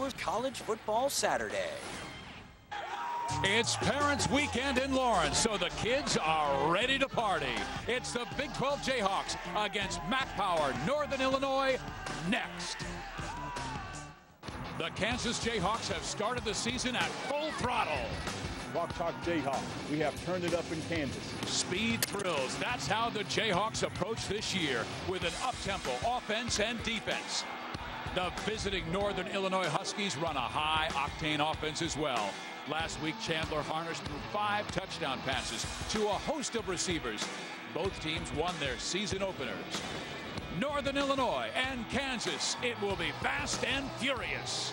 College Football Saturday. It's Parents' Weekend in Lawrence, so the kids are ready to party. It's the Big 12 Jayhawks against MAC-powered Northern Illinois next. The Kansas Jayhawks have started the season at full throttle. Rock Chalk Jayhawks, we have turned it up in Kansas. Speed thrills, that's how the Jayhawks approach this year, with an up-tempo offense and defense. The visiting Northern Illinois Huskies run a high-octane offense as well. Last week, Chandler Harnish threw 5 touchdown passes to a host of receivers. Both teams won their season openers. Northern Illinois and Kansas, it will be fast and furious.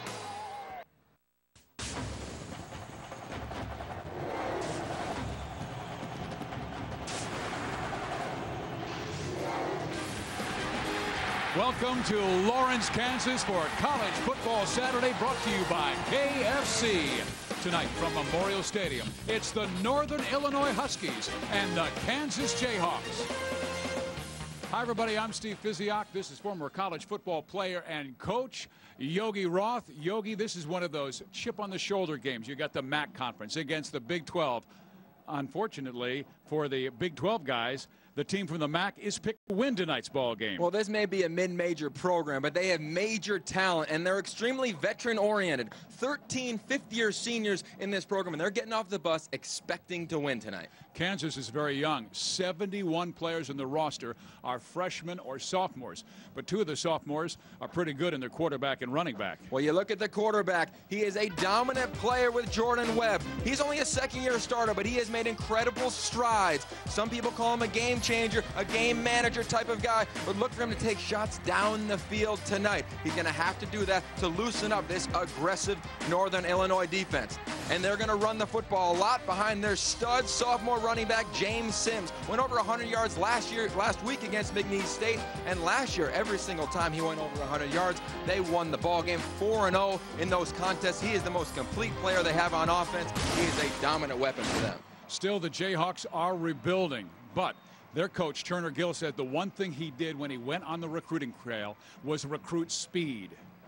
Welcome to Lawrence, Kansas for College Football Saturday, brought to you by KFC. Tonight from Memorial Stadium, it's the Northern Illinois Huskies and the Kansas Jayhawks. Hi, everybody. I'm Steve Fiziak. This is former college football player and coach Yogi Roth. Yogi, this is one of those chip-on-the-shoulder games. You got the MAC conference against the Big 12. Unfortunately, for the Big 12 guys, the team from the MAC is picked to win tonight's ball game. Well, this may be a mid-major program, but they have major talent, and they're extremely veteran-oriented. 13 fifth-year seniors in this program, and they're getting off the bus expecting to win tonight. Kansas is very young. 71 players in the roster are freshmen or sophomores, but 2 of the sophomores are pretty good in their quarterback and running back. Well, you look at the quarterback. He is a dominant player with Jordan Webb. He's only a second-year starter, but he has made incredible strides. Some people call him a game changer, a game manager type of guy, but look for him to take shots down the field tonight. He's going to have to do that to loosen up this aggressive Northern Illinois defense. And they're going to run the football a lot behind their stud sophomore running back James Sims. Went over 100 yards last week against McNeese State, and last year every single time he went over 100 yards, they won the ball game. 4-0 in those contests. He is the most complete player they have on offense. He is a dominant weapon for them. Still, the Jayhawks are rebuilding, but their coach, Turner Gill, said the one thing he did when he went on the recruiting trail was recruit speed.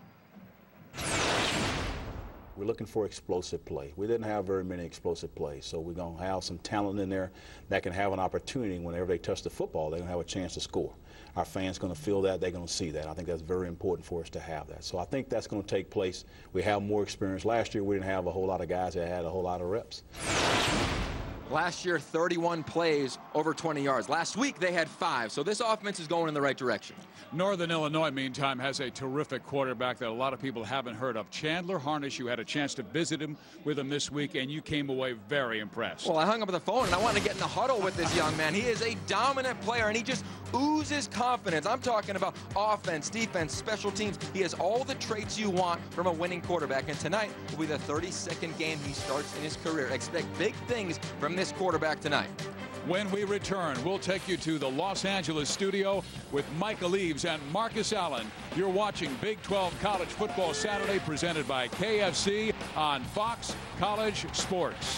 We're looking for explosive play. We didn't have very many explosive plays, so we're going to have some talent in there that can have an opportunity whenever they touch the football. They're going to have a chance to score. Our fans are going to feel that. They're going to see that. I think that's very important for us to have that. So I think that's going to take place. We have more experience. Last year, we didn't have a whole lot of guys that had a whole lot of reps. Last year, 31 plays over 20 yards. Last week, they had 5, so this offense is going in the right direction. Northern Illinois, meantime, has a terrific quarterback that a lot of people haven't heard of. Chandler Harnish, you had a chance to visit him with him this week, and you came away very impressed. Well, I hung up the phone, and I wanted to get in the huddle with this young man. He is a dominant player, and he just oozes confidence. I'm talking about offense, defense, special teams. He has all the traits you want from a winning quarterback, and tonight will be the 32nd game he starts in his career. Expect big things from this quarterback tonight. When we return, we'll take you to the Los Angeles studio with Michael Eaves and Marcus Allen. You're watching Big 12 College Football Saturday, presented by KFC on Fox College Sports.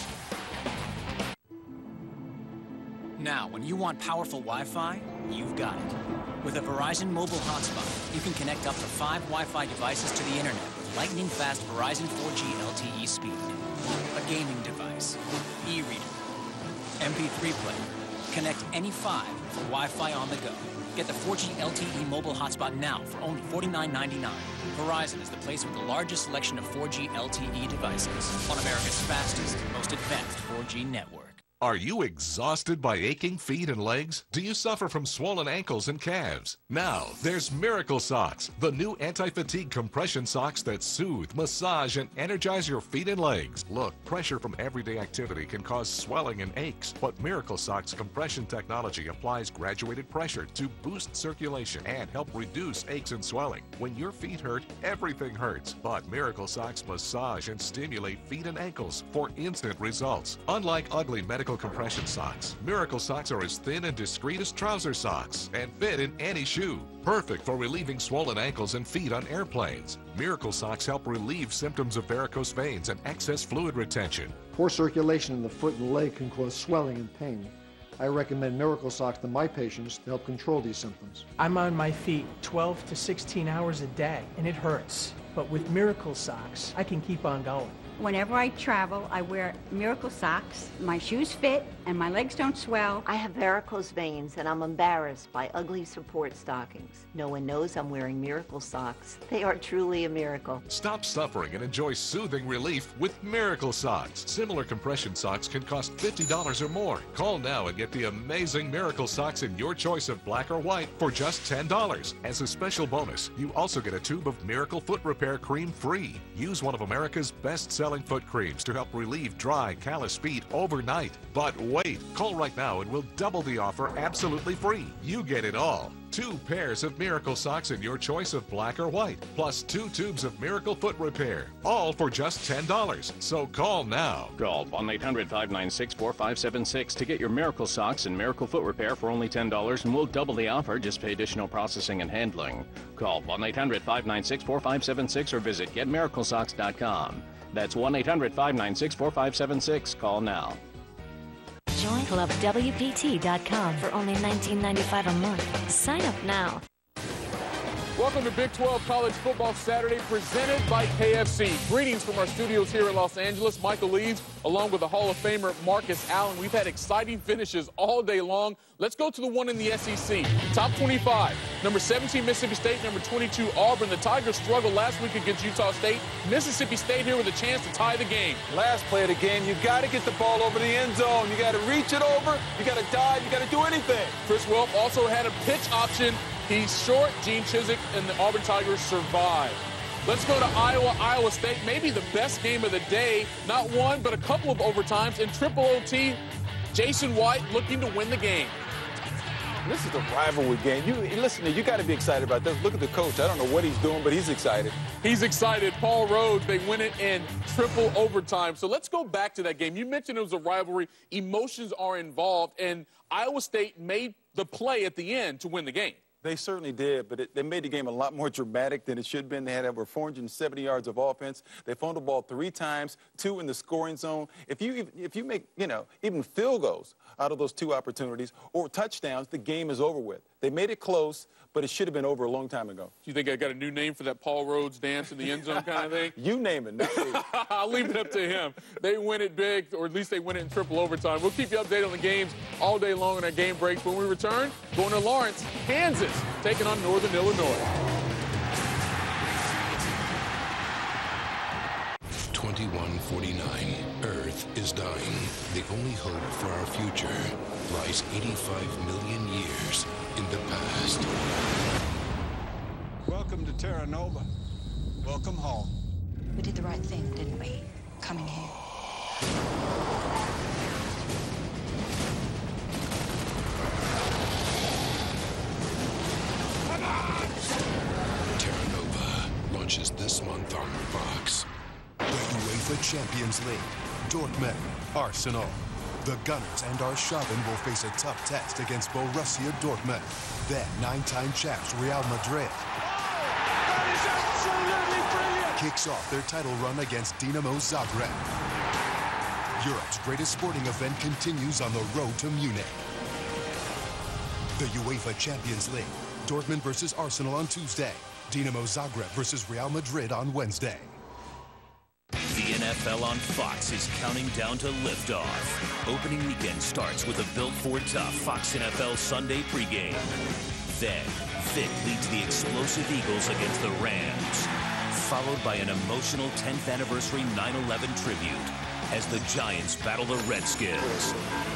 Now, when you want powerful Wi-Fi, you've got it. With a Verizon mobile hotspot, you can connect up to 5 Wi-Fi devices to the internet with lightning-fast Verizon 4G LTE speed. A gaming device, e-reader, MP3 player. Connect any 5 for Wi-Fi on the go. Get the 4G LTE mobile hotspot now for only $49.99. Verizon is the place with the largest selection of 4G LTE devices on America's fastest, most advanced 4G network. Are you exhausted by aching feet and legs? Do you suffer from swollen ankles and calves? Now, there's Miracle Socks, the new anti-fatigue compression socks that soothe, massage, and energize your feet and legs. Look, pressure from everyday activity can cause swelling and aches, but Miracle Socks compression technology applies graduated pressure to boost circulation and help reduce aches and swelling. When your feet hurt, everything hurts, but Miracle Socks massage and stimulate feet and ankles for instant results. Unlike ugly medical compression socks, Miracle Socks are as thin and discreet as trouser socks and fit in any shoe. Perfect for relieving swollen ankles and feet on airplanes. Miracle Socks help relieve symptoms of varicose veins and excess fluid retention. Poor circulation in the foot and leg can cause swelling and pain. I recommend Miracle Socks to my patients to help control these symptoms. I'm on my feet 12 to 16 hours a day, and it hurts. But with Miracle Socks, I can keep on going. Whenever I travel, I wear Miracle Socks. My shoes fit and my legs don't swell. I have varicose veins and I'm embarrassed by ugly support stockings. No one knows I'm wearing Miracle Socks. They are truly a miracle. Stop suffering and enjoy soothing relief with Miracle Socks. Similar compression socks can cost $50 or more. Call now and get the amazing Miracle Socks in your choice of black or white for just $10. As a special bonus, you also get a tube of Miracle Foot Repair Cream free. Use one of America's best-selling foot creams to help relieve dry, callous feet overnight. But wait, call right now and we'll double the offer absolutely free. You get it all. 2 pairs of Miracle Socks in your choice of black or white, plus 2 tubes of Miracle Foot Repair, all for just $10. So call now. Call 1-800-596-4576 to get your Miracle Socks and Miracle Foot Repair for only $10, and we'll double the offer. Just pay additional processing and handling. Call 1-800-596-4576 or visit getmiraclesocks.com. That's 1-800-596-4576. Call now. Join ClubWPT.com for only $19.95 a month. Sign up now. Welcome to Big 12 College Football Saturday, presented by KFC. Greetings from our studios here in Los Angeles. Michael Leeds, along with the Hall of Famer Marcus Allen. We've had exciting finishes all day long. Let's go to the one in the SEC. Top 25. Number 17, Mississippi State. Number 22, Auburn. The Tigers struggled last week against Utah State. Mississippi State here with a chance to tie the game. Last play of the game, you got to get the ball over the end zone. You got to reach it over. You got to dive. You got to do anything. Chris Wilp also had a pitch option. He's short. Gene Chizik and the Auburn Tigers survive. Let's go to Iowa State. Maybe the best game of the day. Not one, but a couple of overtimes. In triple OT, Jason White looking to win the game. This is a rivalry game. You got to be excited about this. Look at the coach. I don't know what he's doing, but he's excited. He's excited. Paul Rhodes, they win it in triple overtime. So let's go back to that game. You mentioned it was a rivalry. Emotions are involved, and Iowa State made the play at the end to win the game. They certainly did, but they made the game a lot more dramatic than it should have been. They had over 470 yards of offense. They fumbled the ball 3 times, 2 in the scoring zone. If you make, even field goals out of those 2 opportunities or touchdowns, the game is over with. They made it close, but it should have been over a long time ago. Do you think I got a new name for that Paul Rhodes dance in the end zone kind of thing? You name it, not me. I'll leave it up to him. They win it big, or at least they win it in triple overtime. We'll keep you updated on the games all day long in our game breaks. When we return, going to Lawrence, Kansas, taking on Northern Illinois. 2149. Earth is dying. The only hope for our future lies 85 million years in the past. Welcome to Terra Nova. Welcome home. We did the right thing, didn't we? Coming here. Terra Nova launches this month on Fox. The UEFA Champions League. Dortmund, Arsenal. The Gunners and Arshavin will face a tough test against Borussia Dortmund. Then 9-time champs Real Madrid kicks off their title run against Dinamo Zagreb. Europe's greatest sporting event continues on the road to Munich. The UEFA Champions League. Dortmund versus Arsenal on Tuesday. Dinamo Zagreb versus Real Madrid on Wednesday. The NFL on Fox is counting down to liftoff. Opening weekend starts with a Built Ford Tough Fox NFL Sunday pregame. Then, Vic leads the explosive Eagles against the Rams, followed by an emotional 10th anniversary 9/11 tribute as the Giants battle the Redskins.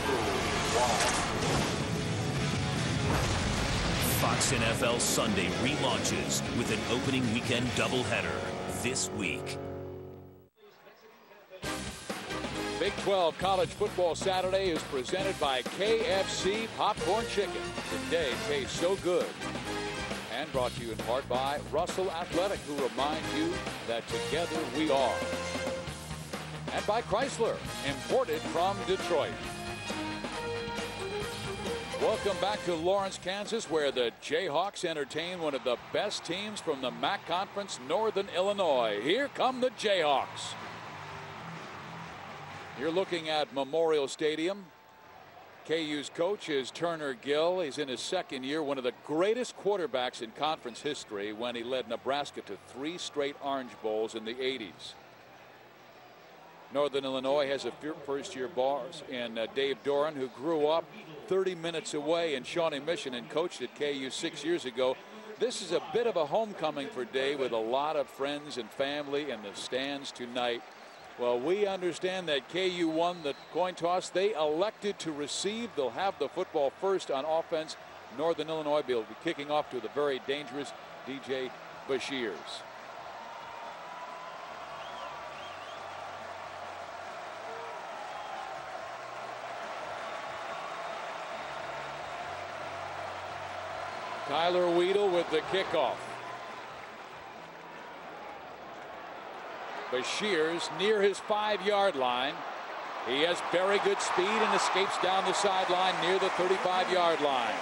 Fox NFL Sunday relaunches with an opening weekend doubleheader this week. Big 12 College Football Saturday is presented by KFC Popcorn Chicken. Today tastes so good. And brought to you in part by Russell Athletic, who reminds you that together we are. And by Chrysler, imported from Detroit. Welcome back to Lawrence, Kansas, where the Jayhawks entertain one of the best teams from the MAC Conference, Northern Illinois. Here come the Jayhawks. You're looking at Memorial Stadium. KU's coach is Turner Gill. He's in his second year, one of the greatest quarterbacks in conference history when he led Nebraska to 3 straight Orange Bowls in the 80s. Northern Illinois has a first-year boss in Dave Doran, who grew up 30 minutes away in Shawnee Mission and coached at KU 6 years ago. This is a bit of a homecoming for Dave, with a lot of friends and family in the stands tonight. Well, we understand that KU won the coin toss. They elected to receive. They'll have the football first on offense. Northern Illinois will be kicking off to the very dangerous DJ Bashirs. Tyler Weedle with the kickoff. Bashirs near his 5-yard line. He has very good speed and escapes down the sideline near the 35-yard line.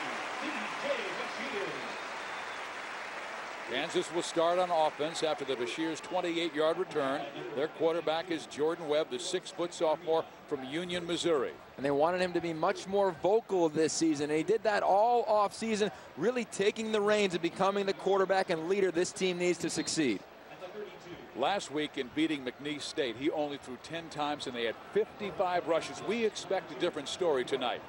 Kansas will start on offense after the Bashirs' 28-yard return. Their quarterback is Jordan Webb, the 6-foot sophomore from Union, Missouri. And they wanted him to be much more vocal this season. And he did that all off season, really taking the reins and becoming the quarterback and leader this team needs to succeed. Last week in beating McNeese State, he only threw 10 times and they had 55 rushes. We expect a different story tonight.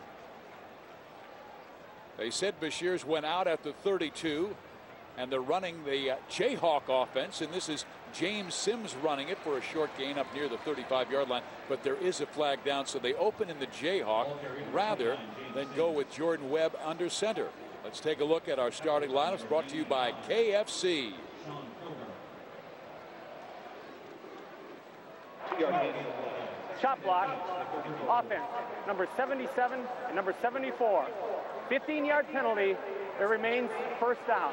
They said Bashirs went out at the 32, and they're running the Jayhawk offense, and this is James Sims running it for a short gain up near the 35-yard line, but there is a flag down, so they open in the Jayhawk rather than go with Jordan Webb under center. Let's take a look at our starting lineups, brought to you by KFC. Shot block, offense, number 77 and number 74. 15-yard penalty. It remains first down.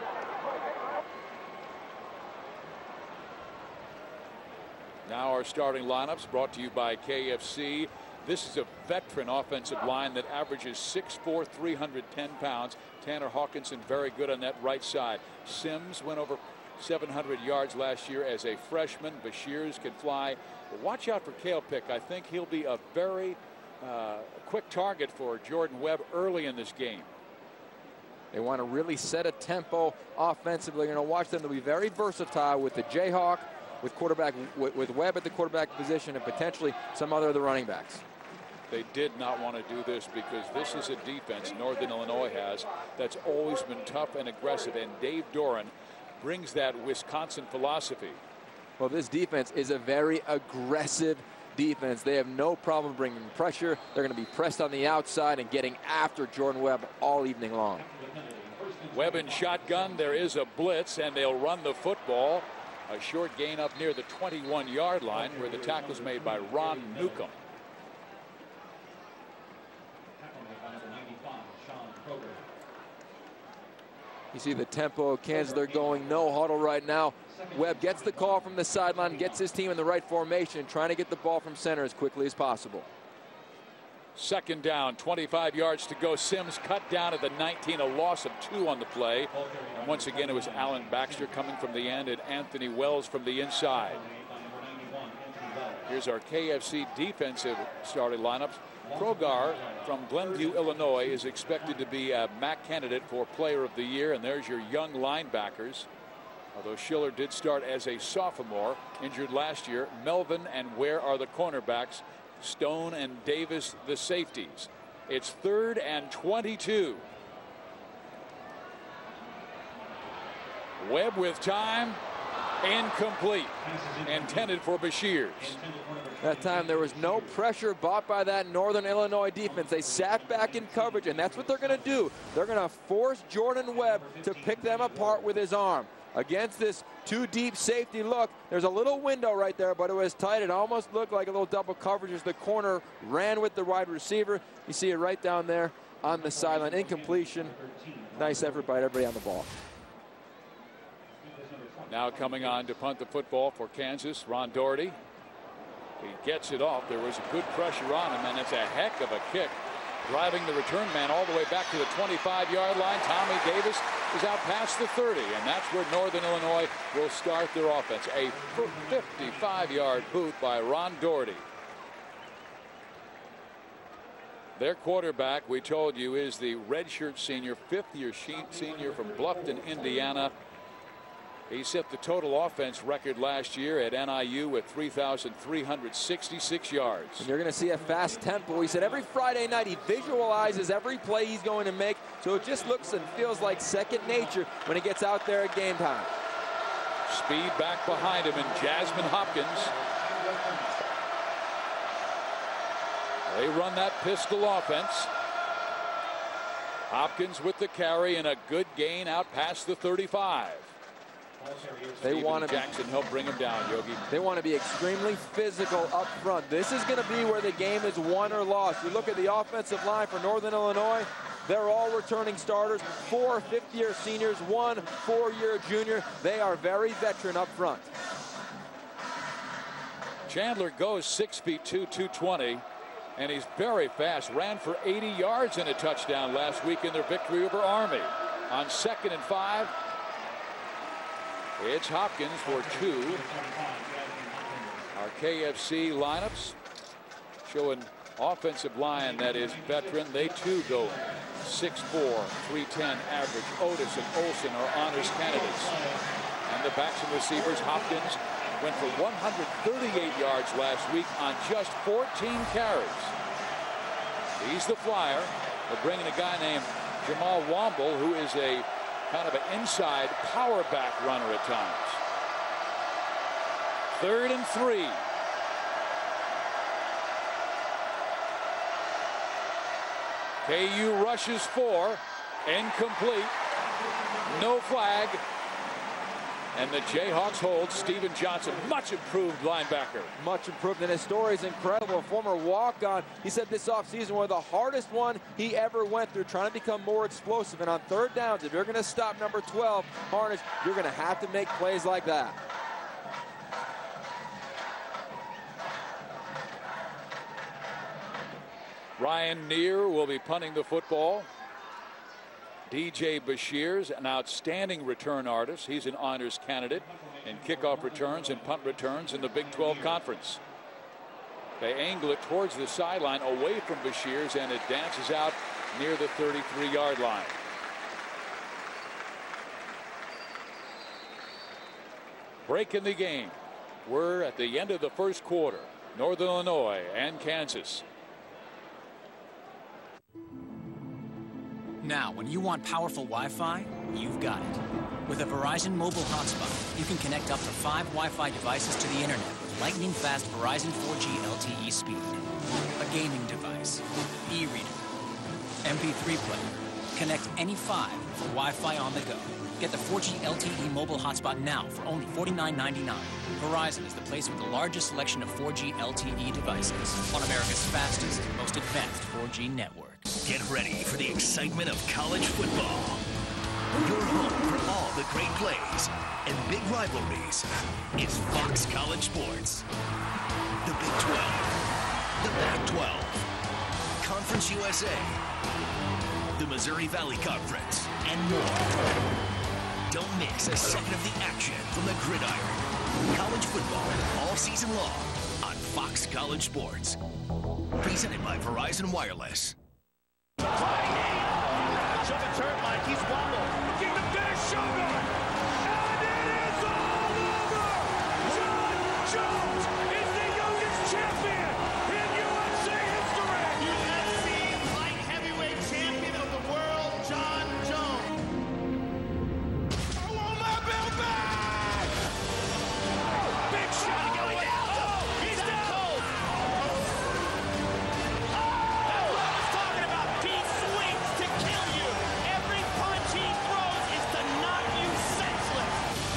Now our starting lineups, brought to you by KFC. This is a veteran offensive line that averages 6'4", 310 pounds. Tanner Hawkinson very good on that right side. Sims went over 700 yards last year as a freshman. Bashirs can fly. But watch out for Kale Pick. I think he'll be a very quick target for Jordan Webb early in this game. They want to really set a tempo offensively. You're going to watch them. They'll be very versatile with the Jayhawk, with quarterback, with Webb at the quarterback position, and potentially some other of the running backs. They did not want to do this because this is a defense Northern Illinois has that's always been tough and aggressive, and Dave Doran brings that Wisconsin philosophy. Well, this defense is a very aggressive defense. They have no problem bringing pressure. They're going to be pressed on the outside and getting after Jordan Webb all evening long. Webb in shotgun. There is a blitz, and they'll run the football. A short gain up near the 21-yard line where the tackle was made by Ron Newcomb. You see the tempo of Kansas. They're going no huddle right now. Webb gets the call from the sideline, gets his team in the right formation, trying to get the ball from center as quickly as possible. Second down, 25 yards to go. Sims cut down at the 19, a loss of 2 on the play. And once again, it was Alan Baxter coming from the end and Anthony Wells from the inside. Here's our KFC defensive starting lineups. Krogar from Glenview, Illinois, is expected to be a MAC candidate for Player of the Year. And there's your young linebackers. Although Schiller did start as a sophomore, injured last year. Melvin and Ware are the cornerbacks. Stone and Davis the safeties. It's 3rd and 22. Webb with time. Incomplete. Intended for Bashirs. That time there was no pressure bought by that Northern Illinois defense. They sat back in coverage, and that's what they're going to do. They're going to force Jordan Webb to pick them apart with his arm. Against this too deep safety look, there's a little window right there, but it was tight. It almost looked like a little double coverage as the corner ran with the wide receiver. You see it right down there on the sideline. Incompletion. Nice effort by everybody on the ball. Now coming on to punt the football for Kansas, Ron Doherty. He gets it off. There was good pressure on him, and it's a heck of a kick. Driving the return man all the way back to the 25-yard line. Tommy Davis is out past the 30, and that's where Northern Illinois will start their offense. A 55-yard boot by Ron Doherty. Their quarterback, we told you, is the redshirt senior, fifth-year senior from Bluffton, Indiana. He set the total offense record last year at NIU with 3,366 yards. And you're going to see a fast tempo. He said every Friday night he visualizes every play he's going to make, so it just looks and feels like second nature when he gets out there at game time. Speed back behind him, and Jasmine Hopkins. They run that pistol offense. Hopkins with the carry and a good gain out past the 35. They want to Jackson help bring him down, Yogi. They want to be extremely physical up front. This is going to be where the game is won or lost. You look at the offensive line for Northern Illinois. They're all returning starters. 4 fifth-year seniors, 1 4-year junior. They are very veteran up front. Chandler goes 6 feet 2, 220. And he's very fast. Ran for 80 yards and a touchdown last week in their victory over Army. On 2nd and 5, it's Hopkins for 2. Our KFC lineups show an offensive line that is veteran. They too go 6'4", 310 average. Otis and Olsen are honors candidates. And the backs and receivers, Hopkins went for 138 yards last week on just 14 carries. He's the flyer. They're bringing a guy named Jamal Womble, who is a kind of an inside power back runner at times. 3rd and 3. KU rushes 4. Incomplete. No flag. And the Jayhawks hold Steven Johnson, much improved linebacker. Much improved, and his story is incredible. A former walk-on. He said this offseason one of the hardest one he ever went through, trying to become more explosive. And on 3rd downs, if you're going to stop number 12, Harnish, you're going to have to make plays like that. Ryan Neer will be punting the football. DJ Bashir's an outstanding return artist. He's an honors candidate in kickoff returns and punt returns in the Big 12 Conference. They angle it towards the sideline away from Bashir's, and it dances out near the 33-yard line. Break in the game. We're at the end of the first quarter. Northern Illinois and Kansas. Now, when you want powerful Wi-Fi, you've got it. With a Verizon mobile hotspot, you can connect up to 5 Wi-Fi devices to the internet with lightning-fast Verizon 4G LTE speed. A gaming device, e-reader, MP3 player. Connect any 5 for Wi-Fi on the go. Get the 4G LTE mobile hotspot now for only $49.99. Verizon is the place with the largest selection of 4G LTE devices on America's fastest, most advanced 4G network. Get ready for the excitement of college football. Your home for all the great plays and big rivalries. It's Fox College Sports. The Big 12, the Pac-12, Conference USA, the Missouri Valley Conference, and more. Don't miss a second of the action from the gridiron. College football all season long on Fox College Sports. Presented by Verizon Wireless. To the turn line, he's Womble looking to finish shoulder, and it is all over. John Jones is the youngest champion in UFC history. UFC light heavyweight champion of the world, John Jones. I want my belt back. Big shot going down. Oh, he's down. Cold. That's what I was talking about. He swings to kill you. Every punch he throws is to knock you senseless.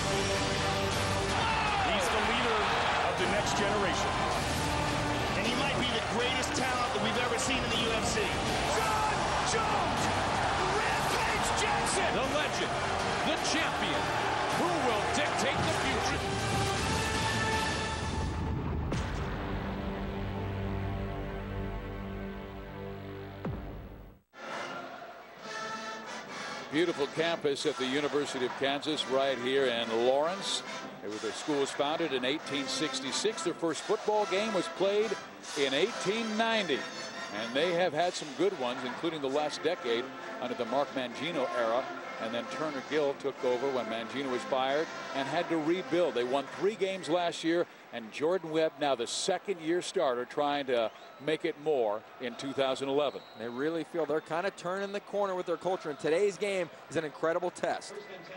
He's the leader of the next generation. And he might be the greatest talent that we've ever seen in the UFC. John Jones! Rampage Jackson! The legend, the champion, who will dictate the future. Beautiful campus at the University of Kansas right here in Lawrence. The school was founded in 1866. Their first football game was played in 1890. And they have had some good ones, including the last decade under the Mark Mangino era. And then Turner Gill took over when Mangino was fired and had to rebuild. They won 3 games last year, and Jordan Webb, now the second-year starter, trying to make it more in 2011. They really feel they're kind of turning the corner with their culture, and today's game is an incredible test.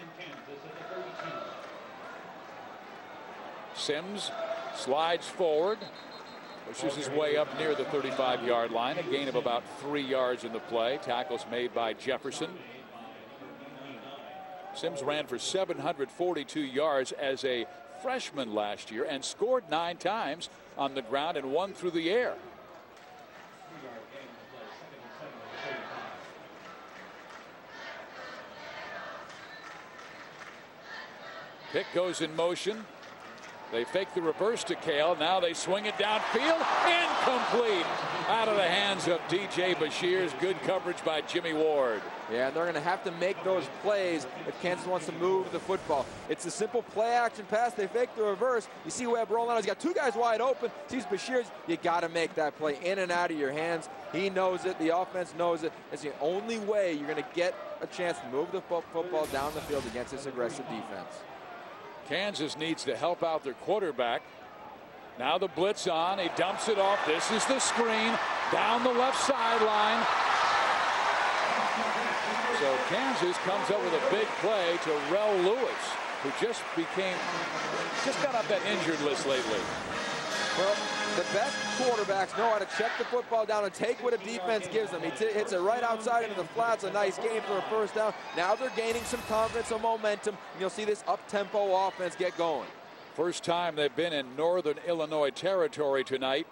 Sims slides forward, pushes his way up near the 35-yard line, a gain of about 3 yards in the play. Tackles made by Jefferson. Sims ran for 742 yards as a freshman last year and scored 9 times on the ground and 1 through the air. Pick goes in motion. They fake the reverse to Cale. Now they swing it downfield. Incomplete. Out of the hands of DJ Bashir's good coverage by Jimmy Ward. Yeah, and they're going to have to make those plays if Kansas wants to move the football. It's a simple play action pass. They fake the reverse. You see Webb rolling out. He's got 2 guys wide open. Sees Bashir's. You got to make that play in and out of your hands. He knows it. The offense knows it. It's the only way you're going to get a chance to move the football down the field against this aggressive defense. Kansas needs to help out their quarterback. Now the blitz on. He dumps it off. This is the screen down the left sideline. So Kansas comes up with a big play to Rel Lewis, who just got off that injured list lately. Well, the best quarterbacks know how to check the football down and take what a defense gives them. He hits it right outside into the flats. A nice game for a first down. Now they're gaining some confidence and momentum. And you'll see this up-tempo offense get going. First time they've been in Northern Illinois territory tonight.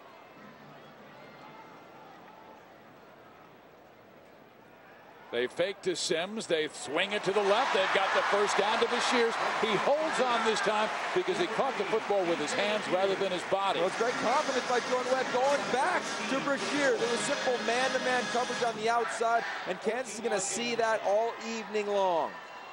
They fake to Sims. They swing it to the left. They've got the first down to Bashir's. He holds on this time because he caught the football with his hands rather than his body. Well, it's great confidence by Jordan Webb going back to Bashir. There was simple man-to-man coverage on the outside, and Kansas is going to see that all evening long.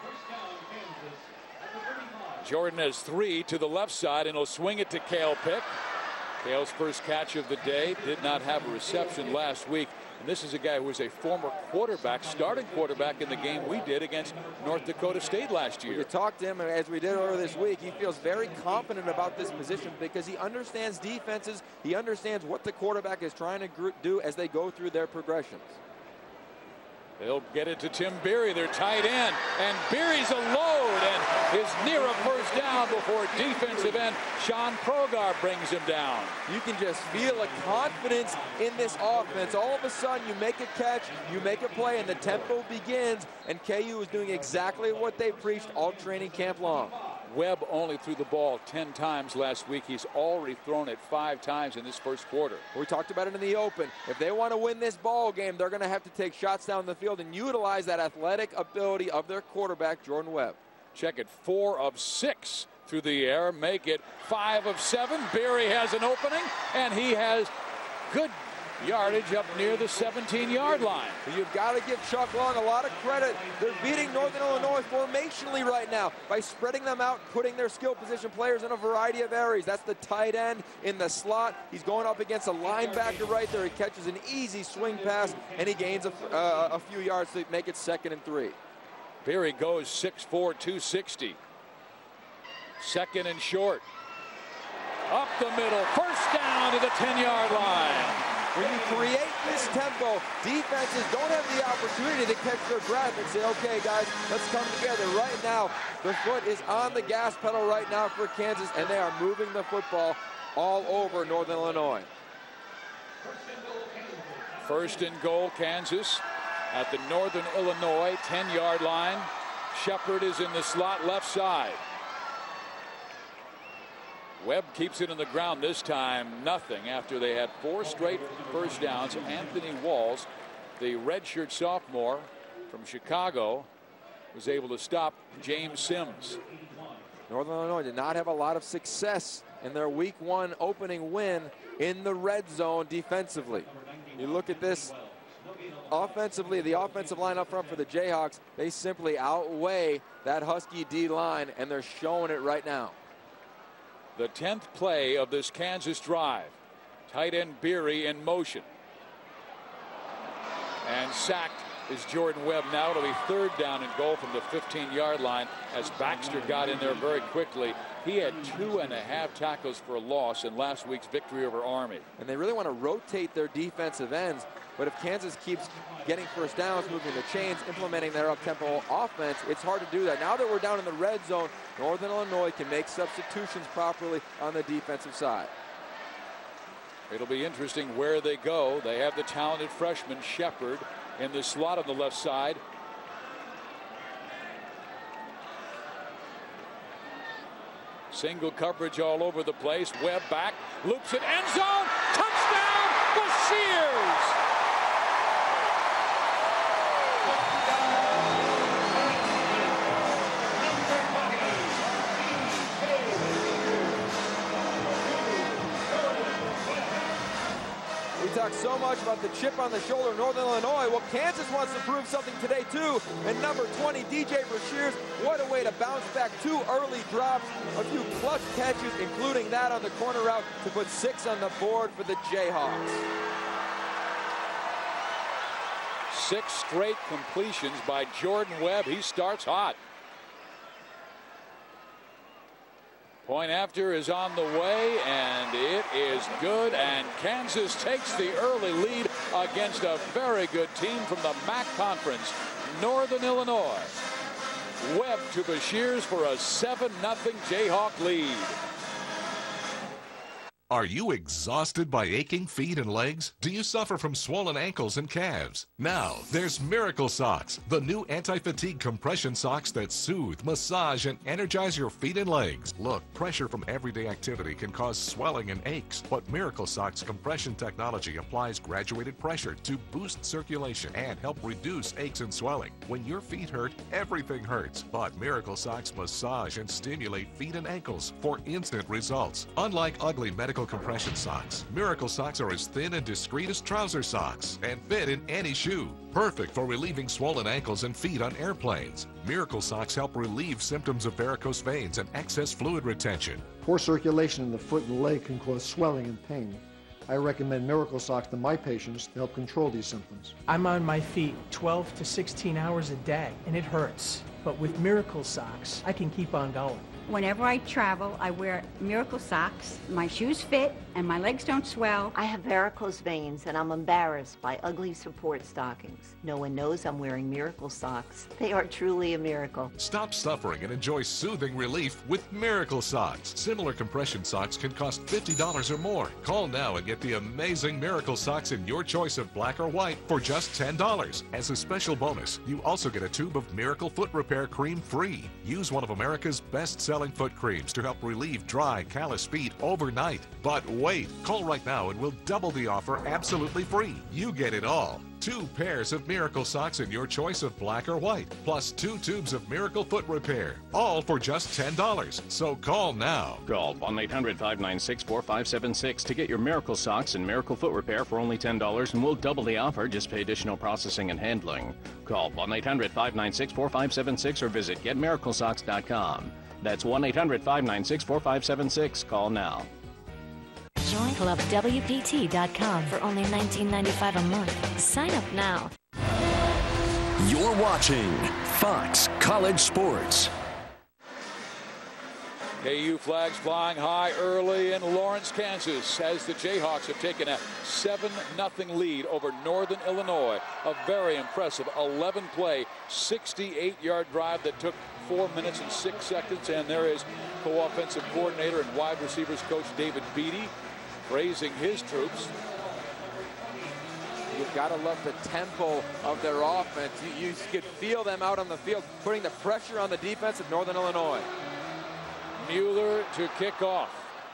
Jordan has 3 to the left side, and he'll swing it to Cale Pick. Cale's first catch of the day. Did not have a reception last week. And this is a guy who was a former quarterback, starting quarterback in the game we did against North Dakota State last year. You talked to him, as we did earlier this week, he feels very confident about this position because he understands defenses. He understands what the quarterback is trying to do as they go through their progressions. They'll get it to Tim Beery, their tight end, and Beery's a load and is near a first down before defensive end Sean Progar brings him down. You can just feel a confidence in this offense. All of a sudden, you make a catch, you make a play, and the tempo begins, and KU is doing exactly what they preached all training camp long. Webb only threw the ball 10 times last week. He's already thrown it 5 times in this first quarter. We talked about it in the open. If they want to win this ball game, they're going to have to take shots down the field and utilize that athletic ability of their quarterback, Jordan Webb. Check it, 4 of 6 through the air. Make it 5 of 7. Beery has an opening, and he has good yardage up near the 17-yard line. You've got to give Chuck Long a lot of credit. They're beating Northern Illinois formationally right now by spreading them out, putting their skill position players in a variety of areas. That's the tight end in the slot. He's going up against a linebacker right there. He catches an easy swing pass, and he gains a few yards to make it 2nd and 3. Beery goes 6'4", 260. 2nd and short. Up the middle. First down to the 10-yard line. When you create this tempo, defenses don't have the opportunity to catch their breath and say, okay, guys, let's come together. Right now, the foot is on the gas pedal right now for Kansas, and they are moving the football all over Northern Illinois. 1st and goal, Kansas at the Northern Illinois 10-yard line. Shepard is in the slot left side. Webb keeps it in the ground this time, nothing, after they had 4 straight first downs. Anthony Walls, the redshirt sophomore from Chicago, was able to stop James Sims. Northern Illinois did not have a lot of success in their week 1 opening win in the red zone defensively. You look at this offensively, the offensive line up front for the Jayhawks, they simply outweigh that Husky D line, and they're showing it right now. The 10th play of this Kansas drive. Tight end Beery in motion. And sacked is Jordan Webb. Now it'll be 3rd down and goal from the 15-yard line as Baxter got in there very quickly. He had 2.5 tackles for a loss in last week's victory over Army. And they really want to rotate their defensive ends. But if Kansas keeps getting first downs, moving the chains, implementing their up-tempo offense, it's hard to do that. Now that we're down in the red zone, Northern Illinois can make substitutions properly on the defensive side. It'll be interesting where they go. They have the talented freshman Shepard in the slot on the left side. Single coverage all over the place. Webb back, loops it, end zone, touchdown, Bashir! We talk so much about the chip on the shoulder of Northern Illinois. Well, Kansas wants to prove something today, too. And number 20, DJ Brashears, what a way to bounce back. 2 early drops, a few clutch catches, including that on the corner route to put 6 on the board for the Jayhawks. 6 straight completions by Jordan Webb. He starts hot. Point after is on the way, and it is good, and Kansas takes the early lead against a very good team from the MAC Conference, Northern Illinois. Webb to Bashirs for a 7-0 Jayhawk lead. Are you exhausted by aching feet and legs? Do you suffer from swollen ankles and calves? Now, there's Miracle Socks, the new anti-fatigue compression socks that soothe, massage, and energize your feet and legs. Look, pressure from everyday activity can cause swelling and aches, but Miracle Socks compression technology applies graduated pressure to boost circulation and help reduce aches and swelling. When your feet hurt, everything hurts, but Miracle Socks massage and stimulate feet and ankles for instant results. Unlike ugly medical compression socks, Miracle Socks are as thin and discreet as trouser socks and fit in any shoe. Perfect for relieving swollen ankles and feet on airplanes. Miracle Socks help relieve symptoms of varicose veins and excess fluid retention. Poor circulation in the foot and leg can cause swelling and pain. I recommend Miracle Socks to my patients to help control these symptoms. I'm on my feet 12 to 16 hours a day, and it hurts. But with Miracle Socks, I can keep on going. Whenever I travel, I wear Miracle Socks. My shoes fit and my legs don't swell. I have varicose veins and I'm embarrassed by ugly support stockings. No one knows I'm wearing Miracle Socks. They are truly a miracle. Stop suffering and enjoy soothing relief with Miracle Socks. Similar compression socks can cost $50 or more. Call now and get the amazing Miracle Socks in your choice of black or white for just $10. As a special bonus, you also get a tube of Miracle Foot Repair Cream free. Use one of America's best-selling foot creams to help relieve dry, callous feet overnight. But wait, call right now and we'll double the offer absolutely free. You get it all. 2 pairs of Miracle Socks in your choice of black or white, plus 2 tubes of Miracle Foot Repair, all for just $10. So call now. Call 1-800-596-4576 to get your Miracle Socks and Miracle Foot Repair for only $10, and we'll double the offer. Just pay additional processing and handling. Call 1-800-596-4576 or visit getmiraclesocks.com. That's 1-800-596-4576. Call now. Join ClubWPT.com for only $19.95 a month. Sign up now. You're watching Fox College Sports. KU flags flying high early in Lawrence, Kansas, as the Jayhawks have taken a 7-0 lead over Northern Illinois. A very impressive 11-play, 68-yard drive that took 4 minutes and 6 seconds. And there is co-offensive coordinator and wide receivers coach David Beatty praising his troops. You've got to love the tempo of their offense. You could feel them out on the field, putting the pressure on the defense of Northern Illinois. Mueller to kick off.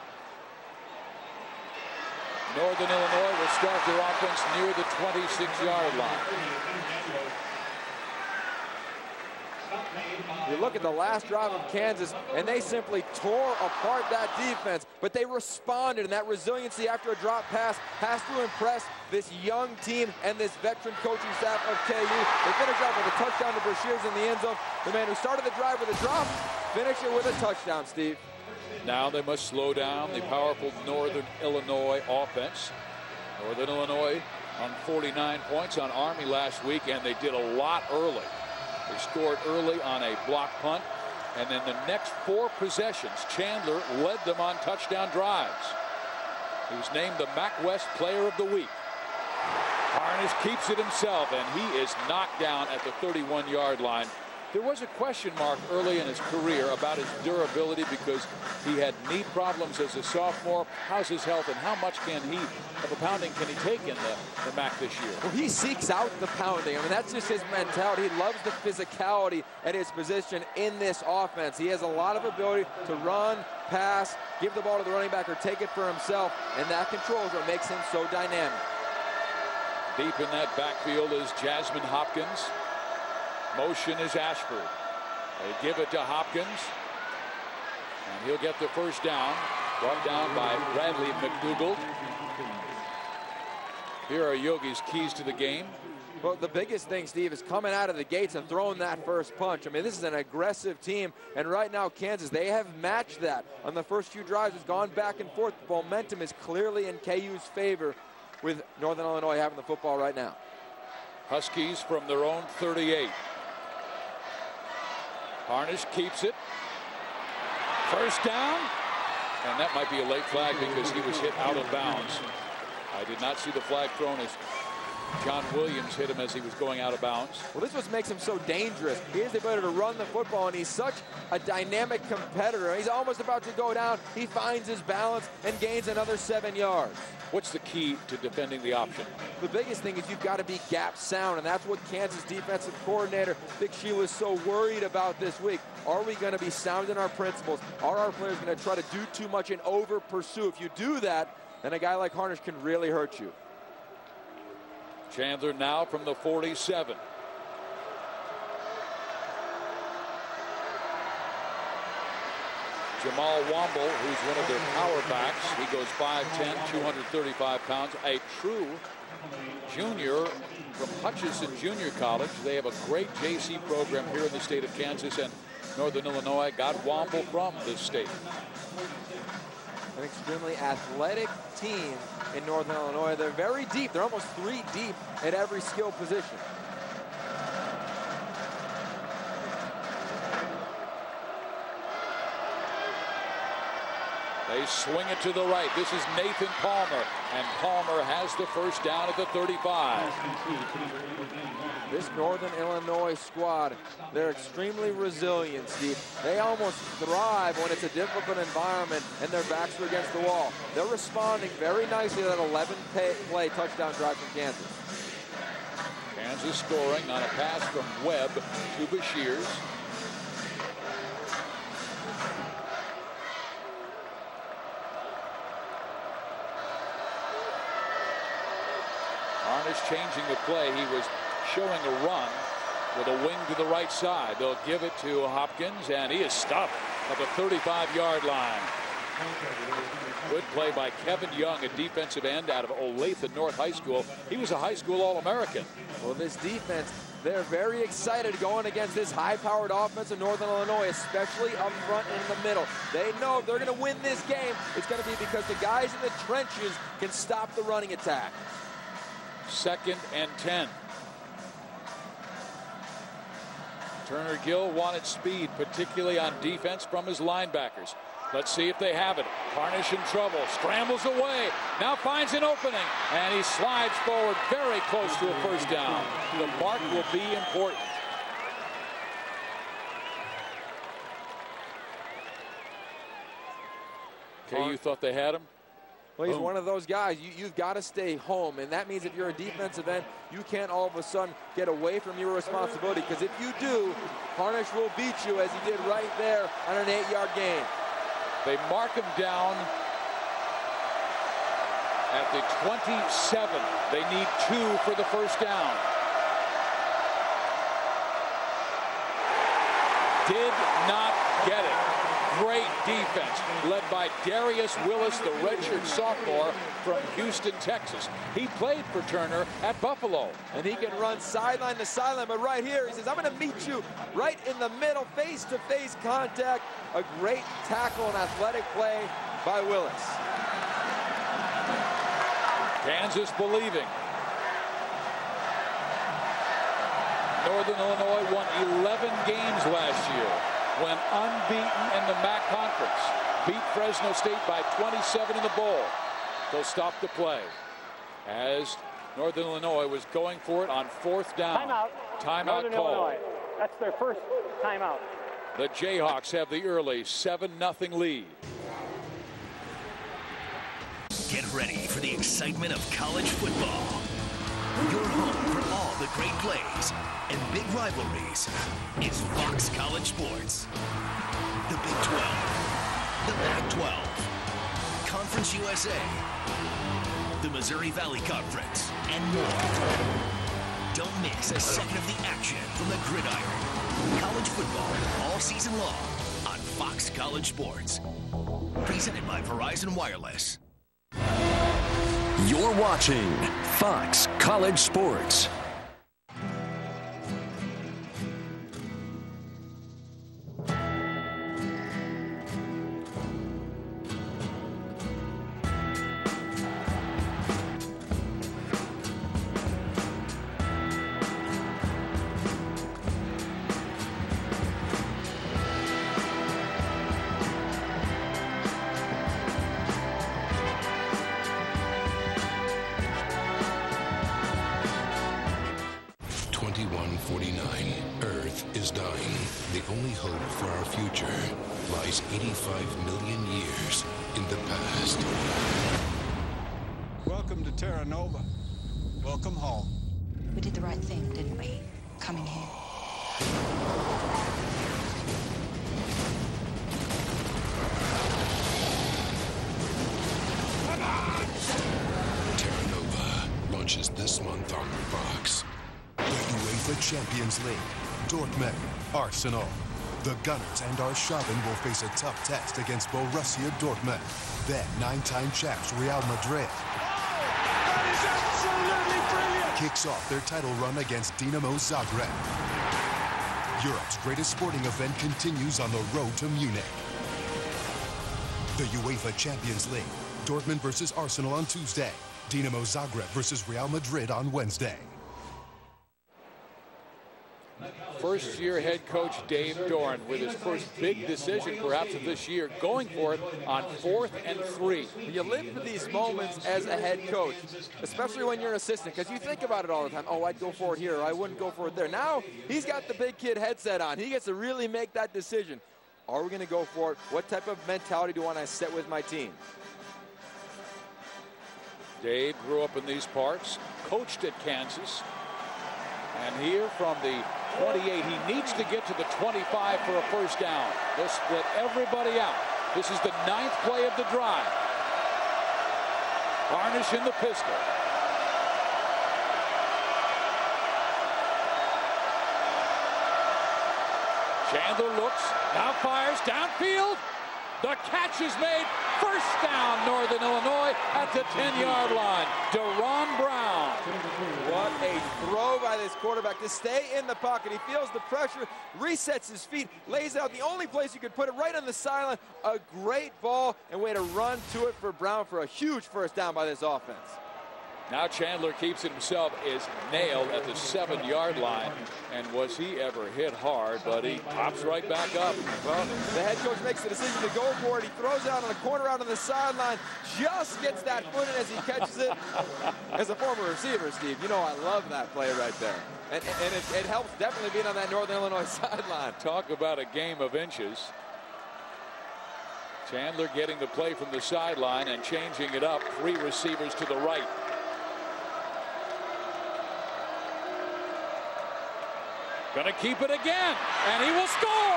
Northern Illinois will start their offense near the 26-yard line. You look at the last drive of Kansas, and they simply tore apart that defense, but they responded, and that resiliency after a drop pass has to impress this young team and this veteran coaching staff of KU. They finish off with a touchdown to Brashears in the end zone. The man who started the drive with a drop, finish it with a touchdown, Steve. Now they must slow down the powerful Northern Illinois offense. Northern Illinois on 49 points on Army last week, and they did a lot early. They scored early on a block punt, and then the next 4 possessions, Chandler led them on touchdown drives. He was named the MAC West Player of the Week. Harnish keeps it himself, and he is knocked down at the 31-yard line. There was a question mark early in his career about his durability because he had knee problems as a sophomore. How's his health, and how much of a pounding can he take in the MAC this year? Well, he seeks out the pounding. I mean, that's just his mentality. He loves the physicality at his position in this offense. He has a lot of ability to run, pass, give the ball to the running back, or take it for himself, and that control is what makes him so dynamic. Deep in that backfield is Jasmine Hopkins. Motion is Ashford. They give it to Hopkins, and he'll get the first down. Brought down by Bradley McDougald. Here are Yogi's keys to the game. Well, the biggest thing, Steve, is coming out of the gates and throwing that first punch. I mean, this is an aggressive team, and right now Kansas, they have matched that. On the first few drives, it's gone back and forth. The momentum is clearly in KU's favor with Northern Illinois having the football right now. Huskies from their own 38. Harnish keeps it. First down. And that might be a late flag because he was hit out of bounds. I did not see the flag thrown as John Williams hit him as he was going out of bounds. Well, this is what makes him so dangerous. He has the ability to run the football, and he's such a dynamic competitor. He's almost about to go down. He finds his balance and gains another 7 yards. What's the key to defending the option? The biggest thing is you've got to be gap sound, and that's what Kansas defensive coordinator Vic Sheila was so worried about this week. Are we going to be sound in our principles? Are our players going to try to do too much and over pursue? If you do that, then a guy like Harnish can really hurt you. Chandler now from the 47. Jamal Womble, who's one of their power backs. He goes 5'10", 235 pounds. A true junior from Hutchinson Junior College. They have a great JC program here in the state of Kansas, and Northern Illinois got Womble from this state. An extremely athletic team in Northern Illinois. They're very deep. They're almost 3 deep at every skill position. They swing it to the right. This is Nathan Palmer, and Palmer has the first down at the 35. This Northern Illinois squad, they're extremely resilient, Steve. They almost thrive when it's a difficult environment and their backs are against the wall. They're responding very nicely to that 11-play touchdown drive from Kansas. Kansas scoring on a pass from Webb to Bashirs. Harnish changing the play. He was showing a run with a wing to the right side. They'll give it to Hopkins, and he is stopped at the 35-yard line. Good play by Kevin Young, a defensive end out of Olathe North High School. He was a high school All-American. Well, this defense, they're very excited going against this high-powered offense in Northern Illinois, especially up front and in the middle. They know if they're going to win this game, it's going to be because the guys in the trenches can stop the running attack. 2nd and 10. Turner Gill wanted speed, particularly on defense from his linebackers. Let's see if they have it. Harnish in trouble, scrambles away, now finds an opening, and he slides forward very close to a first down. The mark will be important. KU thought they had him. Well, he's one of those guys. You've got to stay home, and that means if you're a defensive end, you can't all of a sudden get away from your responsibility, because if you do, Harnish will beat you as he did right there on an 8-yard gain. They mark him down at the 27. They need 2 for the first down. Did not get it. Great defense led by Darius Willis, the redshirt sophomore from Houston, Texas. He played for Turner at Buffalo. And he can run sideline to sideline, but right here he says, I'm going to meet you right in the middle, face-to-face contact. A great tackle and athletic play by Willis. Kansas believing. Northern Illinois won 11 games last year, went unbeaten in the MAC Conference, beat Fresno State by 27 in the bowl. They'll stop the play as Northern Illinois was going for it on 4th down. Timeout Northern call. Illinois. That's their first timeout. The Jayhawks have the early 7-0 lead. Get ready for the excitement of college football. Your home for all the great plays and big rivalries is Fox College Sports. The Big 12, the Pac-12, Conference USA, the Missouri Valley Conference, and more. Don't miss a second of the action from the gridiron. College football all season long on Fox College Sports. Presented by Verizon Wireless. You're watching Fox College Sports. Earth is dying. The only hope for our future lies 85 million years in the past. Welcome to Terra Nova. Welcome home. We did the right thing, didn't we? Coming here. Terra Nova launches this month on Fox. The UEFA Champions League. Dortmund, Arsenal. The Gunners and Arshavin will face a tough test against Borussia Dortmund. Then 9-time champs Real Madrid That is absolutely brilliant! kicks off their title run against Dinamo Zagreb. Europe's greatest sporting event continues on the road to Munich. The UEFA Champions League. Dortmund versus Arsenal on Tuesday. Dinamo Zagreb versus Real Madrid on Wednesday. First-year head coach Dave Doran with his first big decision perhaps of this year, going for it on 4th and 3. You live for these moments as a head coach, especially when you're an assistant, because you think about it all the time. Oh, I'd go for it here, or I wouldn't go for it there. Now he's got the big kid headset on. He gets to really make that decision. Are we going to go for it? What type of mentality do I want to set with my team? Dave grew up in these parts, coached at Kansas, and here from the 28, he needs to get to the 25 for a first down. They'll split everybody out. This is the 9th play of the drive. Harnish in the pistol. Chandler looks, now fires, downfield. The catch is made. First down, Northern Illinois at the 10-yard line. Deron Brown. What a throw by this quarterback to stay in the pocket. He feels the pressure, resets his feet, lays out the only place you could put it, right on the sideline. A great ball and way to run to it for Brown for a huge first down by this offense. Now Chandler keeps it himself, is nailed at the 7-yard line. And was he ever hit hard, but he pops right back up. Well, the head coach makes the decision to go for it. He throws out on the corner, out on the sideline, just gets that foot in as he catches it. As a former receiver, Steve, you know I love that play right there. And it helps definitely being on that Northern Illinois sideline. Talk about a game of inches. Chandler getting the play from the sideline and changing it up. 3 receivers to the right. Gonna keep it again, and he will score!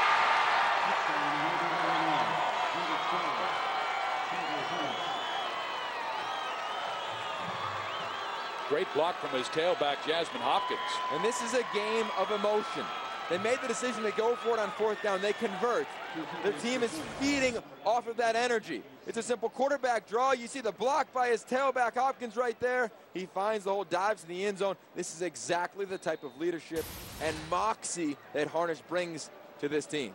Great block from his tailback, Jasmine Hopkins. And this is a game of emotion. They made the decision to go for it on 4th down. They convert. Their team is feeding off of that energy. It's a simple quarterback draw. You see the block by his tailback, Hopkins, right there. He finds the hole, dives to the end zone. This is exactly the type of leadership and moxie that Harnish brings to this team.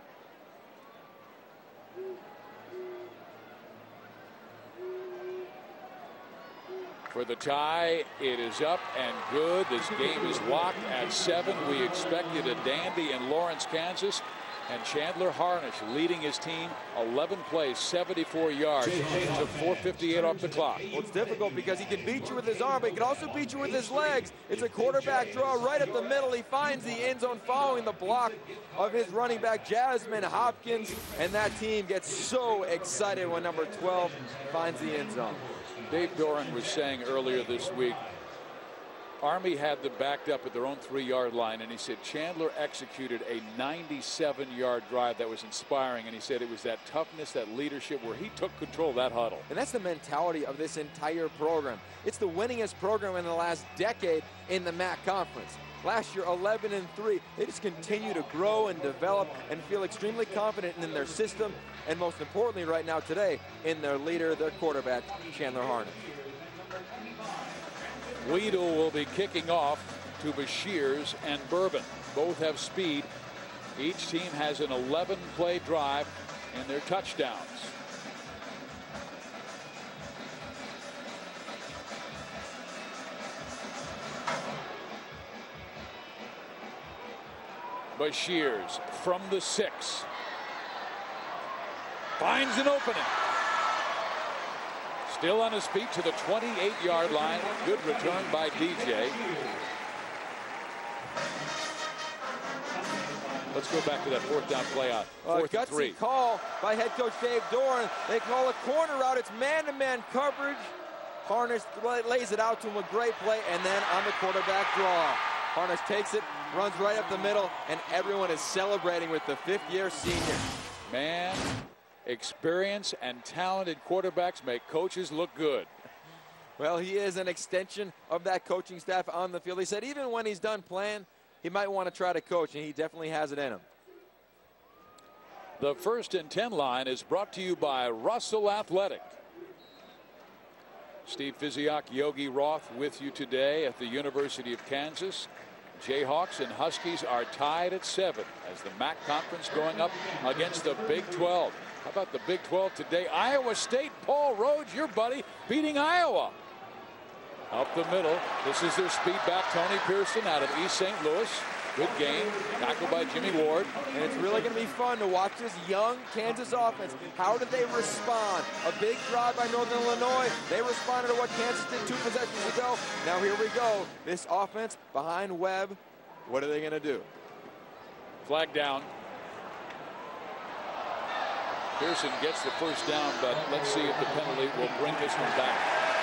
For the tie, it is up and good. This game is locked at 7. We expected a dandy in Lawrence, Kansas. And Chandler Harnish leading his team 11 plays, 74 yards. Took 4:58 off the clock. Well, it's difficult because he can beat you with his arm, but he can also beat you with his legs. It's a quarterback draw right up the middle. He finds the end zone following the block of his running back, Jasmine Hopkins. And that team gets so excited when number 12 finds the end zone. Dave Doran was saying earlier this week, Army had them backed up at their own 3-yard line, and he said Chandler executed a 97-yard drive that was inspiring, and he said it was that toughness, that leadership where he took control of that huddle. And that's the mentality of this entire program. It's the winningest program in the last decade in the MAC Conference. Last year, 11-3. They just continue to grow and develop and feel extremely confident in their system, and most importantly right now today, in their leader, their quarterback, Chandler Harnish. Weedle will be kicking off to Bashirs and Bourbon. Both have speed. Each team has an 11-play drive in their touchdowns. Bashirs from the 6. Finds an opening. Still on his feet to the 28-yard line. Good return by DJ. Let's go back to that 4th down play on 4th and 3. Gutsy call by head coach Dave Doran. They call a corner out. It's man-to-man coverage. Harnish lays it out to him, a great play, and then on the quarterback draw. Harnish takes it, runs right up the middle, and everyone is celebrating with the 5th-year senior. Man, experience and talented quarterbacks make coaches look good. Well, he is an extension of that coaching staff on the field. He said even when he's done playing, he might want to try to coach, and he definitely has it in him. The 1st and 10 line is brought to you by Russell Athletic. Steve Physiak, Yogi Roth with you today at the University of Kansas. Jayhawks and Huskies are tied at 7 as the MAC Conference going up against the Big 12. How about the Big 12 today? Iowa State, Paul Rhodes, your buddy, beating Iowa. Up the middle, this is their speed back, Tony Pearson out of East St. Louis. Good game, tackled by Jimmy Ward. And it's really going to be fun to watch this young Kansas offense. How did they respond? A big drive by Northern Illinois. They responded to what Kansas did 2 possessions ago. Now here we go. This offense behind Webb. What are they going to do? Flag down. Pearson gets the 1st down, but let's see if the penalty will bring this one back.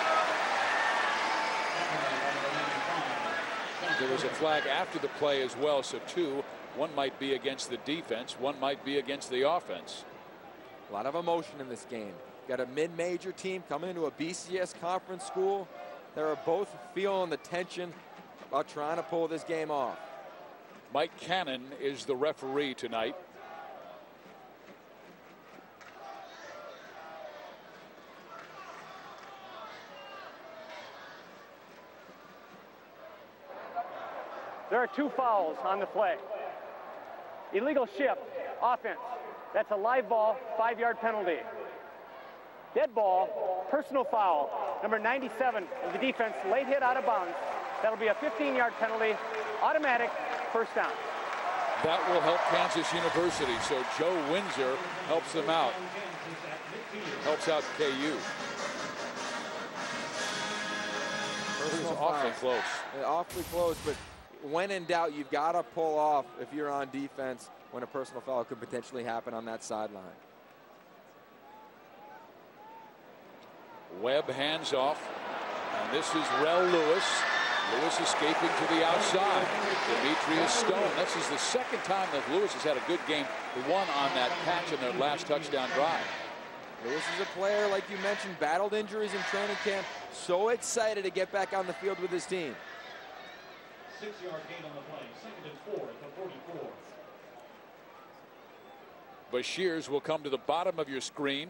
There was a flag after the play as well, so 2. One might be against the defense, one might be against the offense. A lot of emotion in this game. Got a mid-major team coming into a BCS conference school. They're both feeling the tension about trying to pull this game off. Mike Cannon is the referee tonight. There are 2 fouls on the play. Illegal shift, offense. That's a live ball, 5-yard penalty. Dead ball, personal foul. Number 97 of the defense, late hit out of bounds. That'll be a 15-yard penalty, automatic, 1st down. That will help Kansas University, so Joe Windsor helps them out. Helps out KU. It was awfully close. Awfully close, but when in doubt, you've got to pull off if you're on defense when a personal foul could potentially happen on that sideline. Webb hands off, and this is Rel Lewis. Lewis escaping to the outside. Demetrius Stone. This is the 2nd time that Lewis has had a good game. The one on that catch in their last touchdown drive. Lewis is a player, like you mentioned, battled injuries in training camp. So excited to get back on the field with his team. 6-yard gain on the play, 2nd and 4 at the 44. Bashirs will come to the bottom of your screen.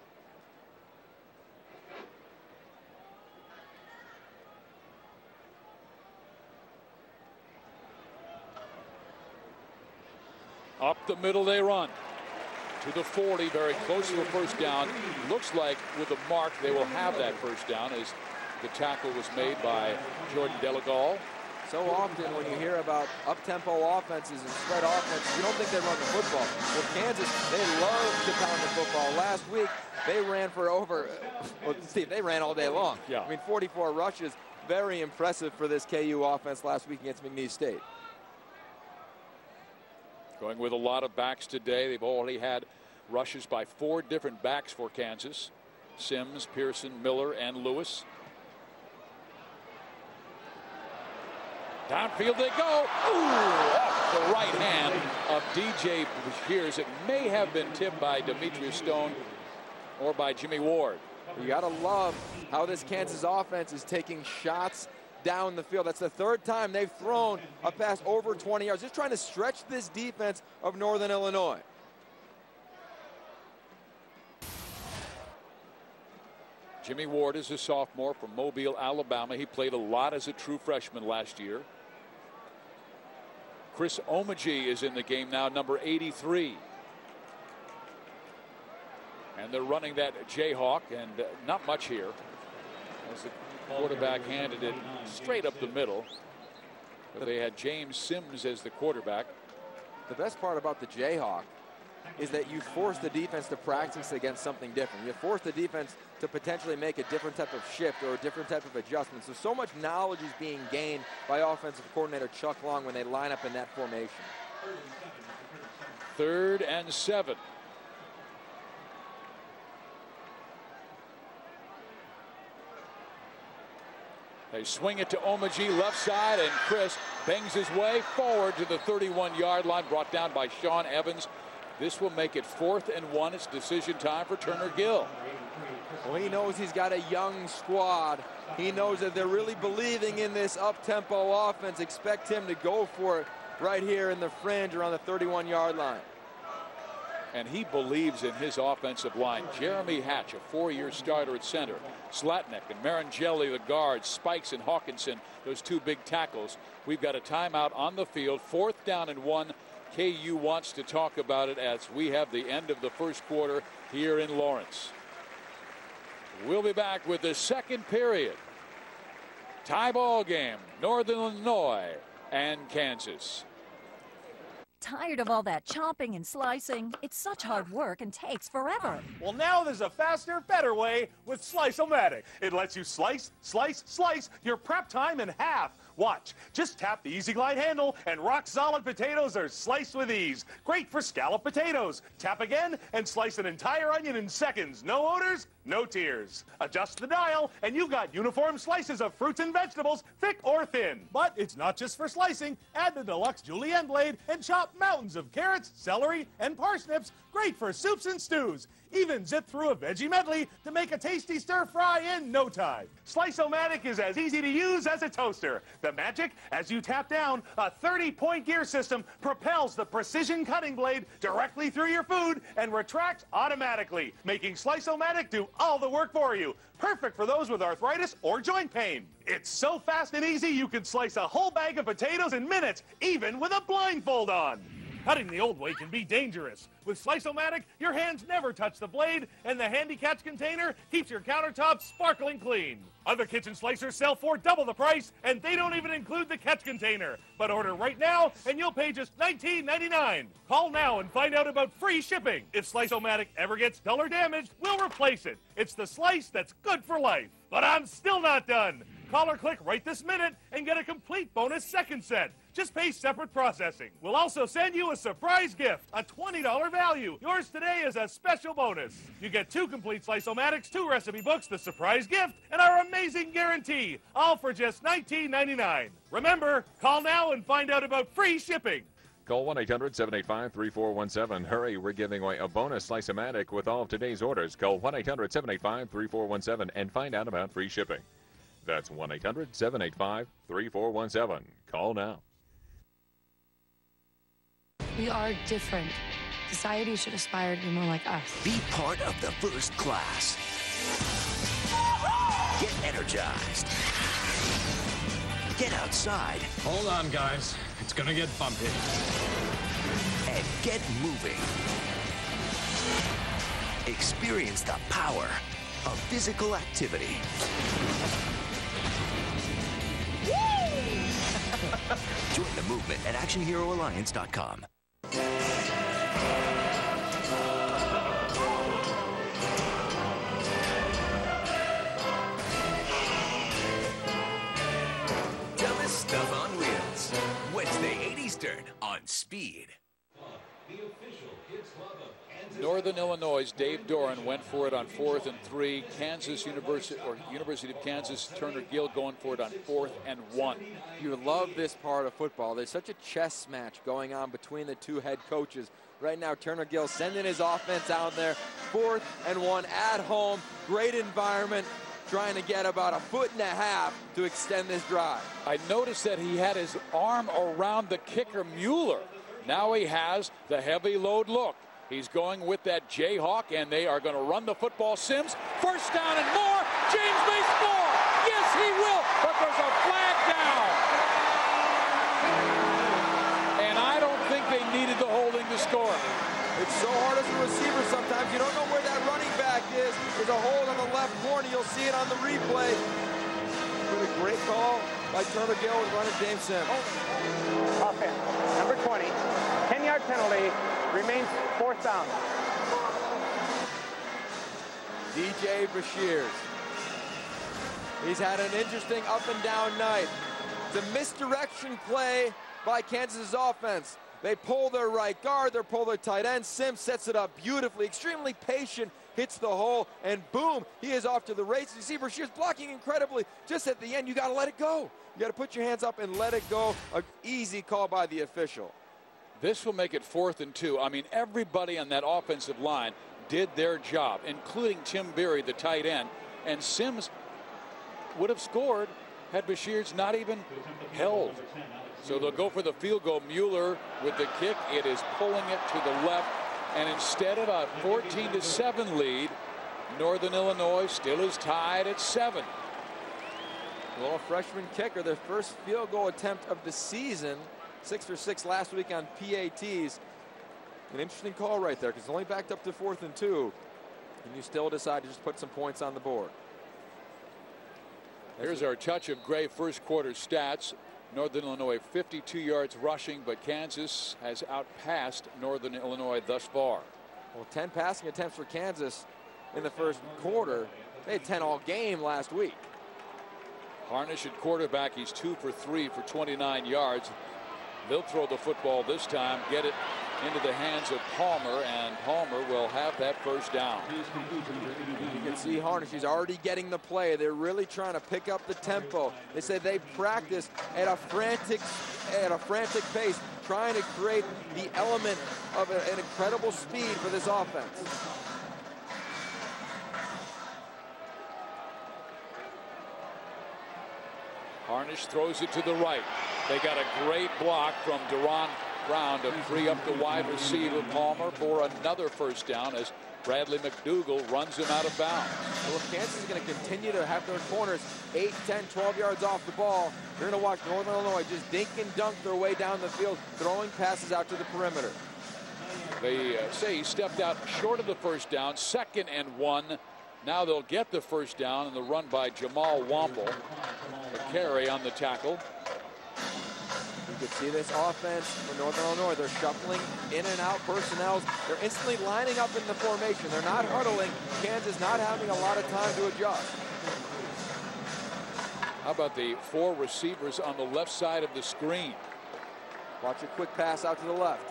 Up the middle they run. To the 40, very close to a 1st down. Looks like with the mark they will have that 1st down as The tackle was made by Jordan Delagal. So often when you hear about up-tempo offenses and spread offenses, you don't think they run the football. Well, Kansas, they love to pound the football. Last week, they ran for over, well, Steve, they ran all day long. Yeah. I mean, 44 rushes, very impressive for this KU offense last week against McNeese State. Going with a lot of backs today. They've already had rushes by 4 different backs for Kansas. Sims, Pearson, Miller, and Lewis. Downfield they go. Ooh, off the right hand of DJ Shears. It may have been tipped by Demetrius Stone or by Jimmy Ward. You got to love how this Kansas offense is taking shots down the field. That's the 3rd time they've thrown a pass over 20 yards, just trying to stretch this defense of Northern Illinois. Jimmy Ward is a sophomore from Mobile, Alabama. He played a lot as a true freshman last year. Chris Omoji is in the game now, number 83. And they're running that Jayhawk, and not much here, as the quarterback handed it straight up the middle. But they had James Sims as the quarterback. The best part about the Jayhawk is that you force the defense to practice against something different. You force the defense to potentially make a different type of shift or a different type of adjustment. So much knowledge is being gained by offensive coordinator Chuck Long when they line up in that formation. 3rd and 7. They swing it to Omoji, left side, and Chris bangs his way forward to the 31-yard line, brought down by Sean Evans. This will make it 4th and 1. It's decision time for Turner Gill. Well, he knows he's got a young squad. He knows that they're really believing in this up-tempo offense. Expect him to go for it right here in the fringe around the 31-yard line. And he believes in his offensive line. Jeremy Hatch, a 4-year starter at center. Slatnick and Marangelli, the guards. Spikes and Hawkinson, those 2 big tackles. We've got a timeout on the field. 4th down and 1. KU wants to talk about it as we have the end of the 1st quarter here in Lawrence. We'll be back with the 2nd period. Tie ball game, Northern Illinois and Kansas. Tired of all that chopping and slicing? It's such hard work and takes forever. Well, now there's a faster, better way with Slice-O-Matic. It lets you slice, slice, slice your prep time in half. Watch. Just tap the Easy Glide handle and rock-solid potatoes are sliced with ease. Great for scalloped potatoes. Tap again and slice an entire onion in seconds. No odors, no tears. Adjust the dial and you've got uniform slices of fruits and vegetables, thick or thin. But it's not just for slicing. Add the deluxe julienne blade and chop mountains of carrots, celery, and parsnips. Great for soups and stews. Even zip through a veggie medley to make a tasty stir fry in no time. Slice-O-Matic is as easy to use as a toaster. The magic, as you tap down, a 30-point gear system propels the precision cutting blade directly through your food and retracts automatically, making Slice-O-Matic do all the work for you. Perfect for those with arthritis or joint pain. It's so fast and easy you can slice a whole bag of potatoes in minutes, even with a blindfold on. Cutting the old way can be dangerous. With Slice-O-Matic, your hands never touch the blade, and the handy catch container keeps your countertops sparkling clean. Other kitchen slicers sell for double the price, and they don't even include the catch container. But order right now, and you'll pay just $19.99. Call now and find out about free shipping. If Slice-O-Matic ever gets dull or damaged, we'll replace it. It's the slice that's good for life. But I'm still not done. Call or click right this minute and get a complete bonus second set. Just pay separate processing. We'll also send you a surprise gift, a $20 value. Yours today is a special bonus. You get 2 complete Slice-O-Matics, 2 recipe books, the surprise gift, and our amazing guarantee, all for just $19.99. Remember, call now and find out about free shipping. Call 1-800-785-3417. Hurry, we're giving away a bonus Slice-O-Matic with all of today's orders. Call 1-800-785-3417 and find out about free shipping. That's 1-800-785-3417. Call now. We are different. Society should aspire to be more like us. Be part of the first class. Get energized. Get outside. Hold on, guys. It's gonna get bumpy. And get moving. Experience the power of physical activity. Join the movement at ActionHeroAlliance.com. Dumbest Stuff on Wheels. Wednesday, 8 Eastern on Speed. Northern Illinois' Dave Doran went for it on 4th and 3. University of Kansas Turner Gill going for it on 4th and 1. You love this part of football. There's such a chess match going on between the two head coaches. Right now, Turner Gill sending his offense out there. 4th and 1 at home. Great environment. Trying to get about 1.5 feet to extend this drive. I noticed that he had his arm around the kicker, Mueller. Now he has the heavy load look. He's going with that Jayhawk, and they are going to run the football. Sims, first down and more. James may score. Yes, he will, but there's a flag down. And I don't think they needed the holding to score. It's so hard as a receiver sometimes. You don't know where that running back is. There's a hold on the left corner. You'll see it on the replay. But a great call by Turner Gill with running James Sims. Offense, number 20, 10-yard penalty, remains 4th down. DJ Bashirs. He's had an interesting up and down night. It's a misdirection play by Kansas' offense. They pull their right guard, they pull their tight end. Sims sets it up beautifully, extremely patient, hits the hole, and boom, he is off to the races. You see Bashirs blocking incredibly. Just at the end, you got to let it go. You got to put your hands up and let it go. An easy call by the official. This will make it 4th and 2. I mean, everybody on that offensive line did their job, including Tim Berry, the tight end. And Sims would have scored had Bashirs not even held. So they'll go for the field goal. Mueller with the kick. It is pulling it to the left. And instead of a 14-7 lead, Northern Illinois still is tied at 7. Well, a freshman kicker, their first field goal attempt of the season. 6 for 6 last week on PATs. An interesting call right there because it's only backed up to 4th and 2. And you still decide to just put some points on the board. Here's our touch of gray first quarter stats. Northern Illinois 52 yards rushing, but Kansas has outpassed Northern Illinois thus far. Well, 10 passing attempts for Kansas in the first quarter. They had 10 all game last week. Harnish at quarterback. He's 2 for 3 for 29 yards. They'll throw the football this time, get it into the hands of Palmer, and Palmer will have that first down. You can see Harnish, he's already getting the play. They're really trying to pick up the tempo. They say they practice at a frantic pace, trying to create the element of an incredible speed for this offense. Harnish throws it to the right. They got a great block from Deron Brown to free up the wide receiver Palmer for another first down as Bradley McDougal runs him out of bounds. Well, if Kansas is going to continue to have their corners 8, 10, 12 yards off the ball, you're going to watch Northern Illinois just dink and dunk their way down the field, throwing passes out to the perimeter. They say he stepped out short of the first down, 2nd and 1. Now they'll get the first down in the run by Jamal Womble. The carry on the tackle. You can see this offense for Northern Illinois. They're shuffling in and out personnel. They're instantly lining up in the formation. They're not huddling. Kansas not having a lot of time to adjust. How about the 4 receivers on the left side of the screen? Watch a quick pass out to the left.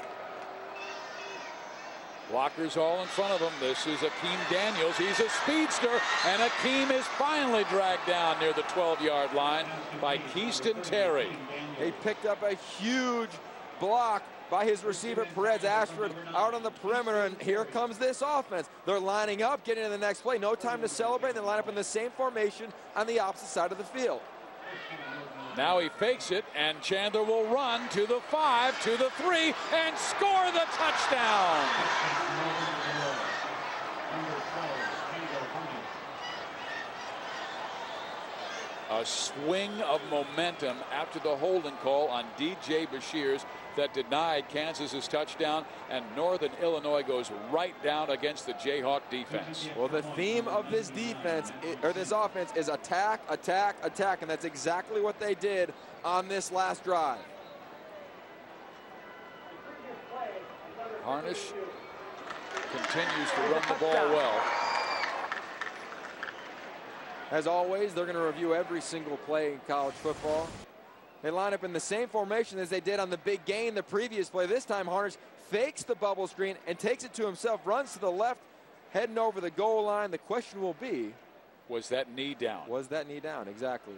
Blockers all in front of him. This is Akeem Daniels. He's a speedster, and Akeem is finally dragged down near the 12-yard line by Keaston Terry. He picked up a huge block by his receiver, Perez Ashford, out on the perimeter, and here comes this offense. They're lining up, getting to the next play. No time to celebrate. They line up in the same formation on the opposite side of the field. Now he fakes it, and Chandler will run to the 5, to the 3, and score the touchdown. A swing of momentum after the holding call on DJ Bashir's that denied Kansas's touchdown, and Northern Illinois goes right down against the Jayhawk defense. Well, the theme of this defense, or this offense, is attack, attack, attack, and that's exactly what they did on this last drive. Harnish continues to run the ball well. As always, they're going to review every single play in college football. They line up in the same formation as they did on the big gain the previous play. This time, Harnish fakes the bubble screen and takes it to himself, runs to the left, heading over the goal line. The question will be, was that knee down? Was that knee down? Exactly.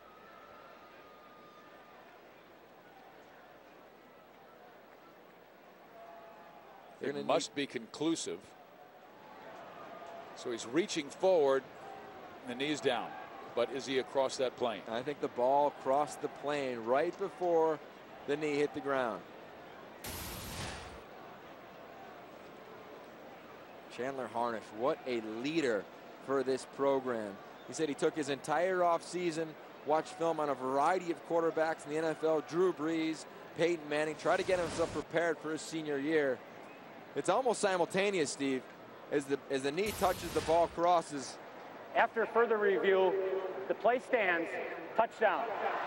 It must be conclusive. So he's reaching forward, and the knee's down. But is he across that plane? I think the ball crossed the plane right before the knee hit the ground. Chandler Harnish, what a leader for this program. He said he took his entire offseason, watched film on a variety of quarterbacks in the NFL, Drew Brees, Peyton Manning, tried to get himself prepared for his senior year. It's almost simultaneous, Steve, as the knee touches, the ball crosses. After further review, the play stands. Touchdown.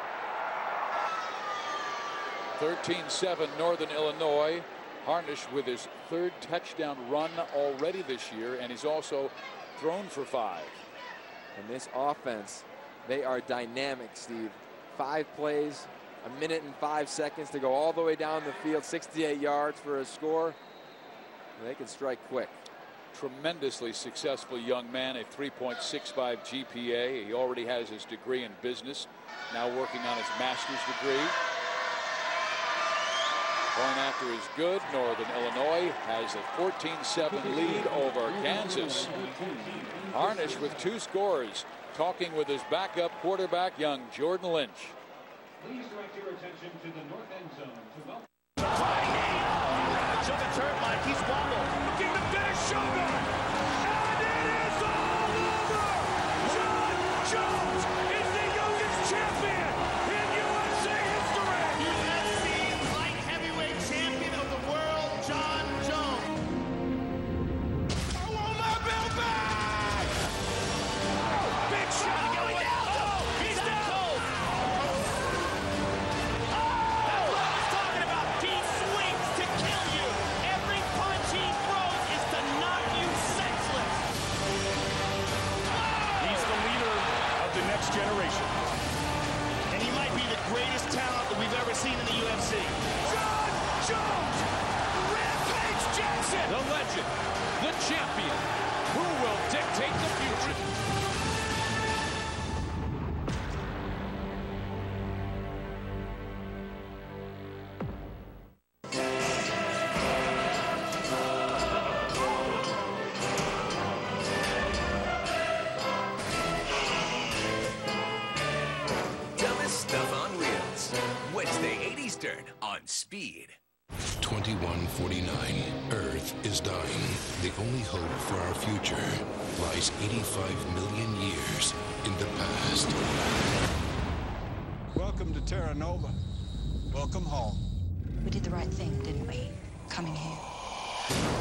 13-7 Northern Illinois. Harnish with his third touchdown run already this year, and he's also thrown for 5. And this offense, they are dynamic, Steve. 5 plays, 1 minute and 5 seconds to go all the way down the field, 68 yards for a score. They can strike quick. Tremendously successful young man, a 3.65 GPA. He already has his degree in business, now working on his master's degree. Point after is good. Northern Illinois has a 14-7 lead over Kansas. Harnish with 2 scores, talking with his backup quarterback, young Jordan Lynch. Please direct your attention to the north end zone to welcome. To the turn line, he's wobbled. Looking to finish Shogun. And it is all over. John Jones is the youngest champion in USA history. USC's light heavyweight champion of the world, John Jones. I want my belt back. Big shot going down. Oh, he's down. Cold. That's what I was talking about. He swings to kill you. Every punch he throws is to knock you senseless. He's the leader of the next generation. And he might be the greatest talent that we've ever seen in the UFC. John Jones. Rampage Jackson. The legend, the champion, who will dictate the future. Dumbest Stuff on Wheels. Wednesday, 8 Eastern on Speed. 2149. Earth is dying. The only hope for our future lies 85 million years in the past. Welcome to Terra Nova. Welcome home. We did the right thing, didn't we? Coming here.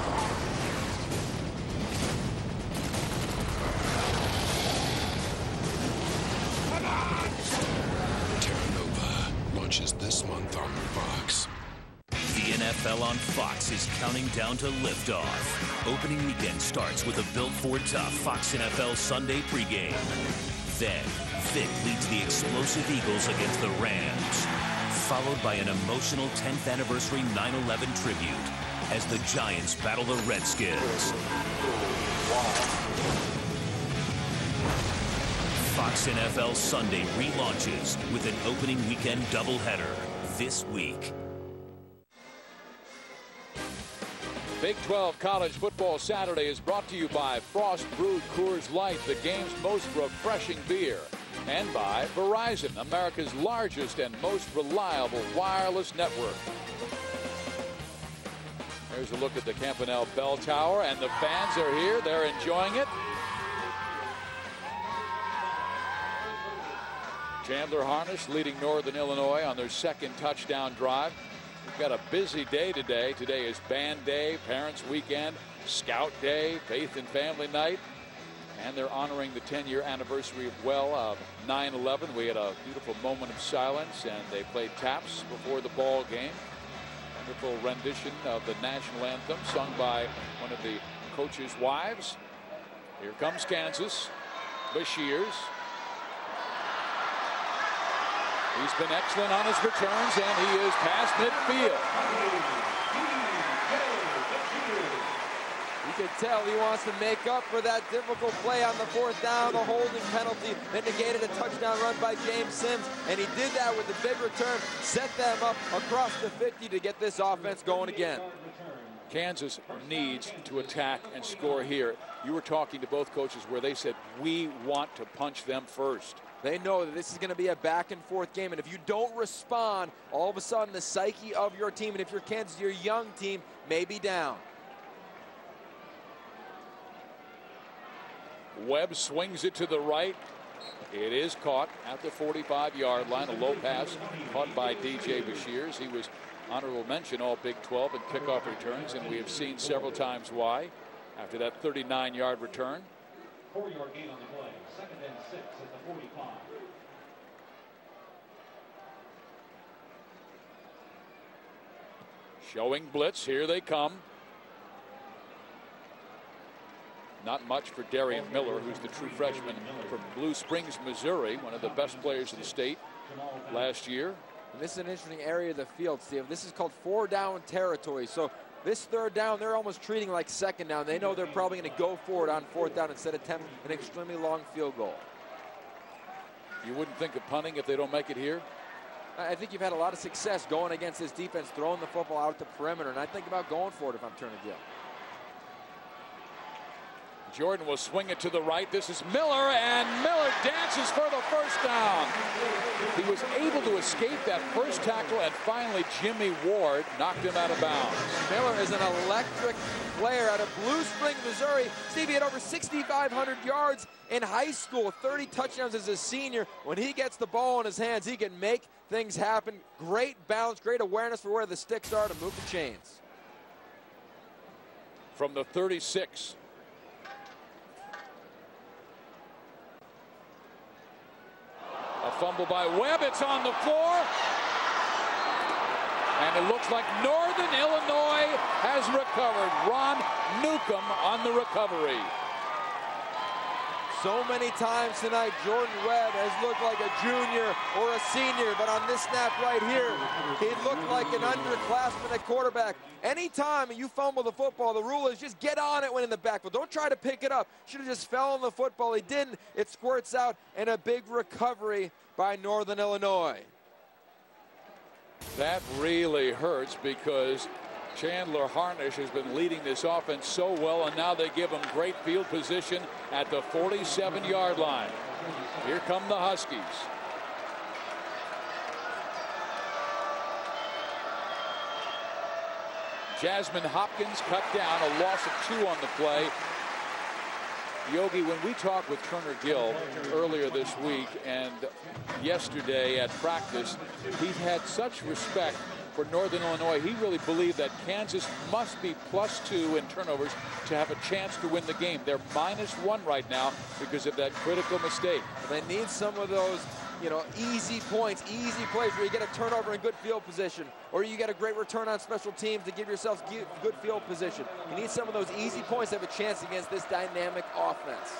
Terra Nova launches this month on Fox. The NFL on Fox is counting down to liftoff. Opening weekend starts with a Built Ford Tough Fox NFL Sunday pregame. Then, Vic leads the explosive Eagles against the Rams, followed by an emotional 10th anniversary 9/11 tribute as the Giants battle the Redskins. Fox NFL Sunday relaunches with an opening weekend doubleheader this week. Big 12 College Football Saturday is brought to you by Frost Brewed Coors Light, the game's most refreshing beer. And by Verizon, America's largest and most reliable wireless network. There's a look at the Campanelle Bell Tower, and the fans are here. They're enjoying it. Chandler Harnish leading Northern Illinois on their second touchdown drive. We've got a busy day today. Today is Band Day, Parents Weekend, Scout Day, Faith and Family Night. And they're honoring the 10-year anniversary of 9/11. We had a beautiful moment of silence, and they played taps before the ball game. Wonderful rendition of the national anthem sung by one of the coaches' wives. Here comes Kansas. Bashirs. He's been excellent on his returns, and he is past midfield. You can tell he wants to make up for that difficult play on the fourth down, the holding penalty that negated a touchdown run by James Sims, and he did that with a big return, set them up across the 50 to get this offense going again. Kansas needs to attack and score here. You were talking to both coaches where they said, we want to punch them first. They know that this is going to be a back and forth game, and if you don't respond, all of a sudden the psyche of your team, and if you're Kansas, your young team, may be down. Webb swings it to the right. It is caught at the 45-yard line. A low pass caught by DJ Bashirs. He was honorable mention all Big 12 in kickoff returns, and we have seen several times why after that 39-yard return. 4-yard gain on the play. 2nd and 6 at the 45. Showing blitz. Here they come. Not much for Darian Miller, who's the true freshman from Blue Springs, Missouri, one of the best players in the state last year. And this is an interesting area of the field, Steve. This is called 4-down territory. So this 3rd down, they're almost treating like 2nd down. They know they're probably going to go for it on 4th down instead of attempting an extremely long field goal. You wouldn't think of punting if they don't make it here? I think you've had a lot of success going against this defense, throwing the football out the perimeter, and I think about going for it if I'm turning Gill. Jordan will swing it to the right. This is Miller, and Miller dances for the first down. He was able to escape that first tackle, and finally Jimmy Ward knocked him out of bounds. Miller is an electric player out of Blue Springs, Missouri. Steve, he had over 6,500 yards in high school, 30 touchdowns as a senior. When he gets the ball in his hands, he can make things happen. Great balance, great awareness for where the sticks are to move the chains. From the 36. A fumble by Webb. It's on the floor. And it looks like Northern Illinois has recovered. Ron Newcomb on the recovery. So many times tonight, Jordan Webb has looked like a junior or a senior, but on this snap right here, he looked like an underclassman at quarterback. Anytime you fumble the football, the rule is just get on it when in the backfield. Don't try to pick it up. Should have just fell on the football. He didn't. It squirts out, and a big recovery by Northern Illinois. That really hurts because Chandler Harnish has been leading this offense so well, and now they give him great field position at the 47-yard line. Here come the Huskies. Jasmine Hopkins cut down, a loss of 2 on the play. Yogi, when we talked with Turner Gill earlier this week and yesterday at practice, he had such respect for Northern Illinois. He really believed that Kansas must be +2 in turnovers to have a chance to win the game. They're -1 right now because of that critical mistake. They need some of those, easy points, easy plays where you get a turnover in good field position, or you get a great return on special teams to give yourselves good field position. You need some of those easy points to have a chance against this dynamic offense.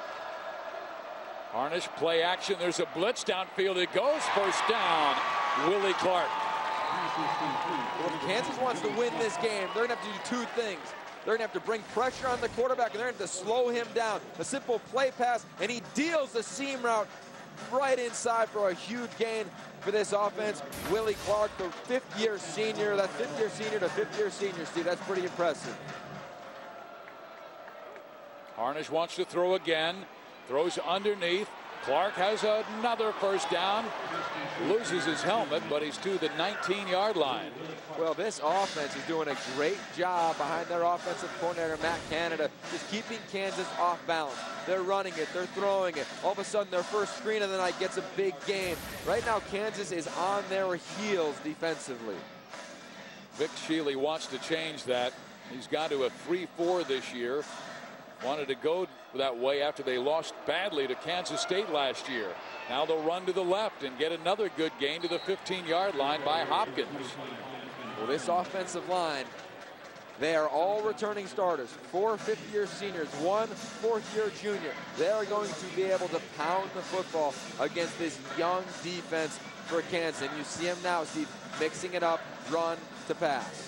Harnish play action. There's a blitz downfield. It goes. First down. Willie Clark. Well, if Kansas wants to win this game, they're going to have to do 2 things. They're going to have to bring pressure on the quarterback, and they're going to have to slow him down. A simple play pass, and he deals the seam route right inside for a huge gain for this offense. Willie Clark, the 5th-year senior. That's 5th-year senior to 5th-year senior, Steve. That's pretty impressive. Harnish wants to throw again. Throws underneath. Clark has another first down. Loses his helmet, but he's to the 19-yard line. Well, this offense is doing a great job behind their offensive coordinator, Matt Canada, just keeping Kansas off balance. They're running it, they're throwing it. All of a sudden, their first screen of the night gets a big gain. Right now, Kansas is on their heels defensively. Vic Shealy wants to change that. He's gone to a 3-4 this year. Wanted to go that way after they lost badly to Kansas State last year. Now they'll run to the left and get another good gain to the 15-yard line by Hopkins. Well, this offensive line, they are all returning starters. 4 fifth-year seniors, 1 fourth-year junior. They are going to be able to pound the football against this young defense for Kansas. And you see him now, Steve, mixing it up, run to pass.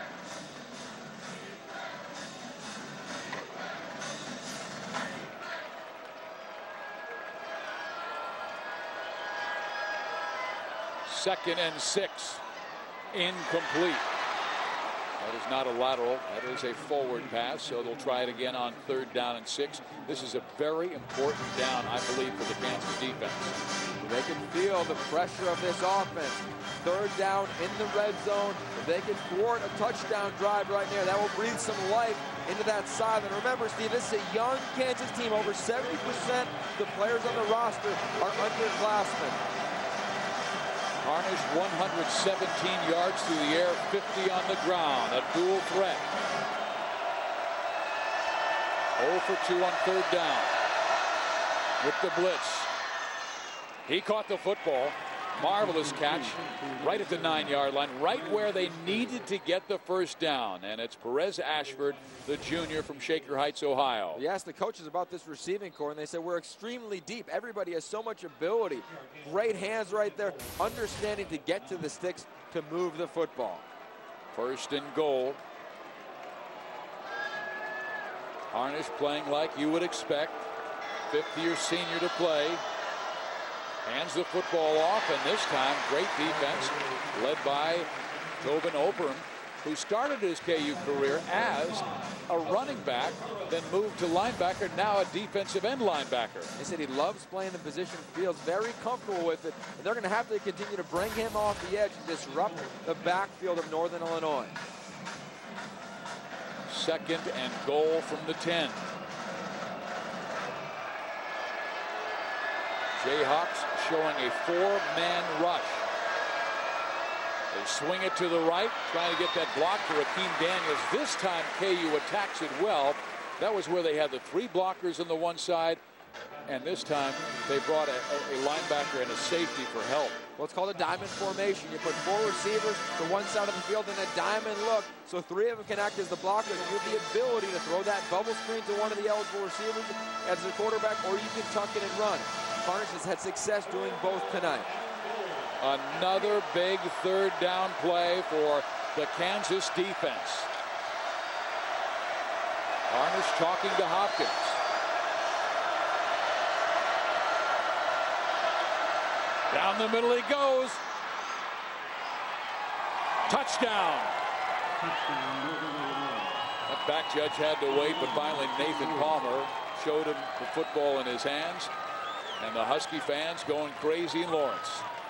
Second and 6. Incomplete. That is not a lateral. That is a forward pass, so they'll try it again on 3rd down and 6. This is a very important down, I believe, for the Kansas defense. They can feel the pressure of this offense. 3rd down in the red zone. If they can thwart a touchdown drive right there, that will breathe some life into that side. And remember, Steve, this is a young Kansas team. Over 70% of the players on the roster are underclassmen. Harnish 117 yards through the air, 50 on the ground. A dual threat. 0 for 2 on 3rd down. With the blitz. He caught the football. Marvelous catch right at the 9-yard line, right where they needed to get the first down. And it's Perez Ashford, the junior from Shaker Heights, Ohio. We asked the coaches about this receiving core, and they said we're extremely deep. Everybody has so much ability. Great hands right there, understanding to get to the sticks to move the football. 1st and goal. Harnish playing like you would expect. 5th-year senior to play. Hands the football off, and this time great defense led by Tobin Operum, who started his KU career as a running back, then moved to linebacker, now a defensive end linebacker. They said he loves playing the position, feels very comfortable with it, and they're going to have to continue to bring him off the edge and disrupt the backfield of Northern Illinois. 2nd and goal from the 10. Jayhawks showing a 4-man rush. They swing it to the right, trying to get that block for Akeem Daniels. This time KU attacks it well. That was where they had the 3 blockers on the one side, and this time they brought a linebacker and a safety for help. Well, it's called a diamond formation. You put 4 receivers to one side of the field in a diamond look, so 3 of them can act as the blockers, and you have the ability to throw that bubble screen to one of the eligible receivers as the quarterback, or you can tuck it and run. Harnish has had success doing both tonight. Another big 3rd down play for the Kansas defense. Harnish talking to Hopkins. Down the middle he goes. Touchdown. That back judge had to wait, but finally Nathan Palmer showed him the football in his hands. And the Husky fans going crazy in Lawrence.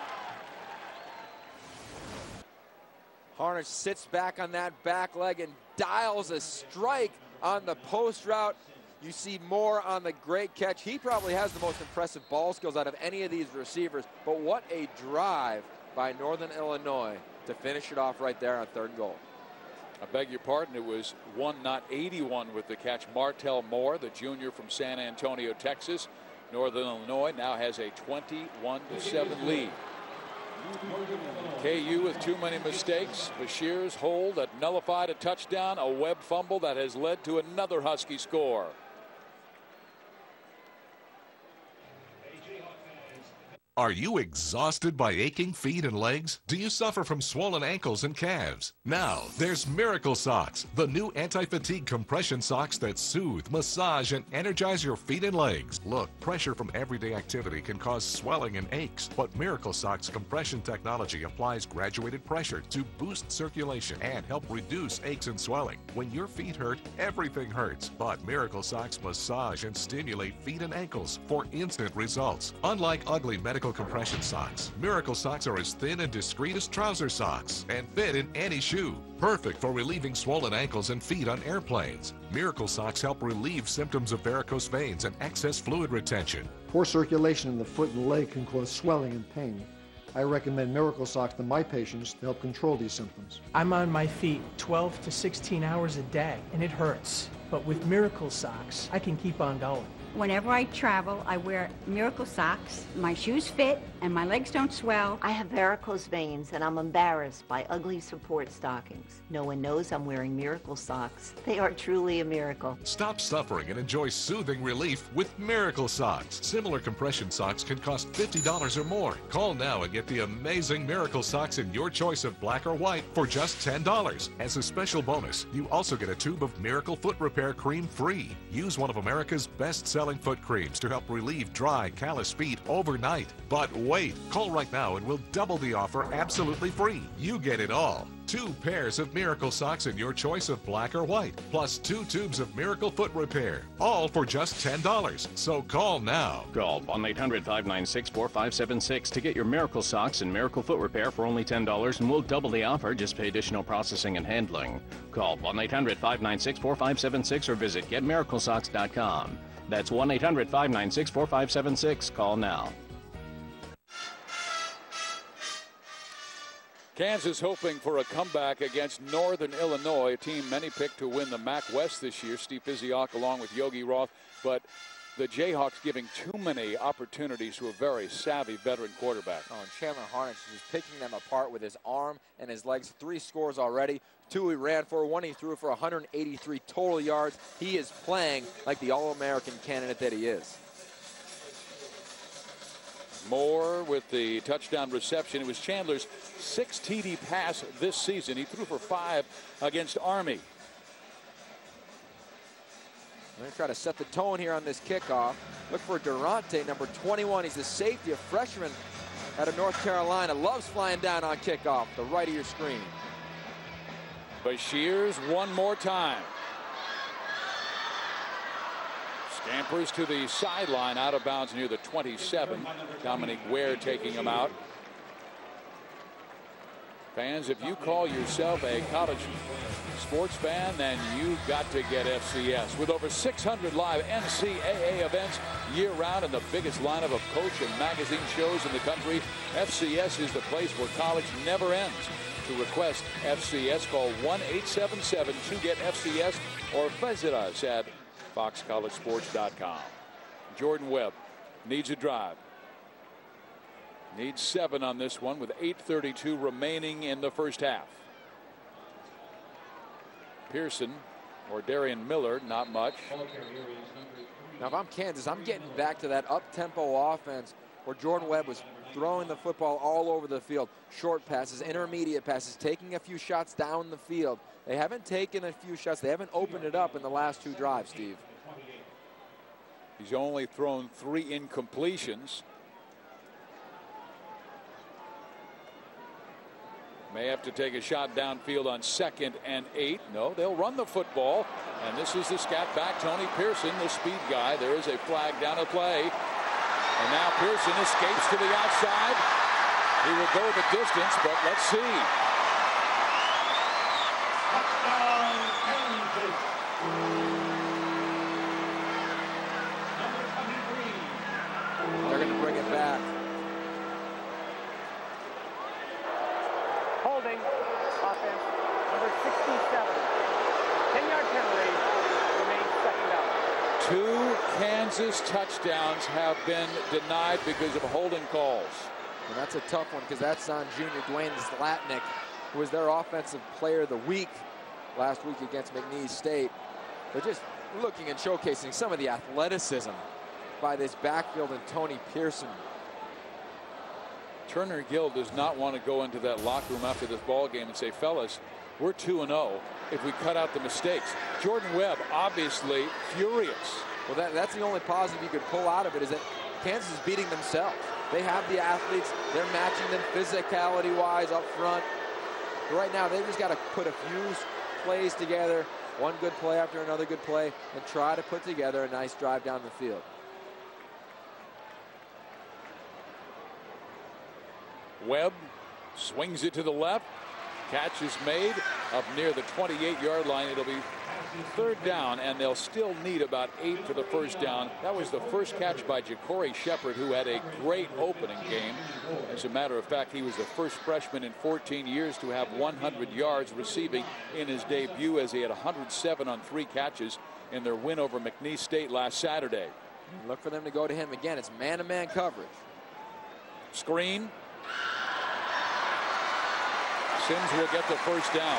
Harnish sits back on that back leg and dials a strike on the post route. You see Moore on the great catch. He probably has the most impressive ball skills out of any of these receivers. But what a drive by Northern Illinois to finish it off right there on 3rd and goal. I beg your pardon, it was 1, not 81 with the catch. Martell Moore, the junior from San Antonio, Texas. Northern Illinois now has a 21-7 lead. KU with too many mistakes. Bashir's hold that nullified a touchdown, a Webb fumble that has led to another Husky score. Are you exhausted by aching feet and legs? Do you suffer from swollen ankles and calves? Now, there's Miracle Socks, the new anti-fatigue compression socks that soothe, massage, and energize your feet and legs. Look, pressure from everyday activity can cause swelling and aches, but Miracle Socks compression technology applies graduated pressure to boost circulation and help reduce aches and swelling. When your feet hurt, everything hurts, but Miracle Socks massage and stimulate feet and ankles for instant results. Unlike ugly medical compression socks, Miracle Socks are as thin and discreet as trouser socks and fit in any shoe. Perfect for relieving swollen ankles and feet on airplanes. Miracle Socks help relieve symptoms of varicose veins and excess fluid retention. Poor circulation in the foot and leg can cause swelling and pain. I recommend Miracle Socks to my patients to help control these symptoms. I'm on my feet 12 to 16 hours a day, and it hurts. But with Miracle Socks, I can keep on going. Whenever I travel, I wear Miracle Socks. My shoes fit and my legs don't swell. I have varicose veins and I'm embarrassed by ugly support stockings. No one knows I'm wearing Miracle Socks. They are truly a miracle. Stop suffering and enjoy soothing relief with Miracle Socks. Similar compression socks can cost $50 or more. Call now and get the amazing Miracle Socks in your choice of black or white for just $10. As a special bonus, you also get a tube of Miracle Foot Repair Cream free. Use one of America's best-selling foot creams to help relieve dry, callous feet overnight. But wait, call right now and we'll double the offer absolutely free. You get it all. 2 pairs of Miracle Socks in your choice of black or white, plus 2 tubes of Miracle Foot Repair, all for just $10. So call now. Call 1-800-596-4576 to get your Miracle Socks and Miracle Foot Repair for only $10, and we'll double the offer. Just pay additional processing and handling. Call 1-800-596-4576 or visit getmiraclesocks.com. That's 1-800-596-4576. Call now. Kansas hoping for a comeback against Northern Illinois, a team many picked to win the MAC West this year. Steve Physiok along with Yogi Roth, but the Jayhawks giving too many opportunities to a very savvy veteran quarterback. Oh, and Chandler Harnish is just picking them apart with his arm and his legs. 3 scores already. 2 he ran for, 1 he threw for 183 total yards. He is playing like the All-American candidate that he is. Moore with the touchdown reception. It was Chandler's 6th TD pass this season. He threw for 5 against Army. They're going to try to set the tone here on this kickoff. Look for Durante, number 21. He's the safety, a freshman out of North Carolina. Loves flying down on kickoff, the right of your screen. Bashirs one more time. Scampers to the sideline, out of bounds near the 27. Dominic Ware taking him out. Fans, if you call yourself a college sports fan, then you've got to get FCS. With over 600 live NCAA events year-round and the biggest lineup of coach and magazine shows in the country, FCS is the place where college never ends. To request FCS, call 1-877-2-GET-FCS or visit us at foxcollegesports.com. Jordan Webb needs a drive. Needs 7 on this one with 8:32 remaining in the first half. Pearson or Darian Miller, not much. Now, if I'm Kansas, I'm getting back to that up-tempo offense where Jordan Webb was throwing the football all over the field. Short passes, intermediate passes, taking a few shots down the field. They haven't taken a few shots. They haven't opened it up in the last 2 drives, Steve. He's only thrown 3 incompletions. May have to take a shot downfield on 2nd and 8. No, they'll run the football. And this is the scat back, Tony Pearson, the speed guy. There is a flag down at play. And now Pearson escapes to the outside. He will go the distance, but let's see. They're going to bring it back. Holding offense, number 67. 10-yard penalty, remains 2nd down. 2 Kansas touchdowns have been denied because of holding calls. And that's a tough one because that's on junior Dwayne Zlatnick, who was their offensive player of the week last week against McNeese State. They're just looking and showcasing some of the athleticism by this backfield and Tony Pearson. Turner Gill does not want to go into that locker room after this ball game and say, fellas, we're 2-0 if we cut out the mistakes. Jordan Webb obviously furious. Well, that's the only positive you could pull out of it, is that Kansas is beating themselves. They have the athletes. They're matching them physicality-wise up front. But right now, they've just got to put a few plays together, one good play after another good play, and try to put together a nice drive down the field. Webb swings it to the left. Catch is made up near the 28-yard line. It'll be third down, and they'll still need about 8 for the first down. That was the first catch by Ja'Cory Shepherd, who had a great opening game. As a matter of fact, he was the first freshman in 14 years to have 100 yards receiving in his debut, as he had 107 on 3 catches in their win over McNeese State last Saturday. Look for them to go to him again. It's man-to-man coverage. Screen. Sims will get the first down.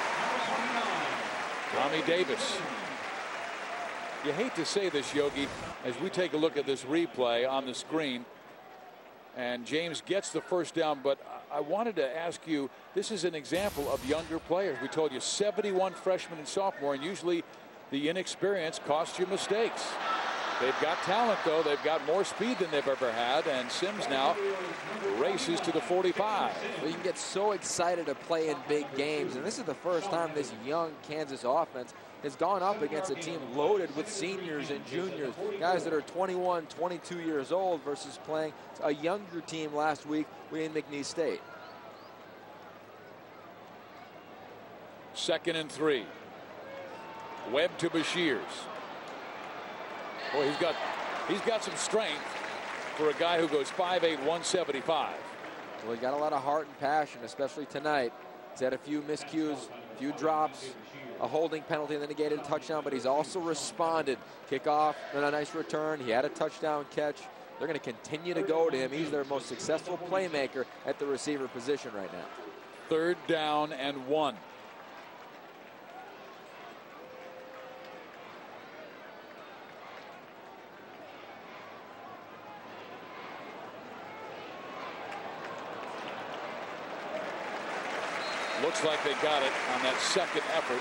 Tommy Davis. You hate to say this, Yogi, as we take a look at this replay on the screen, and James gets the first down, but I wanted to ask you, this is an example of younger players. We told you 71 freshmen and sophomore, and usually the inexperience costs you mistakes. They've got talent, though. They've got more speed than they've ever had, and Sims now races to the 45. Well, you can get so excited to play in big games, and this is the first time this young Kansas offense has gone up against a team loaded with seniors and juniors, guys that are 21, 22 years old, versus playing a younger team last week in McNeese State. 2nd and 3. Webb to Bashirs. Boy, he's got some strength for a guy who goes 5'8", 175. Well, he got a lot of heart and passion, especially tonight. He's had a few miscues, a few drops, a holding penalty, and then he gained a touchdown, but he's also responded. Kickoff, then a nice return. He had a touchdown catch. They're going to continue to go to him. He's their most successful playmaker at the receiver position right now. 3rd down and 1. Looks like they got it on that second effort.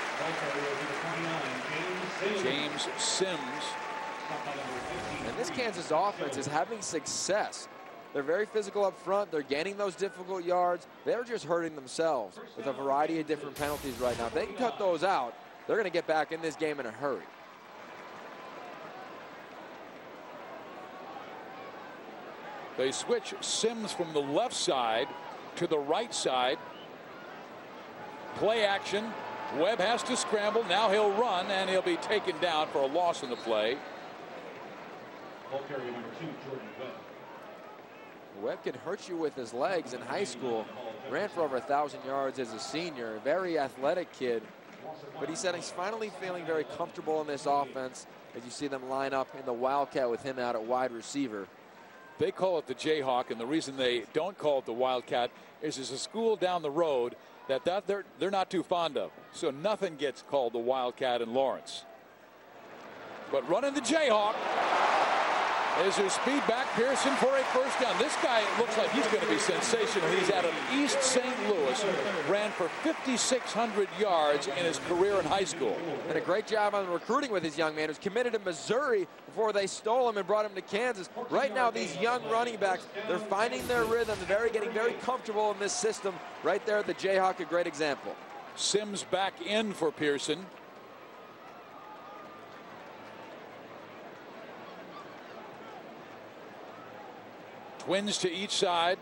James Sims. And this Kansas offense is having success. They're very physical up front. They're gaining those difficult yards. They're just hurting themselves with a variety of different penalties right now. If they can cut those out, they're going to get back in this game in a hurry. They switch Sims from the left side to the right side. Play action. Webb has to scramble. Now he'll run, and he'll be taken down for a loss in the play. Ball carrier number 2, Jordan Webb. Webb can hurt you with his legs in high school. Ran for over 1,000 yards as a senior. Very athletic kid. But he said he's finally feeling very comfortable in this offense as you see them line up in the Wildcat with him out at wide receiver. They call it the Jayhawk, and the reason they don't call it the Wildcat is there's a school down the road that they're not too fond of. So nothing gets called the Wildcat in Lawrence. But running the Jayhawk is their speed back Pearson for a first down. This guy looks like he's going to be sensational. He's out of East St. Louis, ran for 5,600 yards in his career in high school. And a great job on recruiting with his young man, who's committed to Missouri before they stole him and brought him to Kansas. Right now, these young running backs, they're finding their rhythm, getting very comfortable in this system. Right there, the Jayhawk, a great example. Sims back in for Pearson. Twins to each side.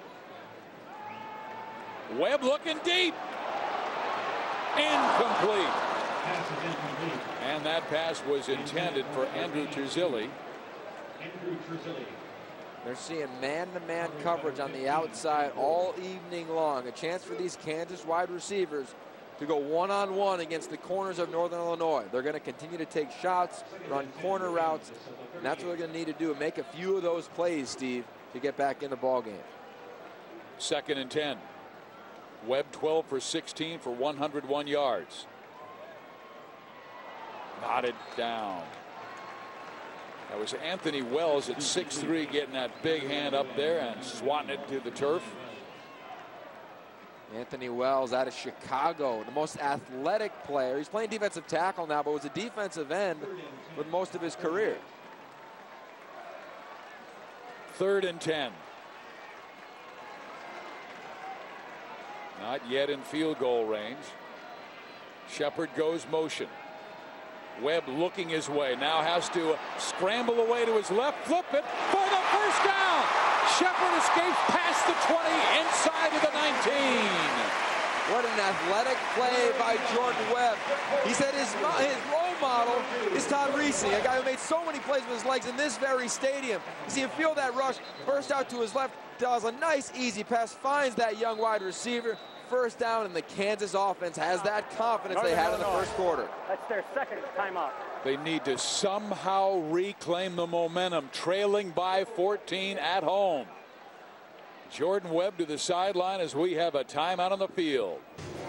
Webb looking deep. Incomplete. And that pass was intended for Andrew Terzilli. They're seeing man-to-man coverage on the outside all evening long. A chance for these Kansas wide receivers to go one-on-one against the corners of Northern Illinois. They're going to continue to take shots, run corner routes, and that's what they're going to need to do, make a few of those plays, Steve, to get back in the ball game. 2nd and 10. Webb 12 for 16 for 101 yards. Knotted down. That was Anthony Wells at 6'3", getting that big hand up there and swatting it to the turf. Anthony Wells out of Chicago, the most athletic player. He's playing defensive tackle now, but was a defensive end for most of his career. 3rd and 10. Not yet in field goal range. Shepard goes motion. Webb looking his way. Now has to scramble away to his left. Flip it for the first down. Shepard escapes past the 20, inside of the 19. What an athletic play by Jordan Webb. He said his role model is Todd Reese, a guy who made so many plays with his legs in this very stadium. You see him feel that rush, burst out to his left, does a nice easy pass, finds that young wide receiver. First down, and the Kansas offense has that confidence they had in the first quarter. That's their second timeout. They need to somehow reclaim the momentum, trailing by 14 at home. Jordan Webb to the sideline as we have a timeout on the field.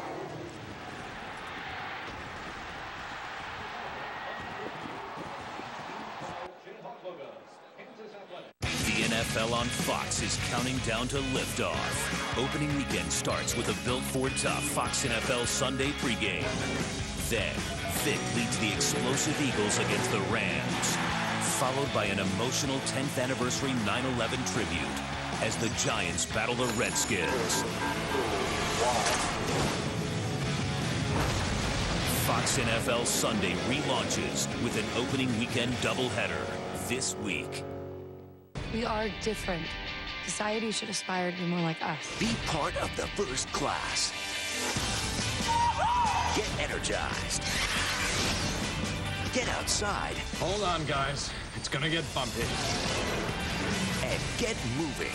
The NFL on Fox is counting down to liftoff. Opening weekend starts with a Built Ford Tough Fox NFL Sunday pregame. Then, Vic leads the explosive Eagles against the Rams, followed by an emotional 10th anniversary 9/11 tribute as the Giants battle the Redskins. Fox NFL Sunday relaunches with an opening weekend doubleheader this week. We are different. Society should aspire to be more like us. Be part of the first class. Get energized. Get outside. Hold on, guys. It's gonna get bumpy. And get moving.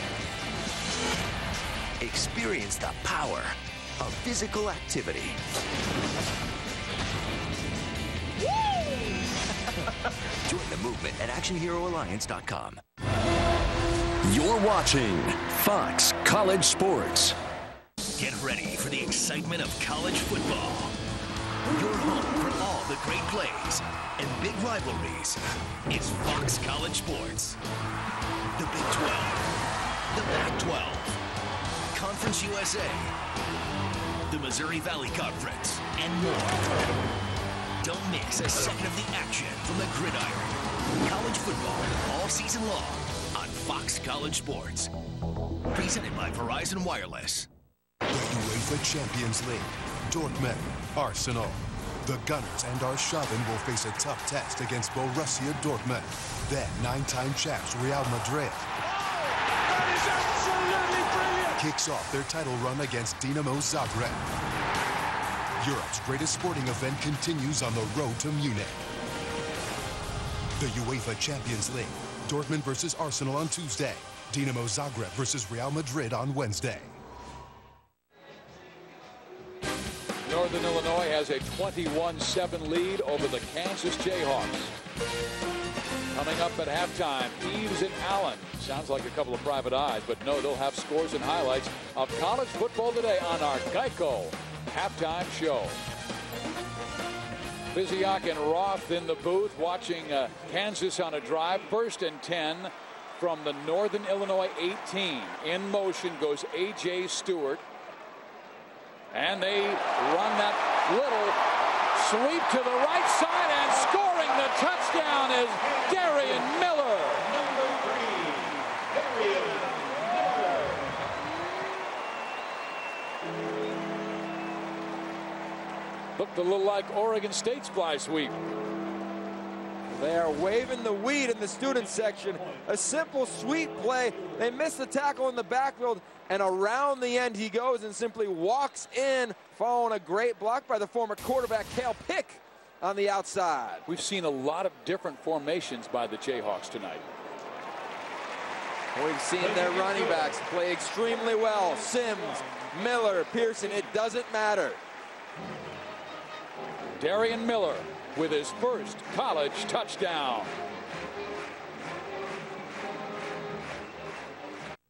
Experience the power of physical activity. Join the movement at ActionHeroAlliance.com. You're watching Fox College Sports. Get ready for the excitement of college football. Your home for all the great plays and big rivalries. It's Fox College Sports. The Big 12, the Pac-12, Conference USA, the Missouri Valley Conference, and more. Don't miss a second of the action from the gridiron. College football all season long on Fox College Sports. Presented by Verizon Wireless. The UEFA Champions League. Dortmund, Arsenal. The Gunners and Arshavin will face a tough test against Borussia Dortmund. Then 9-time champs Real Madrid kicks off their title run against Dinamo Zagreb. Europe's greatest sporting event continues on the road to Munich. The UEFA Champions League. Dortmund versus Arsenal on Tuesday. Dinamo Zagreb versus Real Madrid on Wednesday. Northern Illinois has a 21-7 lead over the Kansas Jayhawks. Coming up at halftime, Eves and Allen. Sounds like a couple of private eyes, but no, they'll have scores and highlights of college football today on our Geico halftime show. Biziak and Roth in the booth watching Kansas on a drive. 1st and 10 from the Northern Illinois 18. In motion goes A.J. Stewart. And they run that little sweep to the right side, and scoring the touchdown is Darian Miller. Looked a little like Oregon State's fly sweep. They are waving the weed in the student section. A simple sweep play. They miss the tackle in the backfield, and around the end he goes and simply walks in, following a great block by the former quarterback Cale Pick on the outside. We've seen a lot of different formations by the Jayhawks tonight. We've seen their running backs play extremely well. Sims, Miller, Pearson, it doesn't matter. Darian Miller with his first college touchdown.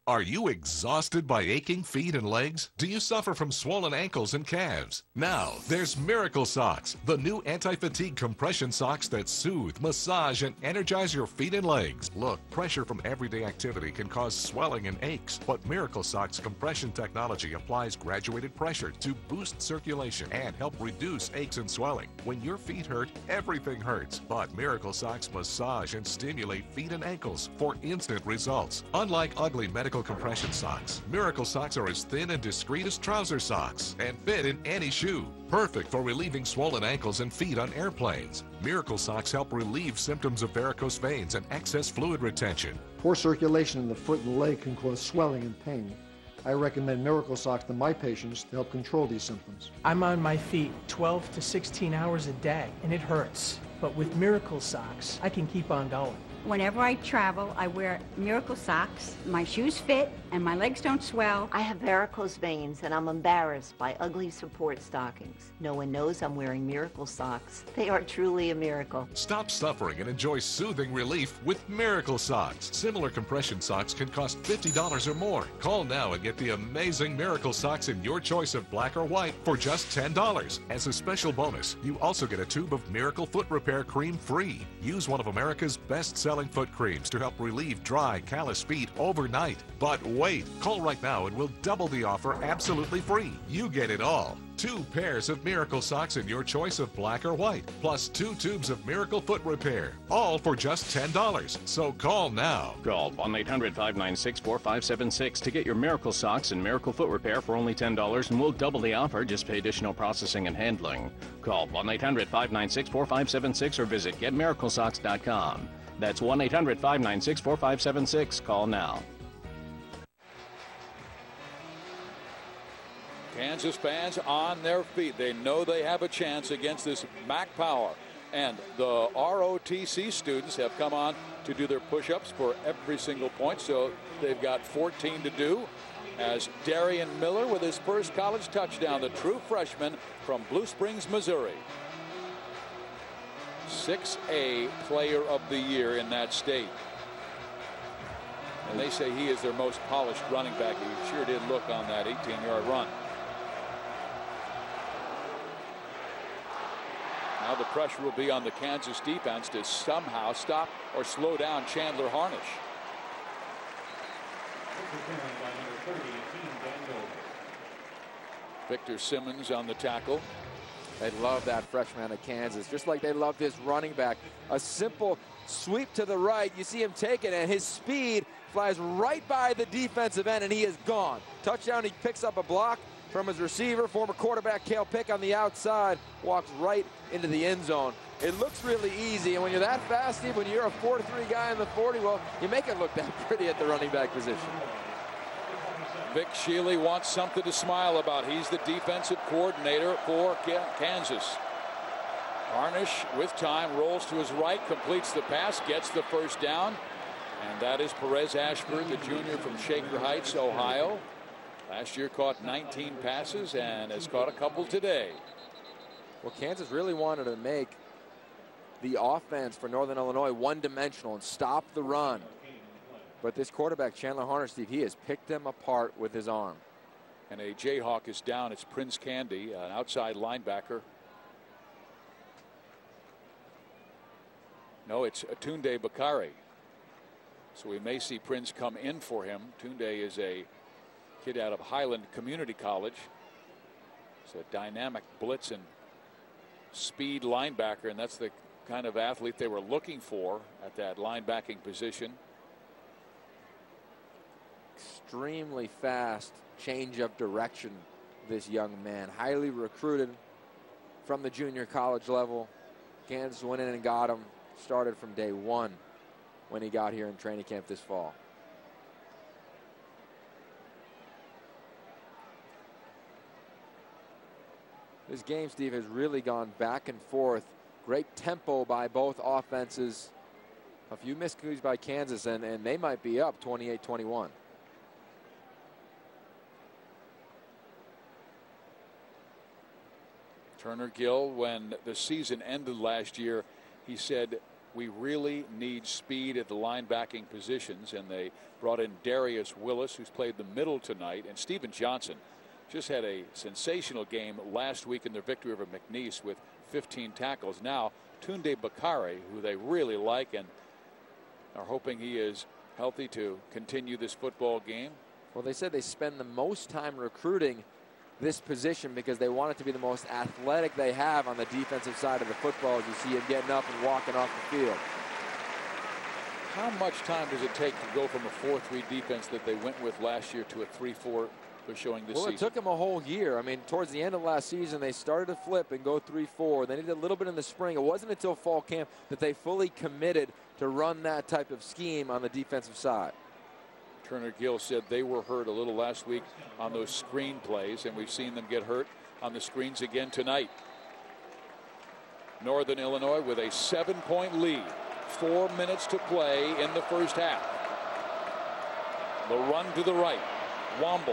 Are you exhausted by aching feet and legs? Do you suffer from swollen ankles and calves? Now, there's Miracle Socks, the new anti-fatigue compression socks that soothe, massage, and energize your feet and legs. Look, pressure from everyday activity can cause swelling and aches, but Miracle Socks compression technology applies graduated pressure to boost circulation and help reduce aches and swelling. When your feet hurt, everything hurts, but Miracle Socks massage and stimulate feet and ankles for instant results. Unlike ugly medical compression socks, Miracle Socks are as thin and discreet as trouser socks and fit in any shoe. Perfect for relieving swollen ankles and feet on airplanes. Miracle Socks help relieve symptoms of varicose veins and excess fluid retention. Poor circulation in the foot and leg can cause swelling and pain. I recommend Miracle Socks to my patients to help control these symptoms. I'm on my feet 12 to 16 hours a day, and it hurts. But with Miracle Socks, I can keep on going. Whenever I travel, I wear Miracle Socks. My shoes fit and my legs don't swell. I have varicose veins and I'm embarrassed by ugly support stockings. No one knows I'm wearing Miracle Socks. They are truly a miracle. Stop suffering and enjoy soothing relief with Miracle Socks. Similar compression socks can cost $50 or more. Call now and get the amazing Miracle Socks in your choice of black or white for just $10. As a special bonus, you also get a tube of Miracle Foot Repair Cream free. Use one of America's best-selling foot creams to help relieve dry, callous feet overnight. But wait, call right now and we'll double the offer absolutely free. You get it all. 2 pairs of Miracle Socks in your choice of black or white, plus 2 tubes of Miracle Foot Repair, all for just $10. So call now. Call 1-800-596-4576 to get your Miracle Socks and Miracle Foot Repair for only $10, and we'll double the offer. Just pay additional processing and handling. Call 1-800-596-4576 or visit getmiraclesocks.com. That's 1-800-596-4576. Call now. Kansas fans on their feet. They know they have a chance against this MAC power. And the ROTC students have come on to do their push-ups for every single point. So they've got 14 to do. As Darian Miller with his first college touchdown, the true freshman from Blue Springs, Missouri. 6A Player of the Year in that state. And they say he is their most polished running back. He sure did look on that 18-yard run. Now the pressure will be on the Kansas defense to somehow stop or slow down Chandler Harnish. Victor Simmons on the tackle. They love that freshman out of Kansas, just like they love his running back. A simple sweep to the right. You see him take it, and his speed flies right by the defensive end, and he is gone. Touchdown, he picks up a block from his receiver. Former quarterback Cale Pick on the outside walks right into the end zone. It looks really easy, and when you're that fast, Steve, when you're a 4-3 guy in the 40, well, you make it look that pretty at the running back position. Vic Shealy wants something to smile about. He's the defensive coordinator for Kansas. Harnish, with time, rolls to his right, completes the pass, gets the first down. And that is Perez Ashford, the junior from Shaker Heights, Ohio. Last year caught 19 passes and has caught a couple today. Well, Kansas really wanted to make the offense for Northern Illinois one-dimensional and stop the run. But this quarterback, Chandler Harnish, Steve, he has picked them apart with his arm. And a Jayhawk is down. It's Prince Candy, an outside linebacker. No, it's Tunde Bakari. So we may see Prince come in for him. Tunde is a kid out of Highland Community College. It's a dynamic blitz and speed linebacker, and that's the kind of athlete they were looking for at that linebacking position. Extremely fast change of direction, this young man. Highly recruited from the junior college level. Kansas went in and got him. Started from day one when he got here in training camp this fall. This game, Steve, has really gone back and forth. Great tempo by both offenses. A few miscues by Kansas, and they might be up 28-21. Turner Gill, when the season ended last year, he said we really need speed at the linebacking positions, and they brought in Darius Willis, who's played the middle tonight, and Steven Johnson just had a sensational game last week in their victory over McNeese with 15 tackles. Now Tunde Bakare, who they really like and are hoping he is healthy to continue this football game. Well, they said they spend the most time recruiting this position because they want it to be the most athletic they have on the defensive side of the football, as you see him getting up and walking off the field. How much time does it take to go from a 4-3 defense that they went with last year to a 3-4 they're showing this season? It took them a whole year. I mean, towards the end of last season, they started to flip and go 3-4. They needed a little bit in the spring. It wasn't until fall camp that they fully committed to run that type of scheme on the defensive side. Turner Gill said they were hurt a little last week on those screen plays, and we've seen them get hurt on the screens again tonight. Northern Illinois with a 7-point lead. 4 minutes to play in the first half. The run to the right. Womble.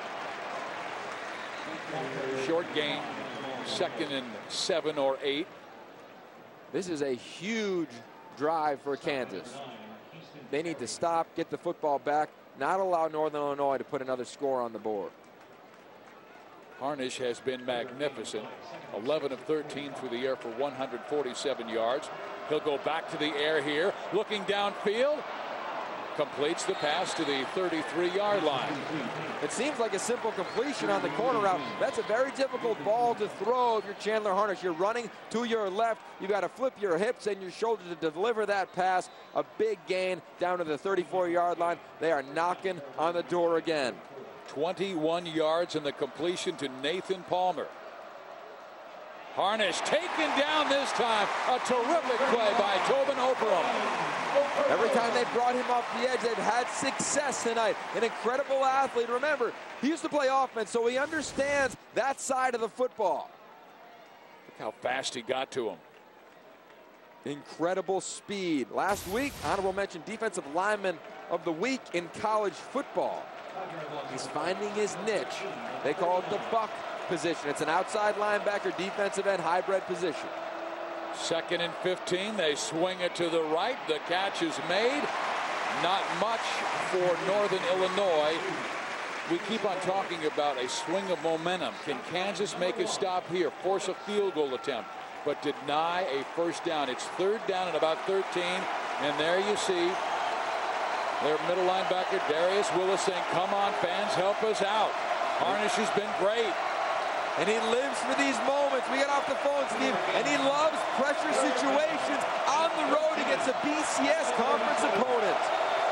Short gain. 2nd and 7 or 8. This is a huge drive for Kansas. They need to stop, get the football back, not allow Northern Illinois to put another score on the board. Harnish has been magnificent. 11 of 13 through the air for 147 yards. He'll go back to the air here, looking downfield. Completes the pass to the 33-yard line. It seems like a simple completion on the corner route. That's a very difficult ball to throw if you're Chandler Harnish. You're running to your left. You got to flip your hips and your shoulders to deliver that pass. A big gain down to the 34-yard line. They are knocking on the door again. 21 yards in the completion to Nathan Palmer. Harnish taken down this time. A terrific play by Tobin Operum. Every time they brought him off the edge, they've had success tonight. An incredible athlete. Remember, he used to play offense, so he understands that side of the football. Look how fast he got to him. Incredible speed. Last week, honorable mention, defensive lineman of the week in college football. He's finding his niche. They call it the buck position. It's an outside linebacker, defensive end, hybrid position. 2nd and 15. They swing it to the right. The catch is made. Not much for Northern Illinois. We keep on talking about a swing of momentum. Can Kansas make a stop here, force a field goal attempt, but deny a first down? It's 3rd down and about 13. And there you see their middle linebacker, Darius Willis, saying, come on, fans, help us out. Harnish has been great. And he lives for these moments. We got off the phone, Steve, and he loves pressure situations on the road against a BCS conference opponent.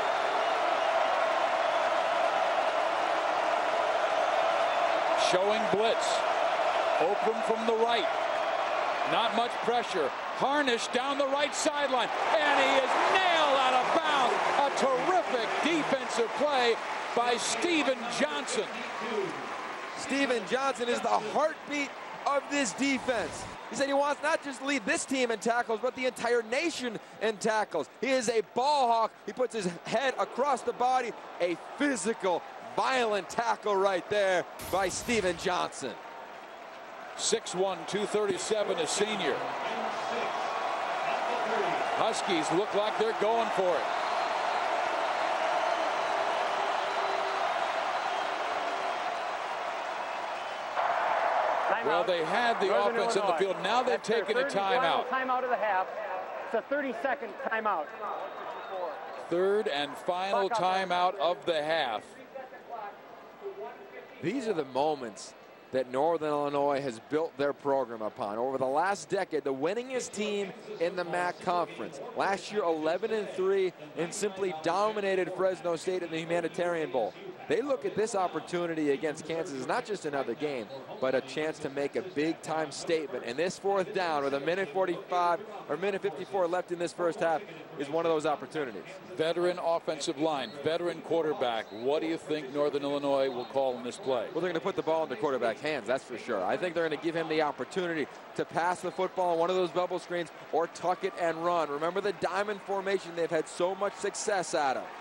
Showing blitz. Open from the right. Not much pressure. Harnish down the right sideline, and he is nailed out of bounds. A terrific defensive play by Steven Johnson. Steven Johnson is the heartbeat of this defense. He said he wants not just to lead this team in tackles, but the entire nation in tackles. He is a ball hawk. He puts his head across the body. A physical, violent tackle right there by Steven Johnson. 6'1", 237, a senior. Huskies look like they're going for it. Well, they had the Northern offense Illinois. in the field. Now they've taken a timeout. Timeout of the half. It's a 30-second timeout. 3rd and final timeout of the half. These are the moments that Northern Illinois has built their program upon. Over the last decade, the winningest team in the MAC Conference. Last year, 11-3, and simply dominated Fresno State in the Humanitarian Bowl. They look at this opportunity against Kansas as not just another game, but a chance to make a big-time statement. And this 4th down with a minute 45 or minute 54 left in this first half is one of those opportunities. Veteran offensive line, veteran quarterback. What do you think Northern Illinois will call in this play? Well, they're going to put the ball in the quarterback's hands, that's for sure. I think they're going to give him the opportunity to pass the football on one of those bubble screens or tuck it and run. Remember the diamond formation they've had so much success out of.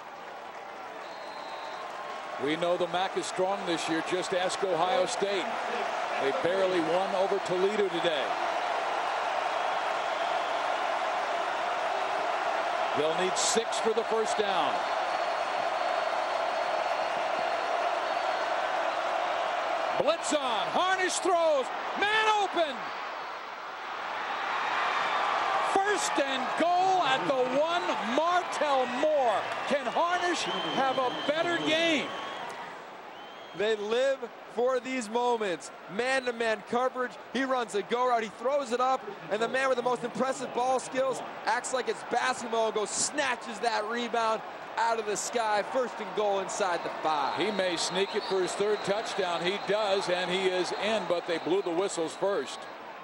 We know the MAC is strong this year. Just ask Ohio State. They barely won over Toledo today. They'll need 6 for the first down. Blitz on. Harnish throws. Man open. First and goal at the 1. Martell Moore. Can Harnish have a better game? They live for these moments. Man-to-man coverage. He runs a go route. He throws it up. And the man with the most impressive ball skills acts like it's basketball and goes snatches that rebound out of the sky. First and goal inside the 5. He may sneak it for his 3rd touchdown. He does, and he is in, but they blew the whistles first.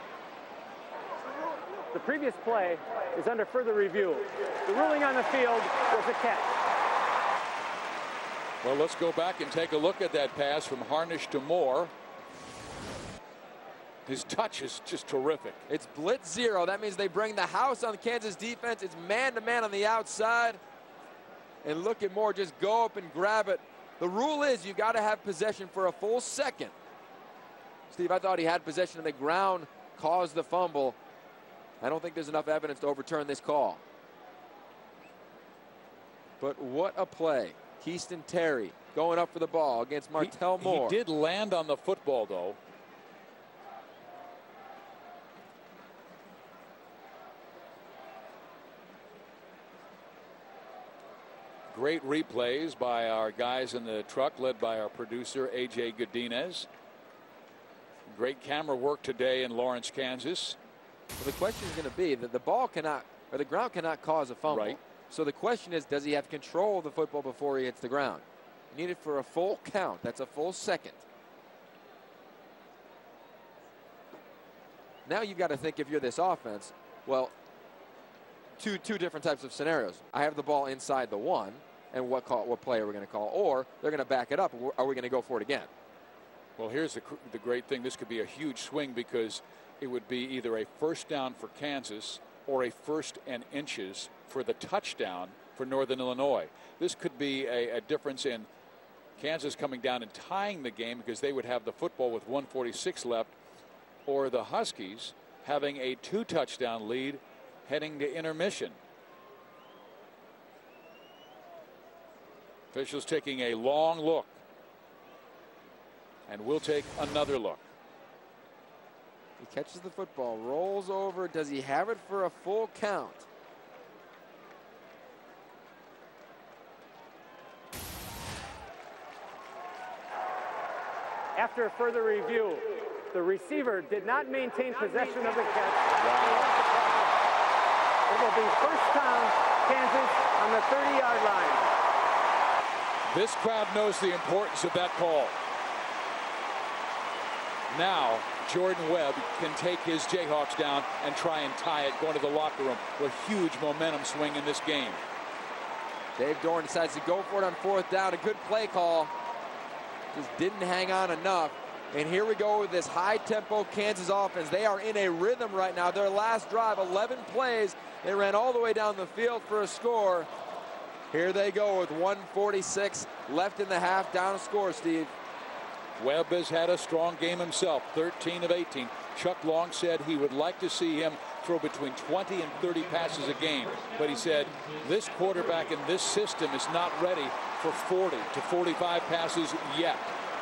The previous play is under further review. The ruling on the field was a catch. Well, let's go back and take a look at that pass from Harnish to Moore. His touch is just terrific. It's blitz 0. That means they bring the house on the Kansas defense. It's man-to-man on the outside. And look at Moore just go up and grab it. The rule is you've got to have possession for a full second. Steve, I thought he had possession of the ground, caused the fumble. I don't think there's enough evidence to overturn this call. But what a play. Keaston Terry going up for the ball against Martell Moore. He did land on the football, though. Great replays by our guys in the truck, led by our producer, A.J. Godinez. Great camera work today in Lawrence, Kansas. Well, the question is going to be that the ball cannot, or the ground cannot cause a fumble. Right. So the question is, does he have control of the football before he hits the ground? You need it for a full count. That's a full second. Now you've got to think, if you're this offense, well, two different types of scenarios. I have the ball inside the 1, and what play are we going to call? Or they're going to back it up. Are we going to go for it again? Well, here's the great thing. This could be a huge swing because it would be either a first down for Kansas or a 1st and inches for the touchdown for Northern Illinois. This could be a difference in Kansas coming down and tying the game because they would have the football with 1:46 left, or the Huskies having a 2-touchdown lead heading to intermission. Officials taking a long look, and we'll take another look. He catches the football, rolls over. Does he have it for a full count? After further review, the receiver did not maintain possession of the catch. It will be first down, Kansas on the 30-yard line. This crowd knows the importance of that call. Now, Jordan Webb can take his Jayhawks down and try and tie it, going to the locker room. A huge momentum swing in this game. Dave Dorn decides to go for it on 4th down. A good play call. Just didn't hang on enough. And here we go with this high-tempo Kansas offense. They are in a rhythm right now. Their last drive, 11 plays. They ran all the way down the field for a score. Here they go with 1:46 left in the half. Down a score, Steve. Webb has had a strong game himself, 13 of 18. Chuck Long said he would like to see him throw between 20 and 30 passes a game. But he said this quarterback in this system is not ready for 40 to 45 passes yet.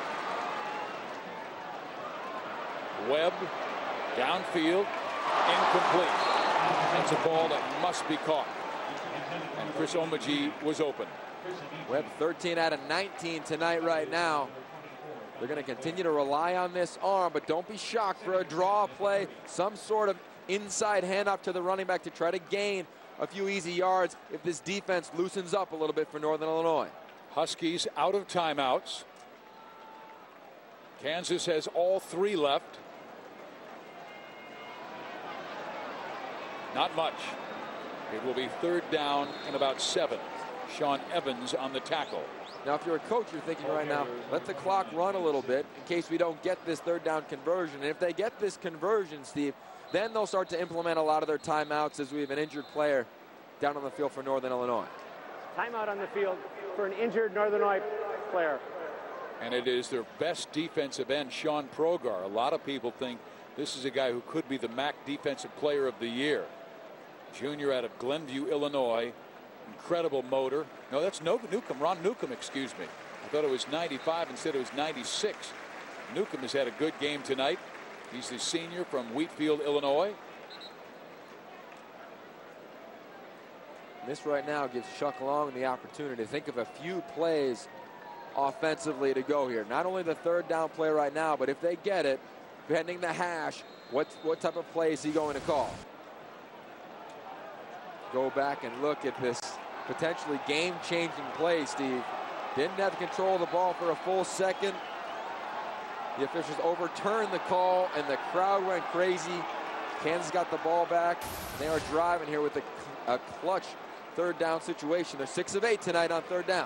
Webb downfield, incomplete. That's a ball that must be caught. And Chris Omoji was open. Webb 13 out of 19 tonight right now. They're going to continue to rely on this arm, but don't be shocked for a draw play, some sort of inside handoff to the running back to try to gain a few easy yards if this defense loosens up a little bit for Northern Illinois. Huskies out of timeouts. Kansas has all 3 left. Not much. It will be 3rd down and about 7. Sean Evans on the tackle. Now, if you're a coach, you're thinking right now, let the clock run a little bit in case we don't get this 3rd down conversion. And if they get this conversion, Steve, then they'll start to implement a lot of their timeouts as we have an injured player down on the field for Northern Illinois. Timeout on the field for an injured Northern Illinois player. And it is their best defensive end, Sean Progar. A lot of people think this is a guy who could be the MAC Defensive Player of the Year. Junior out of Glenview, Illinois, Incredible motor. No, that's Newcomb. Ron Newcomb, excuse me. I thought it was 95. Instead, it was 96. Newcomb has had a good game tonight. He's the senior from Wheatfield, Illinois. This right now gives Chuck Long the opportunity to think of a few plays offensively to go here. Not only the third down play right now, but if they get it, bending the hash, what type of play is he going to call? Go back and look at this potentially game-changing play, Steve. Didn't have control of the ball for a full second. The officials overturned the call, and the crowd went crazy. Kansas got the ball back. They are driving here with a clutch third down situation. They're 6 of 8 tonight on third down.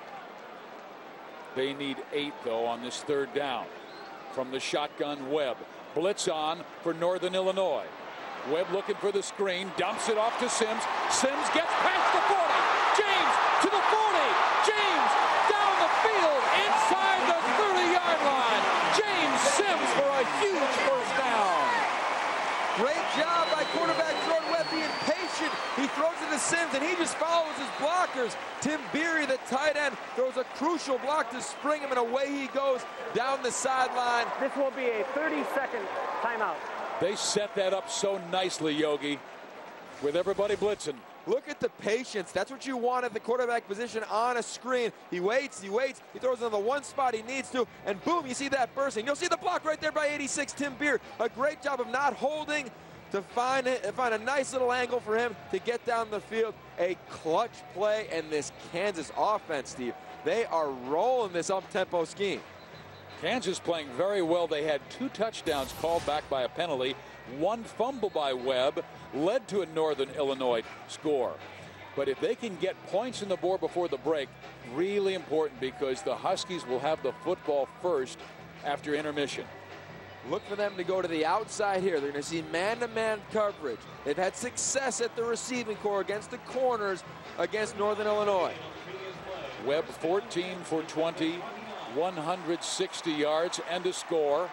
They need 8, though, on this third down. From the shotgun, Webb. Blitz on for Northern Illinois. Webb looking for the screen, dumps it off to Sims. Sims gets past the 40. James to the 40. James down the field inside the 30-yard line. James Sims for a huge first down. Great job by quarterback Jordan Webb being patient. He throws it to Sims, and he just follows his blockers. Tim Beery, the tight end, throws a crucial block to spring him, and away he goes down the sideline. This will be a 30-second timeout. They set that up so nicely, Yogi, with everybody blitzing. Look at the patience. That's what you want at the quarterback position on a screen. He waits, he throws it on the one spot he needs to, and boom, you see that bursting. You'll see the block right there by 86, Tim Beer. A great job of not holding to find a nice little angle for him to get down the field. A clutch play, and this Kansas offense, Steve, they are rolling this up-tempo scheme. Kansas playing very well. They had 2 touchdowns called back by a penalty. 1 fumble by Webb led to a Northern Illinois score. But if they can get points in the board before the break, really important, because the Huskies will have the football first after intermission. Look for them to go to the outside here. They're going to see man-to-man coverage. They've had success at the receiving corps against the corners against Northern Illinois. Webb 14 for 20, 160 yards and a score.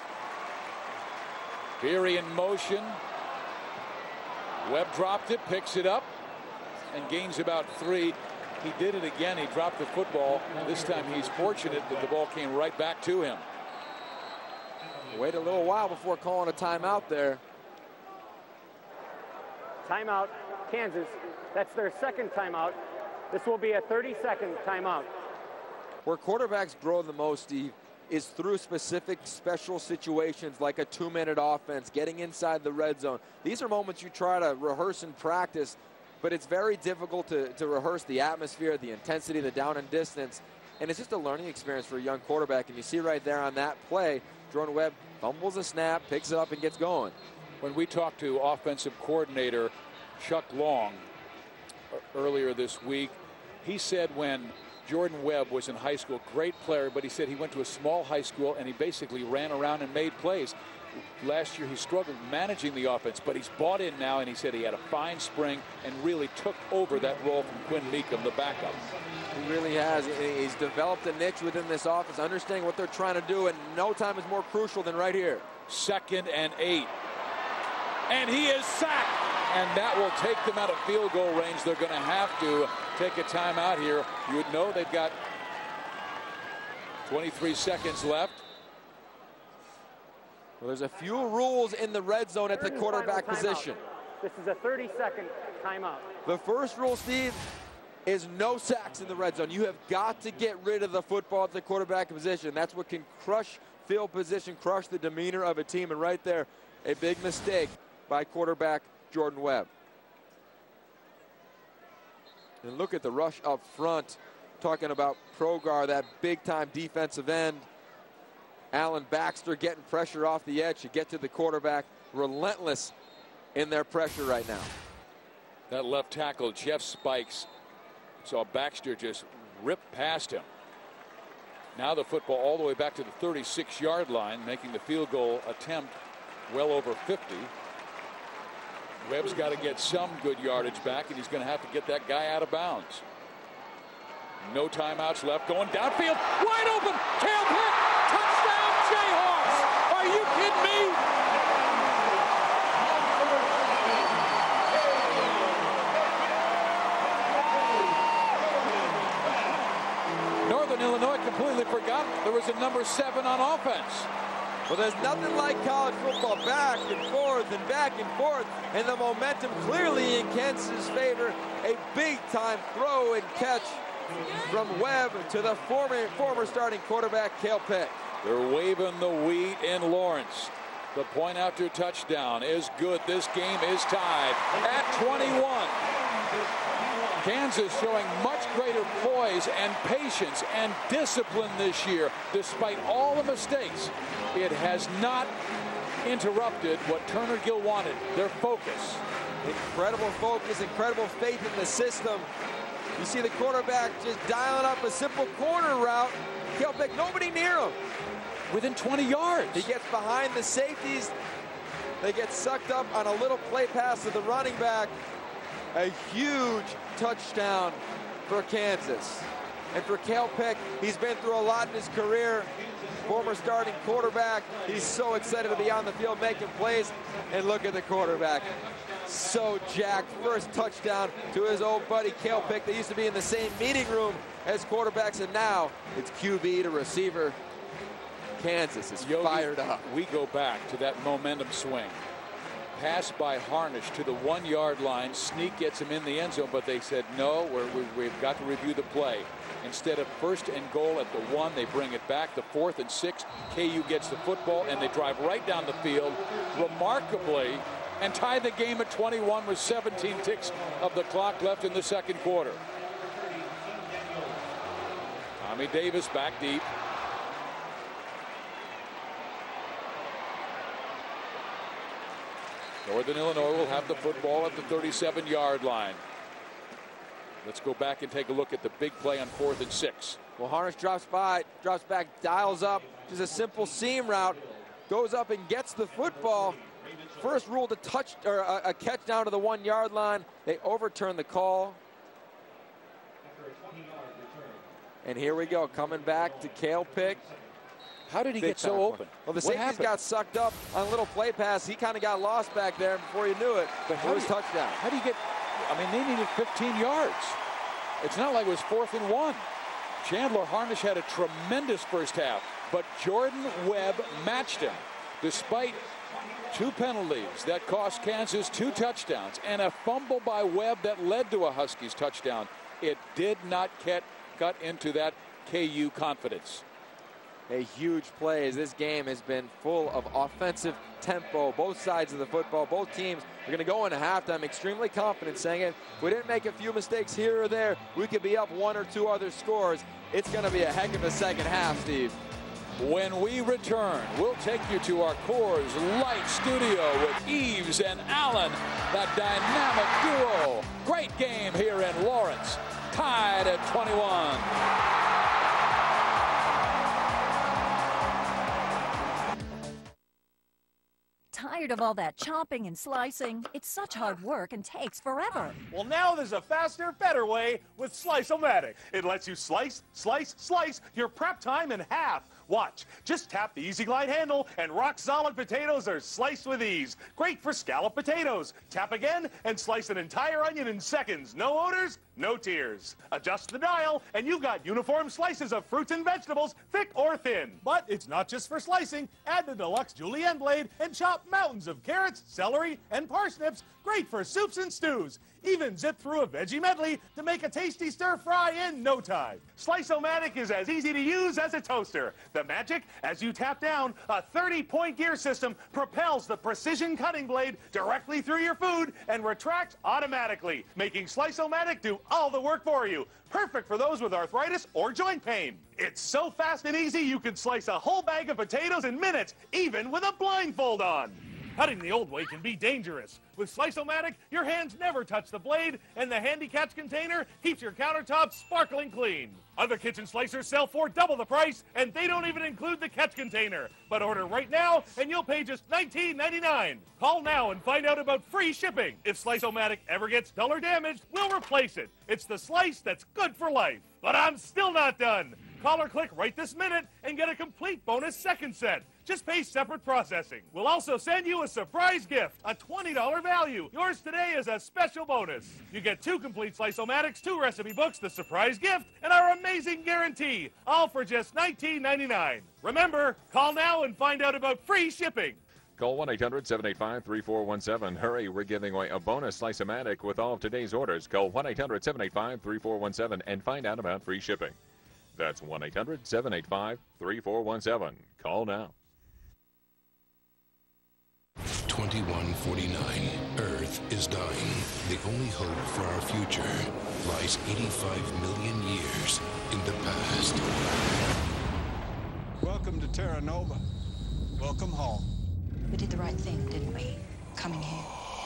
Beery in motion. Webb dropped it, picks it up, and gains about 3. He did it again. He dropped the football. This time he's fortunate that the ball came right back to him. Wait a little while before calling a timeout there. Timeout, Kansas. That's their second timeout. This will be a 30-second timeout. Where quarterbacks grow the most, Steve, is through specific special situations like a 2-minute offense, getting inside the red zone. These are moments you try to rehearse and practice, but it's very difficult to rehearse the atmosphere, the intensity, the down and distance. And it's just a learning experience for a young quarterback. And you see right there on that play, Jordan Webb fumbles a snap, picks it up, and gets going. When we talked to offensive coordinator Chuck Long earlier this week, he said when Jordan Webb was in high school, great player, but he said he went to a small high school and he basically ran around and made plays. Last year he struggled managing the offense, but he's bought in now, and he said he had a fine spring and really took over that role from Quinn Meekum, the backup. He really has. He's developed a niche within this offense, understanding what they're trying to do, and no time is more crucial than right here. 2nd and 8. And he is sacked. And that will take them out of field goal range. They're going to have to take a timeout here. You would know they've got 23 seconds left. Well, there's a few rules in the red zone at the quarterback position. This is a 30-second timeout. The first rule, Steve, is no sacks in the red zone. You have got to get rid of the football at the quarterback position. That's what can crush field position, crush the demeanor of a team. And right there, a big mistake by quarterback Jordan Webb. And look at the rush up front. Talking about Progar, that big-time defensive end. Alan Baxter getting pressure off the edge to get to the quarterback. Relentless in their pressure right now. That left tackle, Jeff Spikes, saw Baxter just rip past him. Now the football all the way back to the 36-yard line, making the field goal attempt well over 50. Webb's got to get some good yardage back, and he's going to have to get that guy out of bounds. No timeouts left. Going downfield. Wide open. Tail pick. Touchdown Jayhawks. Are you kidding me? Northern Illinois completely forgot there was a number 7 on offense. Well, there's nothing like college football, back and forth, and the momentum clearly in Kansas' favor. A big-time throw and catch from Webb to the former starting quarterback, Cale Pick. They're waving the wheat in Lawrence. The point after touchdown is good. This game is tied at 21. Kansas showing much greater poise and patience and discipline this year, despite all the mistakes. It has not interrupted what Turner Gill wanted, their focus. Incredible focus, incredible faith in the system. You see the quarterback just dialing up a simple corner route. Cale Pick, nobody near him. Within 20 yards. He gets behind the safeties. They get sucked up on a little play pass to the running back. A huge touchdown for Kansas. And for Cale Pick, he's been through a lot in his career. Former starting quarterback. He's so excited to be on the field making plays. And look at the quarterback. So jacked. First touchdown to his old buddy Cale Pick. They used to be in the same meeting room as quarterbacks, and now it's QB to receiver. Kansas is fired up. We go back to that momentum swing. Pass by Harnish to the 1-yard line. Sneak gets him in the end zone, but they said, no, we've got to review the play. Instead of 1st and goal at the 1, they bring it back to 4th and 6. KU gets the football, and they drive right down the field remarkably and tie the game at 21 with 17 ticks of the clock left in the second quarter. Tommy Davis back deep. Northern Illinois will have the football at the 37-yard line. Let's go back and take a look at the big play on 4th and 6. Well, Harnish drops back, dials up, just a simple seam route, goes up and gets the football. First ruled a catch down to the 1-yard line. They overturn the call. And here we go, coming back to Cale Pick. How did he get so open? Well, the safeties got sucked up on a little play pass. He kind of got lost back there, and before you knew it, it was touchdown. How do you get, I mean, they needed 15 yards. It's not like it was 4th and 1. Chandler Harnish had a tremendous first half, but Jordan Webb matched him despite 2 penalties that cost Kansas 2 touchdowns and a fumble by Webb that led to a Huskies touchdown. It did not cut into that KU confidence. A huge play, as this game has been full of offensive tempo. Both sides of the football, both teams are going to go into halftime extremely confident, saying if we didn't make a few mistakes here or there, we could be up 1 or 2 other scores. It's going to be a heck of a second half, Steve. When we return, we'll take you to our Coors Light studio with Eves and Allen, that dynamic duo. Great game here in Lawrence, tied at 21. Tired of all that chopping and slicing? It's such hard work and takes forever. Well, now there's a faster, better way with Slice-O-Matic. It lets you slice, slice, slice your prep time in half. Watch. Just tap the Easy Glide handle and rock-solid potatoes are sliced with ease. Great for scalloped potatoes. Tap again and slice an entire onion in seconds. No odors, no tears. Adjust the dial and you've got uniform slices of fruits and vegetables, thick or thin. But it's not just for slicing. Add the deluxe julienne blade and chop mountains of carrots, celery, and parsnips. Great for soups and stews. Even zip through a veggie medley to make a tasty stir-fry in no time. Slice-O-Matic is as easy to use as a toaster. The magic, as you tap down, a 30-point gear system propels the precision cutting blade directly through your food and retracts automatically, making Slice-O-Matic do all the work for you. Perfect for those with arthritis or joint pain. It's so fast and easy you can slice a whole bag of potatoes in minutes, even with a blindfold on. Cutting the old way can be dangerous. With Slice-O-Matic, your hands never touch the blade, and the handy catch container keeps your countertops sparkling clean. Other kitchen slicers sell for double the price, and they don't even include the catch container. But order right now, and you'll pay just $19.99. Call now and find out about free shipping. If Slice-O-Matic ever gets dull or damaged, we'll replace it. It's the slice that's good for life. But I'm still not done. Call or click right this minute and get a complete bonus second set. Just pay separate processing. We'll also send you a surprise gift, a $20 value. Yours today is a special bonus. You get 2 complete Slice-O-Matics, 2 recipe books, the surprise gift, and our amazing guarantee, all for just $19.99. Remember, call now and find out about free shipping. Call 1-800-785-3417. Hurry, we're giving away a bonus Slice-O-Matic with all of today's orders. Call 1-800-785-3417 and find out about free shipping. That's 1-800-785-3417. Call now. 2149. Earth is dying. The only hope for our future lies 85 million years in the past. Welcome to Terra Nova. Welcome home. We did the right thing, didn't we? Coming here.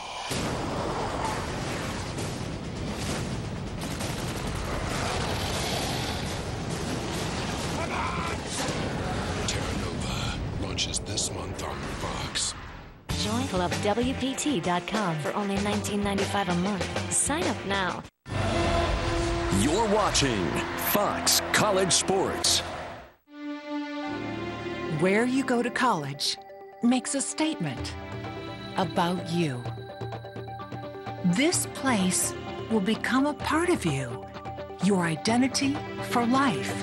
Terra Nova launches this month on Fox. Join ClubWPT.com for only $19.95 a month. Sign up now. You're watching Fox College Sports. Where you go to college makes a statement about you. This place will become a part of you, your identity for life.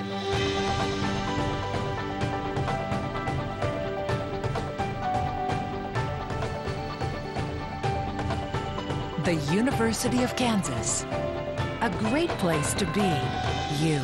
The University of Kansas, a great place to be you.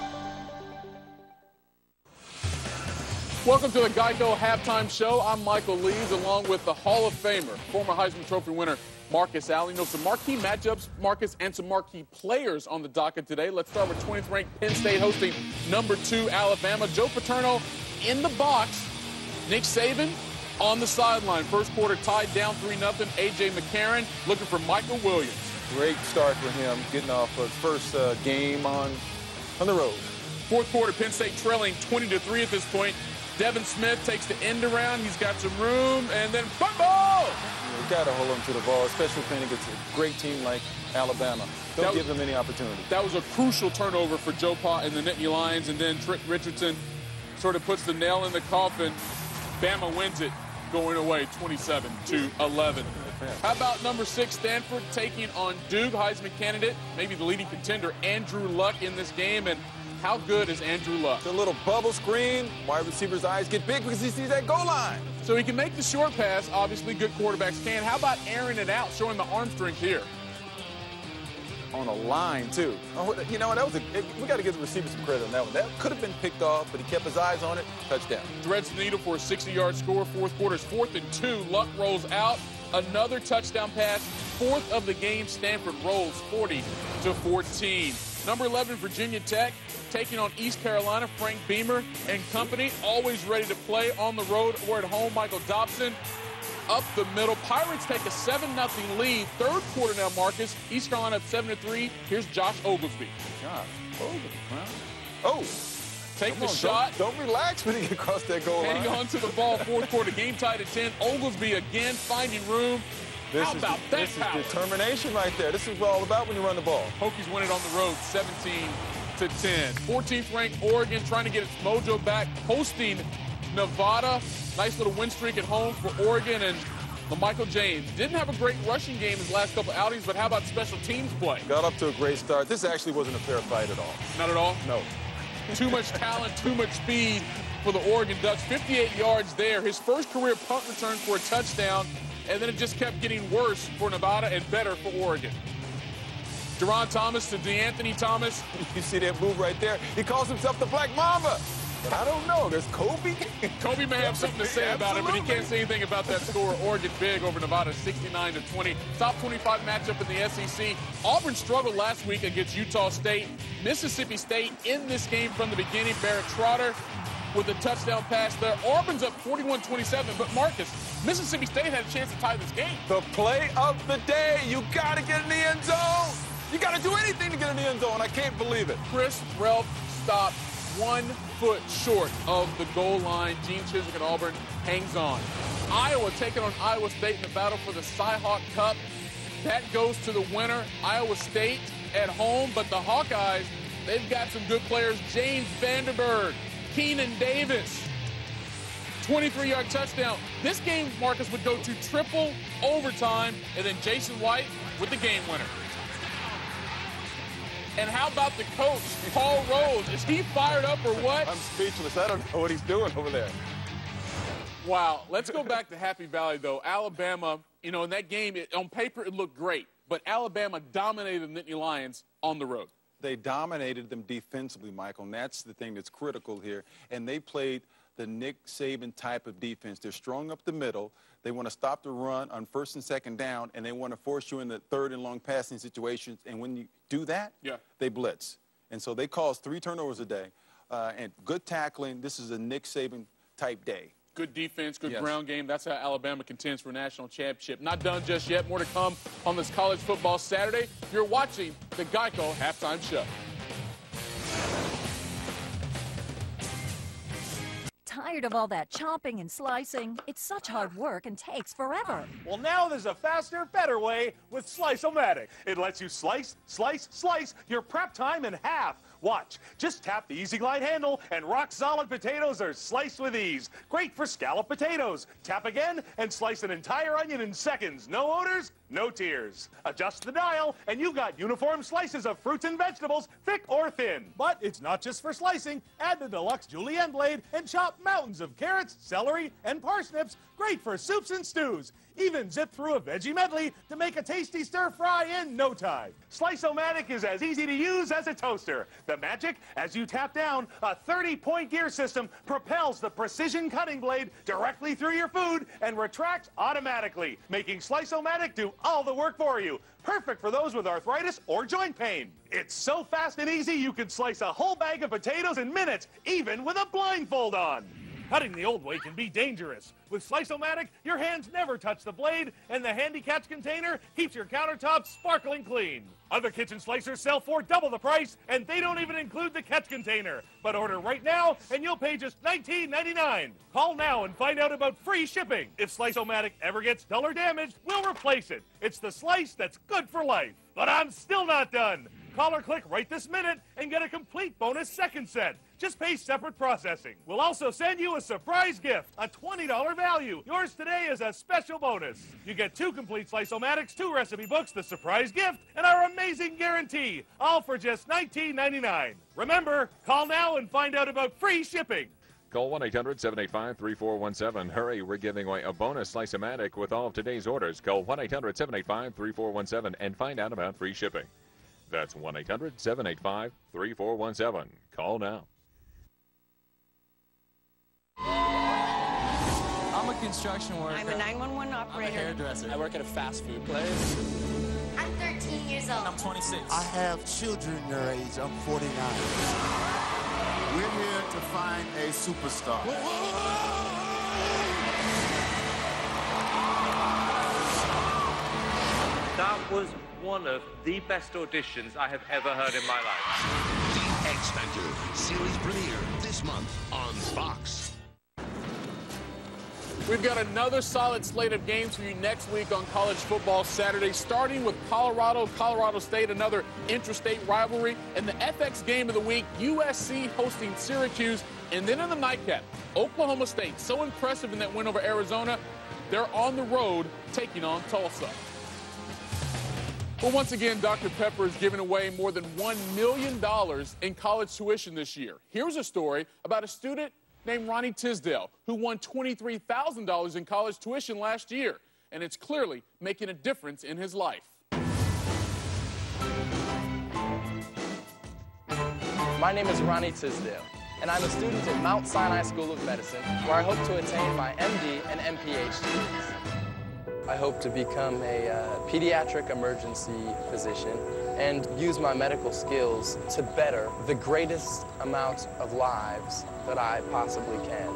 Welcome to the Geico Halftime Show. I'm Michael Lees, along with the Hall of Famer, former Heisman Trophy winner Marcus Allen. You know, some marquee matchups, Marcus, and some marquee players on the docket today. Let's start with 20th ranked Penn State hosting number 2 Alabama. Joe Paterno in the box. Nick Saban on the sideline. First quarter tied down 3-0. A.J. McCarron looking for Michael Williams. Great start for him, getting off his first game on the road. Fourth quarter, Penn State trailing 20-3 at this point. Devin Smith takes the end around. He's got some room, and then fumble! You got to hold him to the ball, especially playing against a great team like Alabama. Don't give them any opportunity. That was a crucial turnover for Joe Pa and the Nittany Lions, and then Trent Richardson sort of puts the nail in the coffin. Bama wins it, going away 27-11. How about number 6, Stanford, taking on Duke, Heisman candidate, maybe the leading contender, Andrew Luck in this game, and how good is Andrew Luck? The little bubble screen, wide receiver's eyes get big because he sees that goal line. So he can make the short pass, obviously good quarterbacks can. How about airing it out, showing the arm strength here? On a line, too. Oh, you know, we got to give the receiver some credit on that one. That could have been picked off, but he kept his eyes on it. Touchdown. Threads the needle for a 60-yard score. Fourth quarter's 4th and 2. Luck rolls out. Another touchdown pass. 4th of the game. Stanford rolls 40-14. Number 11, Virginia Tech, taking on East Carolina. Frank Beamer and company, always ready to play on the road or at home. Michael Dobson up the middle. Pirates take a 7-0 lead. Third quarter now, Marcus. East Carolina up 7-3. Here's Josh Oglesby. Josh Oglesby, huh? Oh. Take the shot. Don't relax when you get across that goal line. Heading on to the ball. Fourth quarter, game tied at 10. Oglesby again finding room. How about that power? This is determination right there. This is what all about when you run the ball. Hokies win it on the road, 17-10. 14th ranked Oregon trying to get its mojo back, hosting Nevada. Nice little win streak at home for Oregon, and Michael James didn't have a great rushing game his last couple outings, but how about special teams play? Got up to a great start. This actually wasn't a fair fight at all. Not at all? No. Too much talent, too much speed for the Oregon Ducks. 58 yards there. His first career punt return for a touchdown, and then it just kept getting worse for Nevada and better for Oregon. Deron Thomas to DeAnthony Thomas. You see that move right there? He calls himself the Black Mamba. But I don't know. There's Kobe. Kobe may have something to say about it, but he can't say anything about that score. Oregon big over Nevada, 69-20. Top 25 matchup in the SEC. Auburn struggled last week against Utah State. Mississippi State in this game from the beginning. Barrett Trotter with a touchdown pass there. Auburn's up 41-27, but Marcus, Mississippi State had a chance to tie this game. The play of the day. You got to get in the end zone. You got to do anything to get in the end zone. I can't believe it. Chris Relf stopped 1 foot short of the goal line. Gene Chiswick at Auburn hangs on. Iowa taking on Iowa State in the battle for the Cy-Hawk Cup. That goes to the winner, Iowa State at home, but the Hawkeyes, they've got some good players. James Vanderberg, Keenan Davis, 23-yard touchdown. This game, Marcus, would go to triple overtime, and then Jason White with the game winner. And how about the coach, Paul Rose? Is he fired up or what? I'm speechless. I don't know what he's doing over there. Wow. Let's go back to Happy Valley, though. Alabama, you know, in that game, on paper, it looked great. But Alabama dominated the Nittany Lions on the road. They dominated them defensively, Michael, and that's the thing that's critical here. And they played the Nick Saban type of defense. They're strong up the middle. They want to stop the run on first and second down, and they want to force you in the third and long passing situations. And when you do that, they blitz. And so they cause 3 turnovers a day. And good tackling. This is a Nick Saban type day. Good defense, good ground game. That's how Alabama contends for a national championship. Not done just yet. More to come on this college football Saturday. You're watching the Geico Halftime Show. Tired of all that chopping and slicing? It's such hard work and takes forever. Well, now there's a faster, better way with Slice-O-Matic. It lets you slice, slice, slice your prep time in half. Watch. Just tap the Easy Glide handle and rock-solid potatoes are sliced with ease. Great for scallop potatoes. Tap again and slice an entire onion in seconds. No odors, no tears. Adjust the dial and you've got uniform slices of fruits and vegetables, thick or thin. But it's not just for slicing. Add the deluxe julienne blade and chop mountains of carrots, celery, and parsnips. Great for soups and stews. Even zip through a veggie medley to make a tasty stir-fry in no time. Slice-O-Matic is as easy to use as a toaster. The magic, as you tap down, a 30-point gear system propels the precision cutting blade directly through your food and retracts automatically, making Slice-O-Matic do all the work for you. Perfect for those with arthritis or joint pain. It's so fast and easy you can slice a whole bag of potatoes in minutes, even with a blindfold on. Cutting the old way can be dangerous. With Slice-O-Matic, your hands never touch the blade, and the handy catch container keeps your countertops sparkling clean. Other kitchen slicers sell for double the price, and they don't even include the catch container. But order right now, and you'll pay just $19.99. Call now and find out about free shipping. If Slice-O-Matic ever gets dull or damaged, we'll replace it. It's the slice that's good for life. But I'm still not done. Call or click right this minute and get a complete bonus second set. Just pay separate processing. We'll also send you a surprise gift, a $20 value. Yours today is a special bonus. You get 2 complete Slice-O-Matics, 2 recipe books, the surprise gift, and our amazing guarantee, all for just $19.99. Remember, call now and find out about free shipping. Call 1-800-785-3417. Hurry, we're giving away a bonus Slice-O-Matic with all of today's orders. Call 1-800-785-3417 and find out about free shipping. That's 1-800-785-3417. Call now. I'm a construction worker. I'm a 911 operator. I'm a hairdresser. I work at a fast food place. I'm 13 years old. I'm 26. I have children your age. I'm 49. We're here to find a superstar. That was one of the best auditions I have ever heard in my life. The X Factor series premiere this month on Fox. We've got another solid slate of games for you next week on College Football Saturday, starting with Colorado State, another interstate rivalry, and the FX game of the week, USC hosting Syracuse, and then in the nightcap, Oklahoma State, so impressive in that win over Arizona, they're on the road taking on Tulsa. Well, once again, Dr. Pepper is giving away more than $1 million in college tuition this year. Here's a story about a student named Ronnie Tisdale, who won $23,000 in college tuition last year, and it's clearly making a difference in his life. My name is Ronnie Tisdale, and I'm a student at Mount Sinai School of Medicine, where I hope to attain my MD and MPH degrees. I hope to become a pediatric emergency physician and use my medical skills to better the greatest amount of lives that I possibly can.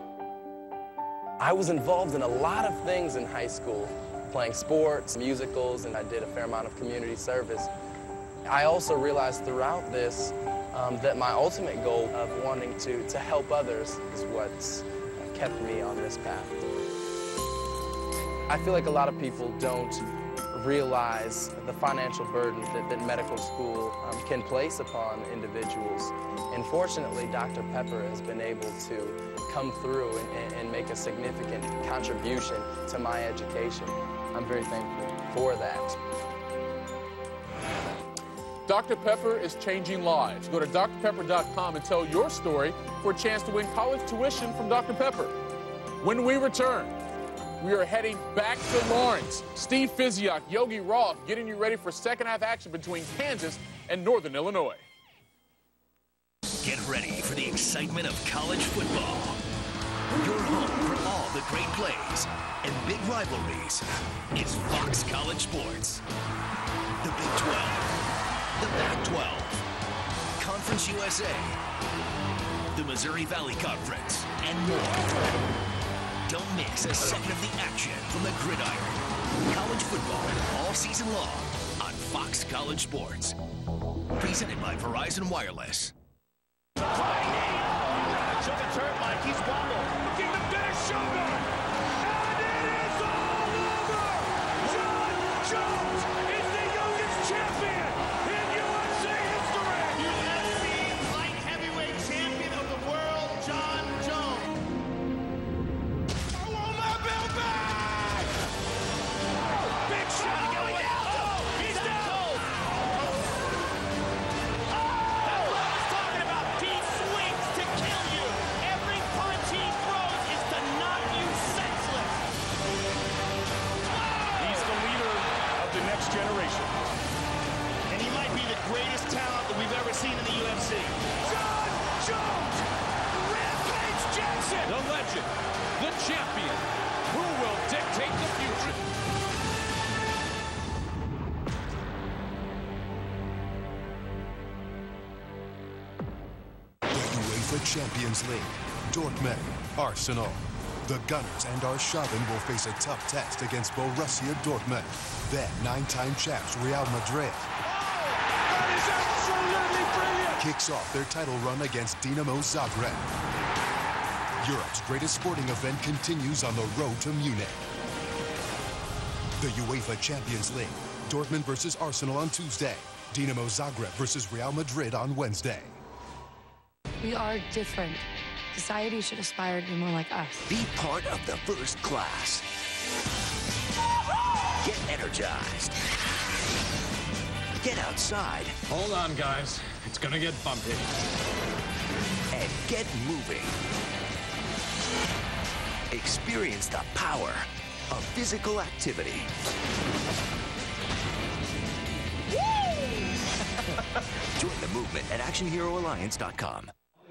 I was involved in a lot of things in high school, playing sports, musicals, and I did a fair amount of community service. I also realized throughout this that my ultimate goal of wanting to help others is what's kept me on this path. I feel like a lot of people don't realize the financial burden that medical school can place upon individuals. And fortunately, Dr. Pepper has been able to come through and make a significant contribution to my education. I'm very thankful for that. Dr. Pepper is changing lives. Go to drpepper.com and tell your story for a chance to win college tuition from Dr. Pepper. When we return, we are heading back to Lawrence. Steve Physiak, Yogi Roth getting you ready for second half action between Kansas and Northern Illinois. Get ready for the excitement of college football. Your home for all the great plays and big rivalries is Fox College Sports. The Big 12, the Pac-12, Conference USA, the Missouri Valley Conference, and more. Don't miss a second of the action from the gridiron. College football all season long on Fox College Sports. Presented by Verizon Wireless. To the turn like he's wobbled. Looking to finish Shogun. And it is all over. John Jones is the youngest champion in UFC history. UFC light heavyweight champion of the world, John Jones. I want my belt back. Big shot going down. Oh, he's down. That's what I was talking about. He swings to kill you. Every punch he throws is to knock you senseless. He's the leader of the next generation. And he might be the greatest talent that we've ever seen in the UFC. John Jones! Rampage Jackson! The legend, the champion, who will dictate the future. The UEFA Champions League. Dortmund, Arsenal. The Gunners and Arshavin will face a tough test against Borussia Dortmund. Then 9-time champs Real Madrid That is absolutely brilliant! kicks off their title run against Dinamo Zagreb. Europe's greatest sporting event continues on the road to Munich. The UEFA Champions League. Dortmund versus Arsenal on Tuesday. Dinamo Zagreb versus Real Madrid on Wednesday. We are different. Society should aspire to be more like us. Be part of the first class. Get energized. Get outside. Hold on, guys. It's gonna get bumpy. And get moving. Experience the power of physical activity. Join the movement at ActionHeroAlliance.com.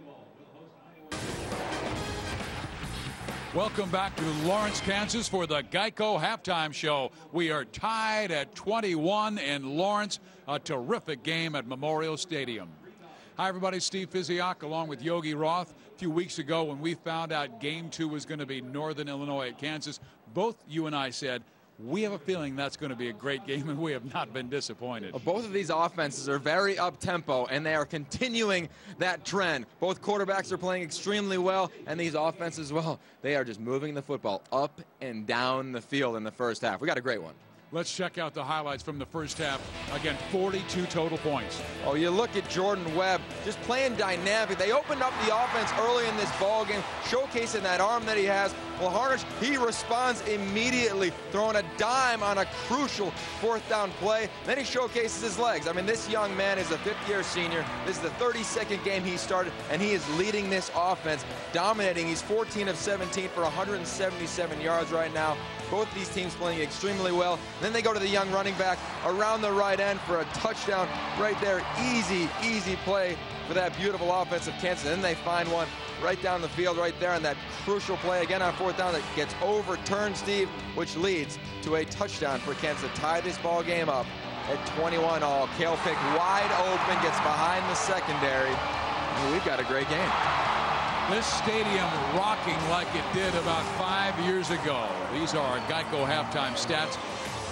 Welcome back to Lawrence, Kansas for the Geico Halftime Show. We are tied at 21 in Lawrence. A terrific game at Memorial Stadium. Hi, everybody. Steve Physiak along with Yogi Roth. A few weeks ago when we found out Game 2 was going to be Northern Illinois at Kansas, both you and I said, we have a feeling that's going to be a great game, and we have not been disappointed. Well, both of these offenses are very up-tempo, and they are continuing that trend. Both quarterbacks are playing extremely well, and these offenses, well, they are just moving the football up and down the field in the first half. We got a great one. Let's check out the highlights from the first half. Again, 42 total points. Oh, you look at Jordan Webb just playing dynamic. They opened up the offense early in this ball game, showcasing that arm that he has. Well, Harnish, he responds immediately, throwing a dime on a crucial fourth down play. Then he showcases his legs. I mean, this young man is a fifth-year senior. This is the 32nd game he started, and he is leading this offense, dominating. He's 14 of 17 for 177 yards right now. Both these teams playing extremely well. Then they go to the young running back around the right end for a touchdown right there. Easy, easy play for that beautiful offensive Kansas. Then they find one right down the field right there, and that crucial play again on fourth down that gets overturned, Steve, which leads to a touchdown for Kansas to tie this ball game up at 21 all. Kale Pick wide open, gets behind the secondary. And we've got a great game. This stadium rocking like it did about 5 years ago. These are our Geico halftime stats.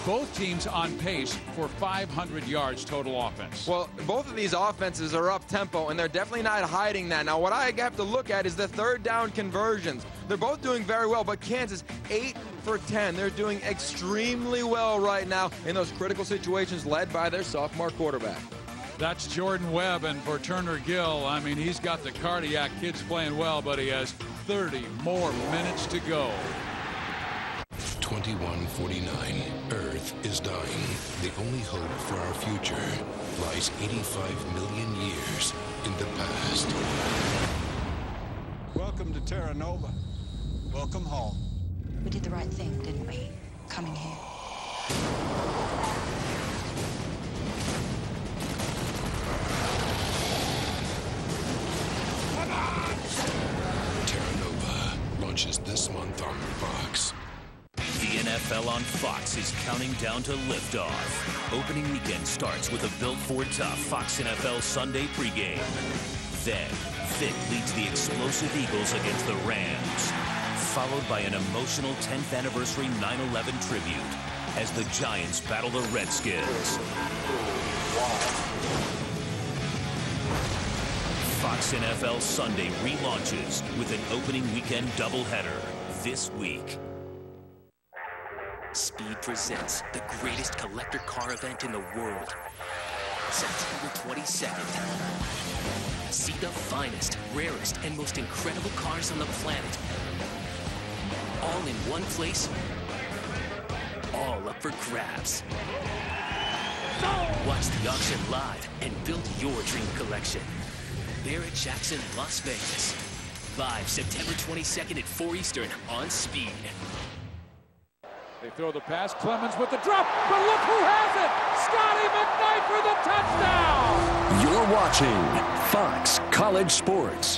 Both teams on pace for 500 yards total offense. Well, both of these offenses are up tempo, and they're definitely not hiding that. Now, what I have to look at is the third down conversions. They're both doing very well, but Kansas 8 for 10. They're doing extremely well right now in those critical situations led by their sophomore quarterback. That's Jordan Webb, and for Turner Gill, I mean, he's got the cardiac kids playing well, but he has 30 more minutes to go. 21:49. Earth is dying. The only hope for our future lies 85 million years in the past. Welcome to Terra Nova. Welcome home. We did the right thing, didn't we? Coming here. Terra Nova launches this month on Fox. The NFL on Fox is counting down to liftoff. Opening weekend starts with a Built Ford Tough Fox NFL Sunday pregame. Then, Vic leads the explosive Eagles against the Rams, followed by an emotional 10th anniversary 9/11 tribute as the Giants battle the Redskins. Fox NFL Sunday relaunches with an opening weekend doubleheader this week. Speed presents the greatest collector car event in the world. September 22nd. See the finest, rarest, and most incredible cars on the planet. All in one place, all up for grabs. Watch the auction live and build your dream collection. Barrett Jackson, Las Vegas. Live September 22nd at 4 Eastern on Speed. They throw the pass, Clemens with the drop, but look who has it! Scotty McKnight for the touchdown! You're watching Fox College Sports.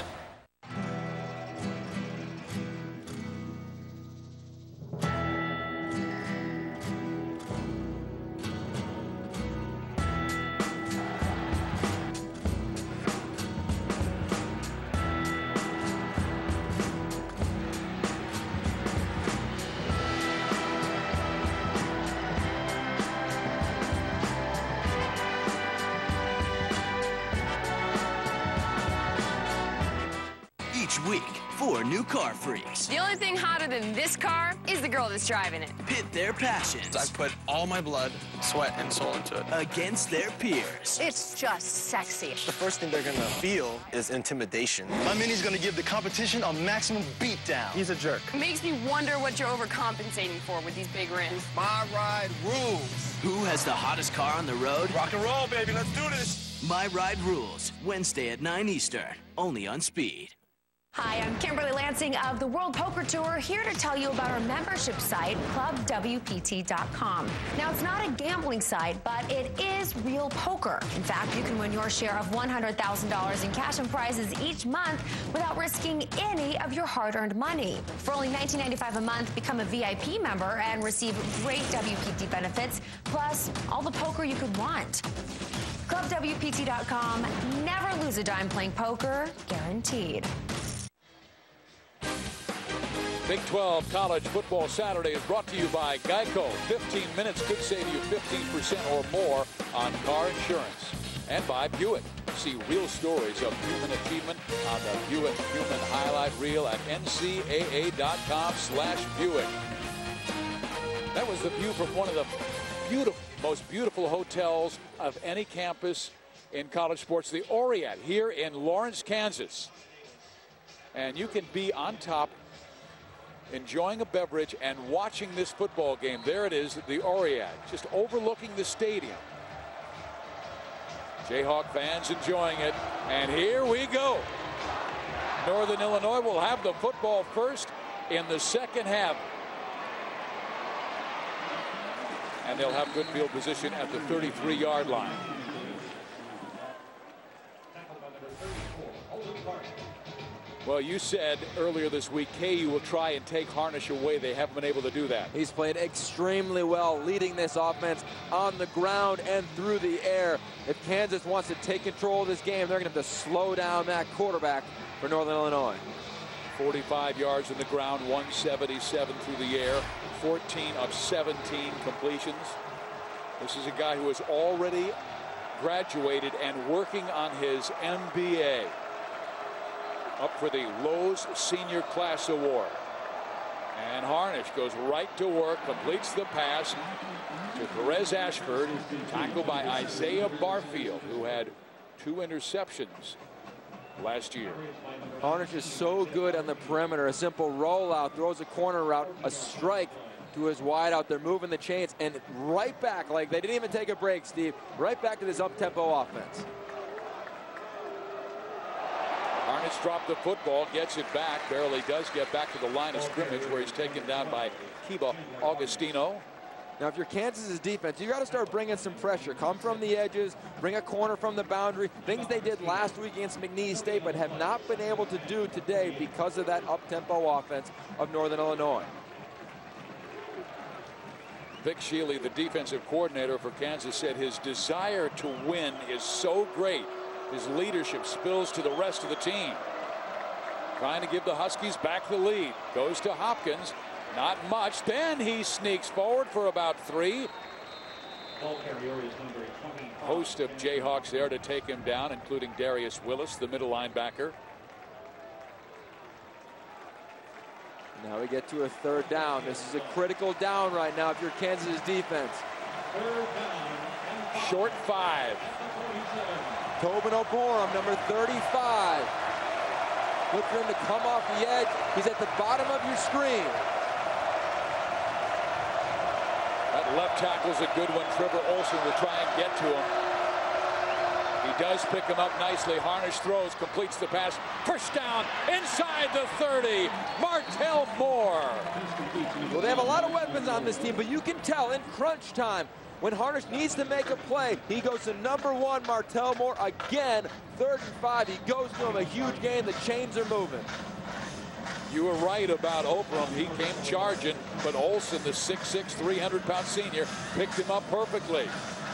Each week, 4 new car freaks The only thing hotter than this car is the girl that's driving it. pit their passions I put all my blood, sweat, and soul into it. against their peers. It's just sexy. The first thing they're gonna feel is intimidation. My Mini's gonna give the competition a maximum beatdown. He's a jerk. Makes me wonder what you're overcompensating for with these big rims. My ride rules. Who has the hottest car on the road? Rock and roll, baby. Let's do this. My Ride Rules, Wednesday at 9 Eastern, only on Speed. Hi, I'm Kimberly Lansing of the World Poker Tour, here to tell you about our membership site, clubwpt.com. Now, it's not a gambling site, but it is real poker. In fact, you can win your share of $100,000 in cash and prizes each month without risking any of your hard-earned money. For only $19.95 a month, become a VIP member and receive great WPT benefits, plus all the poker you could want. ClubWPT.com. Never lose a dime playing poker, guaranteed. Big 12 College Football Saturday is brought to you by Geico. 15 minutes could save you 15% or more on car insurance. And by Buick. See real stories of human achievement on the Buick Human Highlight Reel at ncaa.com/Buick. That was the view from one of the most beautiful hotels of any campus in college sports, the Oriat here in Lawrence, Kansas. And you can be on top enjoying a beverage and watching this football game. There it is, the Oriat, just overlooking the stadium. Jayhawk fans enjoying it, and here we go. Northern Illinois will have the football first in the second half. And they'll have good field position at the 33-yard line. Well, you said earlier this week, KU will try and take Harnish away. They haven't been able to do that. He's played extremely well, leading this offense on the ground and through the air. If Kansas wants to take control of this game, they're going to have to slow down that quarterback for Northern Illinois. 45 yards on the ground, 177 through the air, 14 of 17 completions. This is a guy who has already graduated and working on his MBA. Up for the Lowe's Senior Class Award. And Harnish goes right to work, completes the pass to Perez Ashford, tackled by Isaiah Barfield, who had 2 interceptions last year. Harnish is so good on the perimeter. A simple rollout, throws a corner route, a strike to his wideout. They're moving the chains, and right back, like they didn't even take a break, Steve, right back to this up-tempo offense. Harnish dropped the football, gets it back, barely does get back to the line of scrimmage where he's taken down by Kiba Augustino. Now, if you're Kansas's defense, you got to start bringing some pressure. Come from the edges, bring a corner from the boundary, things they did last week against McNeese State but have not been able to do today because of that up-tempo offense of Northern Illinois. Vic Shealy, the defensive coordinator for Kansas, said his desire to win is so great. His leadership spills to the rest of the team. Trying to give the Huskies back the lead. Goes to Hopkins. Not much. Then he sneaks forward for about 3. Host of Jayhawks there to take him down, including Darius Willis, the middle linebacker. Now we get to a 3rd down. This is a critical down right now if you're Kansas defense. Short 5. Tobin O'Borum, number 35. Look for him to come off the edge. He's at the bottom of your screen. That left tackle's a good one. Trevor Olsen will try and get to him. He does pick him up nicely. Harnish throws, completes the pass. First down inside the 30. Martell Moore. Well, they have a lot of weapons on this team, but you can tell in crunch time, when Harnish needs to make a play, he goes to number 1, Martell Moore. Again, 3rd and 5. He goes to him, a huge gain. The chains are moving. You were right about Obram. He came charging, but Olsen, the 6'6", 300-pound senior, picked him up perfectly.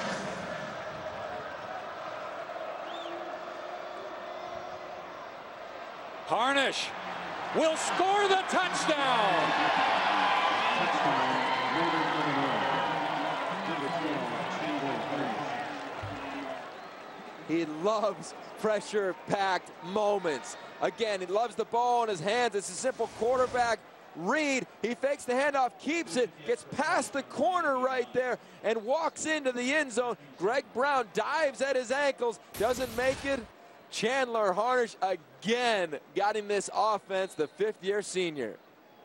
Harnish will score the touchdown. He loves pressure-packed moments. Again, he loves the ball in his hands. It's a simple quarterback read. He fakes the handoff, keeps it, gets past the corner right there, and walks into the end zone. Greg Brown dives at his ankles, doesn't make it. Chandler Harnish again got him this offense, the 5th-year senior.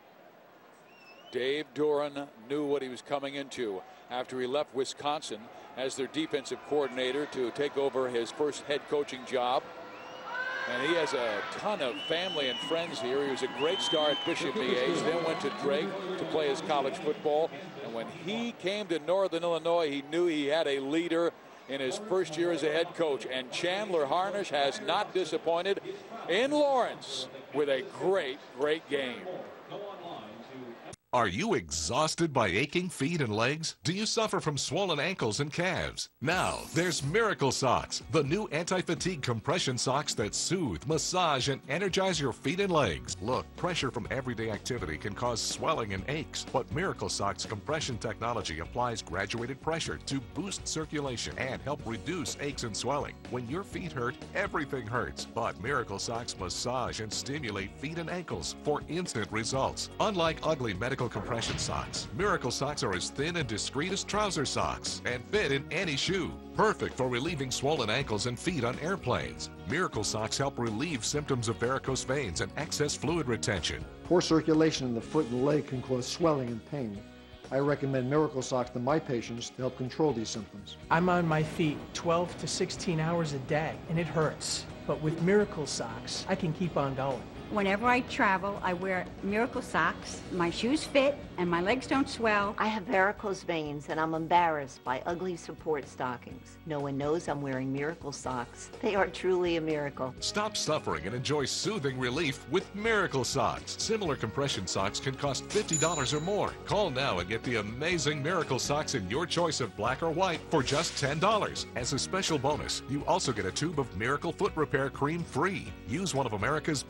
Dave Doran knew what he was coming into after he left Wisconsin as their defensive coordinator to take over his first head coaching job. And he has a ton of family and friends here. He was a great star at Bishop BH, then went to Drake to play his college football. And when he came to Northern Illinois, he knew he had a leader in his first year as a head coach. And Chandler Harnish has not disappointed in Lawrence with a great, great game. Are you exhausted by aching feet and legs? Do you suffer from swollen ankles and calves? Now, there's Miracle Socks, the new anti-fatigue compression socks that soothe, massage, and energize your feet and legs. Look, pressure from everyday activity can cause swelling and aches, but Miracle Socks compression technology applies graduated pressure to boost circulation and help reduce aches and swelling. When your feet hurt, everything hurts, but Miracle Socks massage and stimulate feet and ankles for instant results. Unlike ugly medical compression socks, Miracle Socks are as thin and discreet as trouser socks and fit in any shoe. Perfect for relieving swollen ankles and feet on airplanes. Miracle Socks help relieve symptoms of varicose veins and excess fluid retention. Poor circulation in the foot and leg can cause swelling and pain. I recommend Miracle Socks to my patients to help control these symptoms. I'm on my feet 12 to 16 hours a day, and it hurts. But with Miracle Socks, I can keep on going. Whenever I travel, I wear Miracle Socks. My shoes fit and my legs don't swell. I have varicose veins and I'm embarrassed by ugly support stockings. No one knows I'm wearing Miracle Socks. They are truly a miracle. Stop suffering and enjoy soothing relief with Miracle Socks. Similar compression socks can cost $50 or more. Call now and get the amazing Miracle Socks in your choice of black or white for just $10. As a special bonus, you also get a tube of Miracle Foot Repair Cream free. Use one of America's best-selling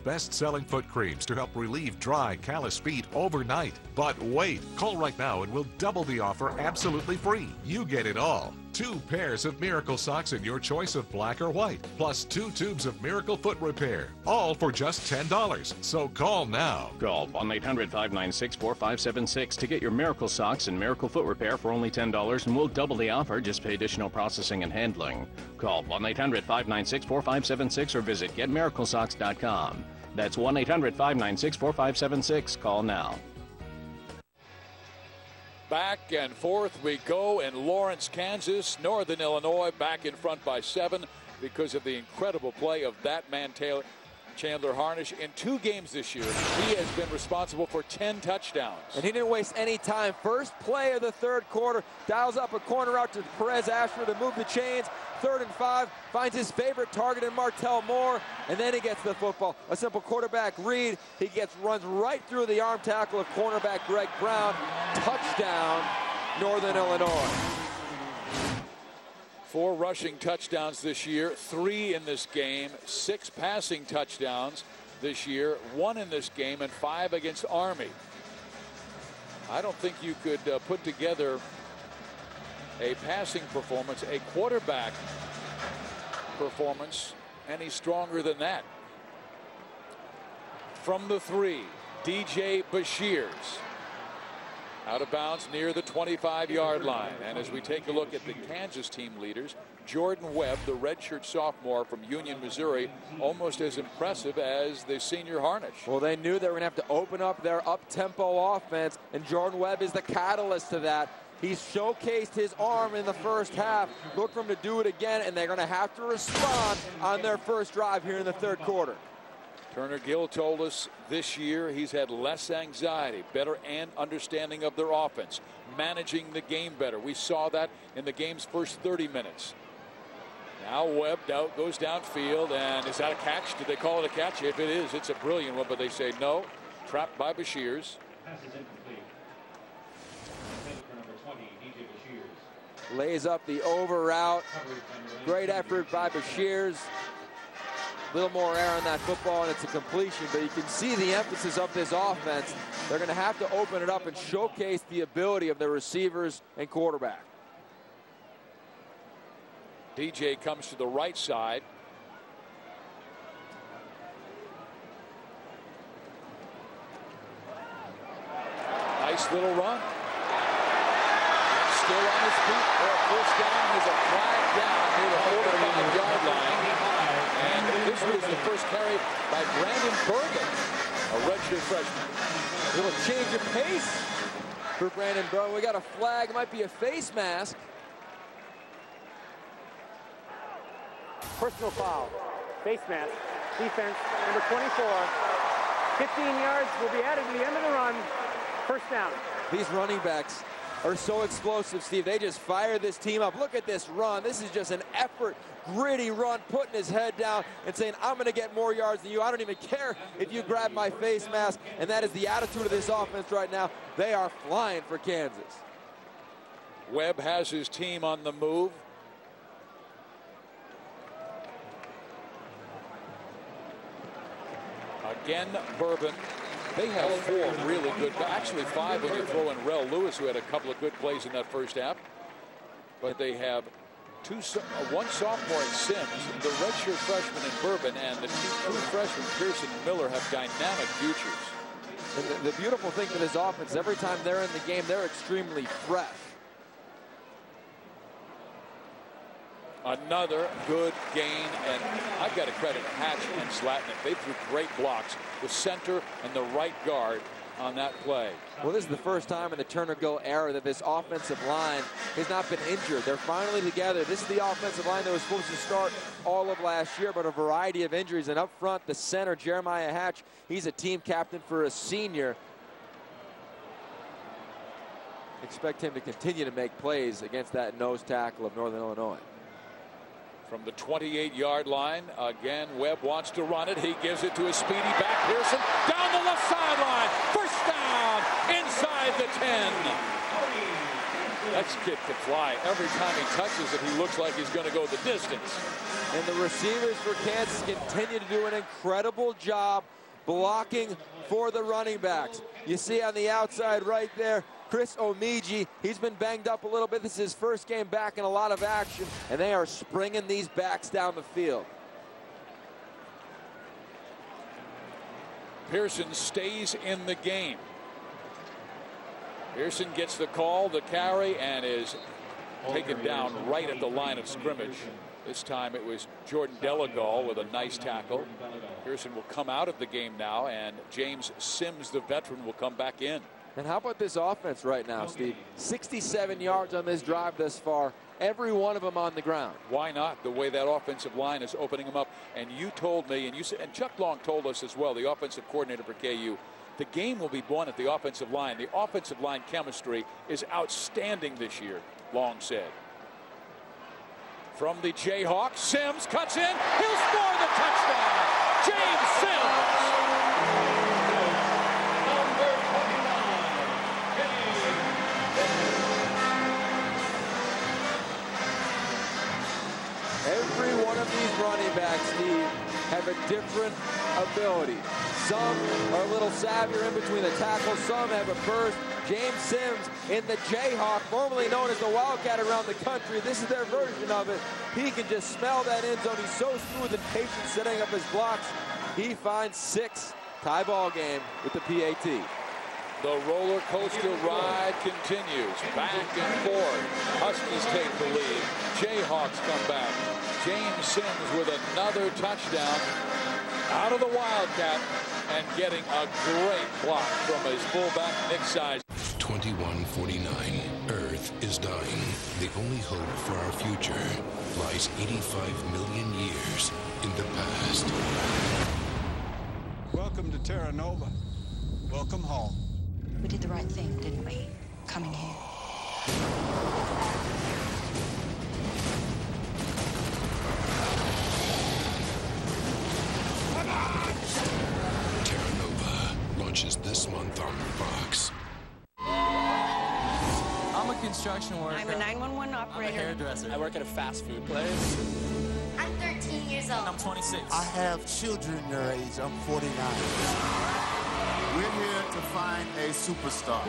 best-selling foot creams to help relieve dry, calloused feet overnight. But wait, call right now and we'll double the offer absolutely free. You get it all. 2 pairs of Miracle socks in your choice of black or white, plus 2 tubes of Miracle Foot Repair, all for just $10. So call now. Call 1-800-596-4576 to get your Miracle socks and Miracle Foot Repair for only $10, and we'll double the offer. Just pay additional processing and handling. Call 1-800-596-4576 or visit getmiraclesocks.com. That's 1-800-596-4576. Call now. Back and forth we go in Lawrence, Kansas. Northern Illinois back in front by 7 because of the incredible play of that man, Chandler Harnish. In 2 games this year, he has been responsible for 10 touchdowns. And he didn't waste any time. First play of the 3rd quarter, dials up a corner out to Perez Ashford to move the chains. 3rd and 5, finds his favorite target in Martell Moore, and then he gets the football. A simple quarterback read. He runs right through the arm tackle of cornerback Greg Brown. Touchdown, Northern Illinois. 4 rushing touchdowns this year, 3 in this game, 6 passing touchdowns this year, 1 in this game, and 5 against Army. I don't think you could put together a passing performance, a quarterback performance, any stronger than that. From the 3, DJ Bashirs. Out of bounds near the 25-yard line. And as we take a look at the Kansas team leaders, Jordan Webb, the redshirt sophomore from Union, Missouri, almost as impressive as the senior Harnish. Well, they knew they were going to have to open up their up-tempo offense, and Jordan Webb is the catalyst to that. He's showcased his arm in the first half. Look for him to do it again, and they're going to have to respond on their first drive here in the 3rd quarter. Turner Gill told us this year he's had less anxiety, better and understanding of their offense, managing the game better. We saw that in the game's first 30 minutes. Now Webb goes downfield, and is that a catch? Did they call it a catch? If it is, it's a brilliant one, but they say no. Trapped by Bashirs. Lays up the over route. Great effort by Bashirs. A little more air on that football, and it's a completion, but you can see the emphasis of this offense. They're going to have to open it up and showcase the ability of their receivers and quarterback. DJ comes to the right side. Nice little run. Still on his feet for a first down. There's a flag down near the 45-yard line. And this was the first carry by Brandon Bergen, a redshirt freshman. A little change of pace for Brandon Bergen. We got a flag. It might be a face mask. Personal foul. Face mask. Defense, number 24. 15 yards will be added to the end of the run. First down. These running backs are so explosive, Steve. They just fire this team up. Look at this run. This is just an effort, gritty run, putting his head down and saying, I'm going to get more yards than you. I don't even care if you grab my face mask. And that is the attitude of this offense right now. They are flying for Kansas. Webb has his team on the move. Again, Bourbon. They have 4 really good, actually 5 when you throw in Rel Lewis, who had a couple of good plays in that first half. But they have one sophomore in Sims, the redshirt freshman in Bourbon, and the 2 freshmen, Pearson and Miller, have dynamic futures. And the beautiful thing for this offense, every time they're in the game, they're extremely fresh. Another good gain, and I've got to credit Hatch and Zlatnick. They threw great blocks, the center and the right guard on that play. Well, this is the first time in the Turner Gill era that this offensive line has not been injured. They're finally together. This is the offensive line that was supposed to start all of last year, but a variety of injuries. And up front, the center, Jeremiah Hatch, he's a team captain for a senior. Expect him to continue to make plays against that nose tackle of Northern Illinois. From the 28-yard line, again, Webb wants to run it. He gives it to his speedy back, Pearson, down the left sideline. First down, inside the 10. That kid can fly. Every time he touches it, he looks like he's going to go the distance. And the receivers for Kansas continue to do an incredible job blocking for the running backs. You see on the outside right there, Chris Omiji, he's been banged up a little bit. This is his first game back in a lot of action, and they are springing these backs down the field. Pearson stays in the game. Pearson gets the call, the carry, and is taken down right at the line of scrimmage. This time it was Jordan Delagal with a nice tackle. Pearson will come out of the game now, and James Sims, the veteran, will come back in. And how about this offense right now, Steve? 67 yards on this drive thus far, every one of them on the ground. Why not? The way that offensive line is opening them up. And you told me, and you said, and Chuck Long told us as well, the offensive coordinator for KU, the game will be won at the offensive line. The offensive line chemistry is outstanding this year, Long said. From the Jayhawks, Sims cuts in. He'll score the touchdown. James Sims. Every one of these running backs, Steve, have a different ability. Some are a little savvier in between the tackles. Some have a burst. James Sims in the Jayhawk, formerly known as the Wildcat around the country. This is their version of it. He can just smell that end zone. He's so smooth and patient setting up his blocks. He finds 6. Tie ball game with the PAT. The roller coaster ride continues. Back and forth. Huskies take the lead. Jayhawks come back. James Sims with another touchdown out of the Wildcat and getting a great block from his fullback, Nick Size. 21:49. Earth is dying. The only hope for our future lies 85 million years in the past. Welcome to Terra Nova. Welcome home. We did the right thing, didn't we? Coming here. Terra Nova launches this month on Fox. I'm a construction worker. I'm a 911 operator. I'm a hairdresser. I work at a fast food place. I'm 13 years old. I'm 26. I have children your age. I'm 49. We're here to find a superstar.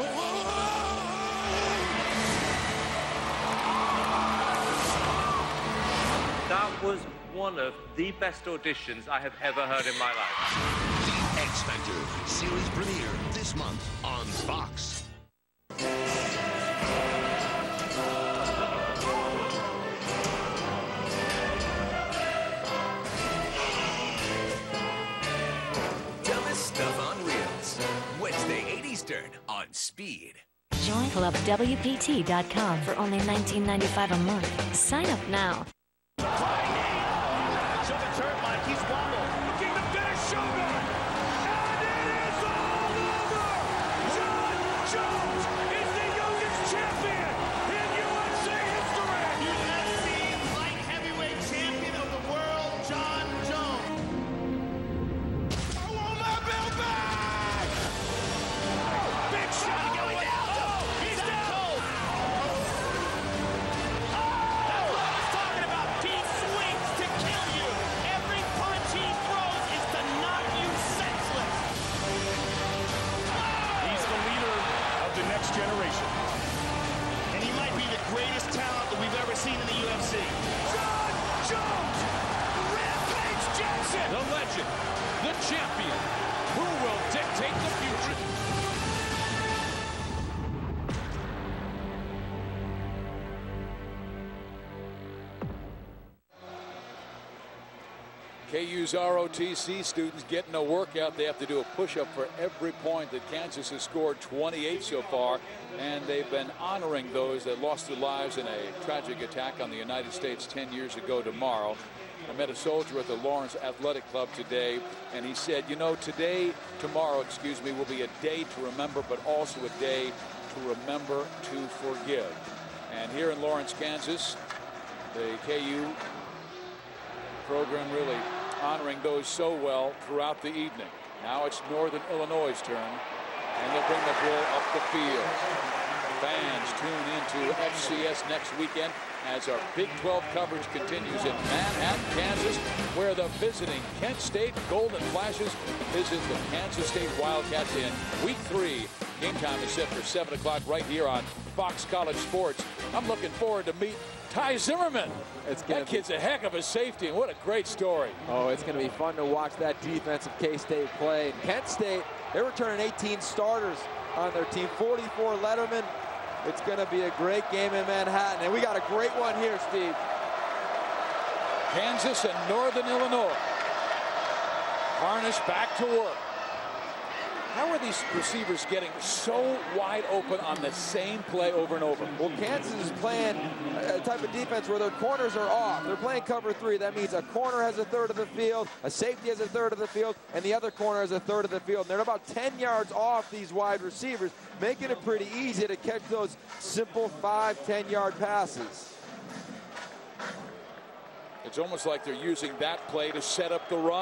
That was one of the best auditions I have ever heard in my life. The X Factor series premiere this month on Fox. Dumbest stuff on reels. Wednesday, 8 Eastern on Speed. Join ClubWPT.com for only $19.95 a month. Sign up now. To the turn line, he's wobbled. Looking to finish Shogun. And it is all over. John Jones is the youngest champion in USA history. UFC light heavyweight champion of the world, John Jones. I want my belt back. Big shot going down. He's down. Cold. That's what I was talking about. He swings to kill you. Every punch he throws is to knock you senseless. He's the leader of the next generation. And he might be the greatest talent that we've ever seen in the UFC. John Jones! Rampage Jackson! The legend, the champion, who will dictate the future. KU's ROTC students getting a workout. They have to do a push-up for every point that Kansas has scored, 28 so far, and they've been honoring those that lost their lives in a tragic attack on the United States 10 years ago tomorrow. I met a soldier at the Lawrence Athletic Club today, and he said, you know, tomorrow, will be a day to remember, but also a day to remember to forgive. And here in Lawrence, Kansas, the KU program really honoring those so well throughout the evening. Now it's Northern Illinois' turn, and they'll bring the ball up the field. Fans tune into FCS next weekend as our Big 12 coverage continues in Manhattan, Kansas, where the visiting Kent State Golden Flashes visit the Kansas State Wildcats in Week 3. Game time is set for 7 o'clock right here on Fox College Sports. I'm looking forward to meet Ty Zimmerman. That kid's a heck of a safety, and what a great story. Oh, it's going to be fun to watch that defense of K-State play. And Kent State, they're returning 18 starters on their team, 44 Letterman. It's going to be a great game in Manhattan, and we got a great one here, Steve. Kansas and Northern Illinois. Harnish back to work. How are these receivers getting so wide open on the same play over and over? Well, Kansas is playing a type of defense where their corners are off. They're playing cover 3. That means a corner has a third of the field, a safety has a third of the field, and the other corner has a third of the field. And they're about 10 yards off these wide receivers, making it pretty easy to catch those simple 5-10-yard passes. It's almost like they're using that play to set up the run.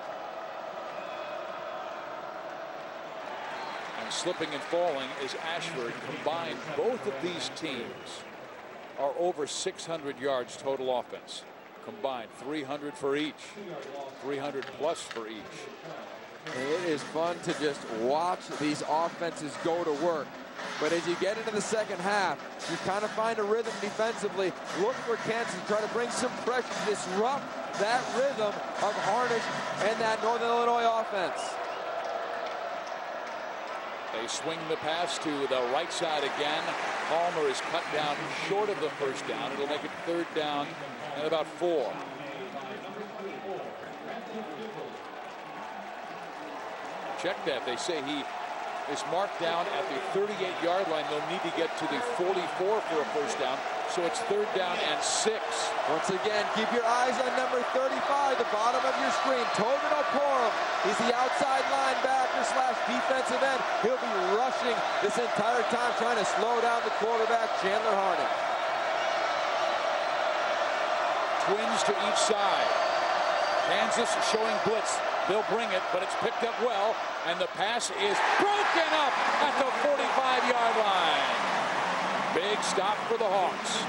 Slipping and falling is Ashford. Combined, both of these teams are over 600 yards total offense. Combined, 300 for each. 300 plus for each. And it is fun to just watch these offenses go to work. But as you get into the second half, you kind of find a rhythm defensively. Look for Kansas to try to bring some pressure, disrupt that rhythm of Harnish and that Northern Illinois offense. They swing the pass to the right side again. Palmer is cut down short of the first down. It'll make it 3rd down and about 4. Check that. They say he is marked down at the 38-yard line. They'll need to get to the 44 for a first down. So it's 3rd down and 6. Once again, keep your eyes on number 35, the bottom of your screen. Tobin Oporum. He's the outside linebacker / defensive end. He'll be rushing this entire time, trying to slow down the quarterback, Chandler Harnish. Twins to each side. Kansas showing blitz. They'll bring it, but it's picked up well, and the pass is broken up at the 45-yard line. Big stop for the Hawks.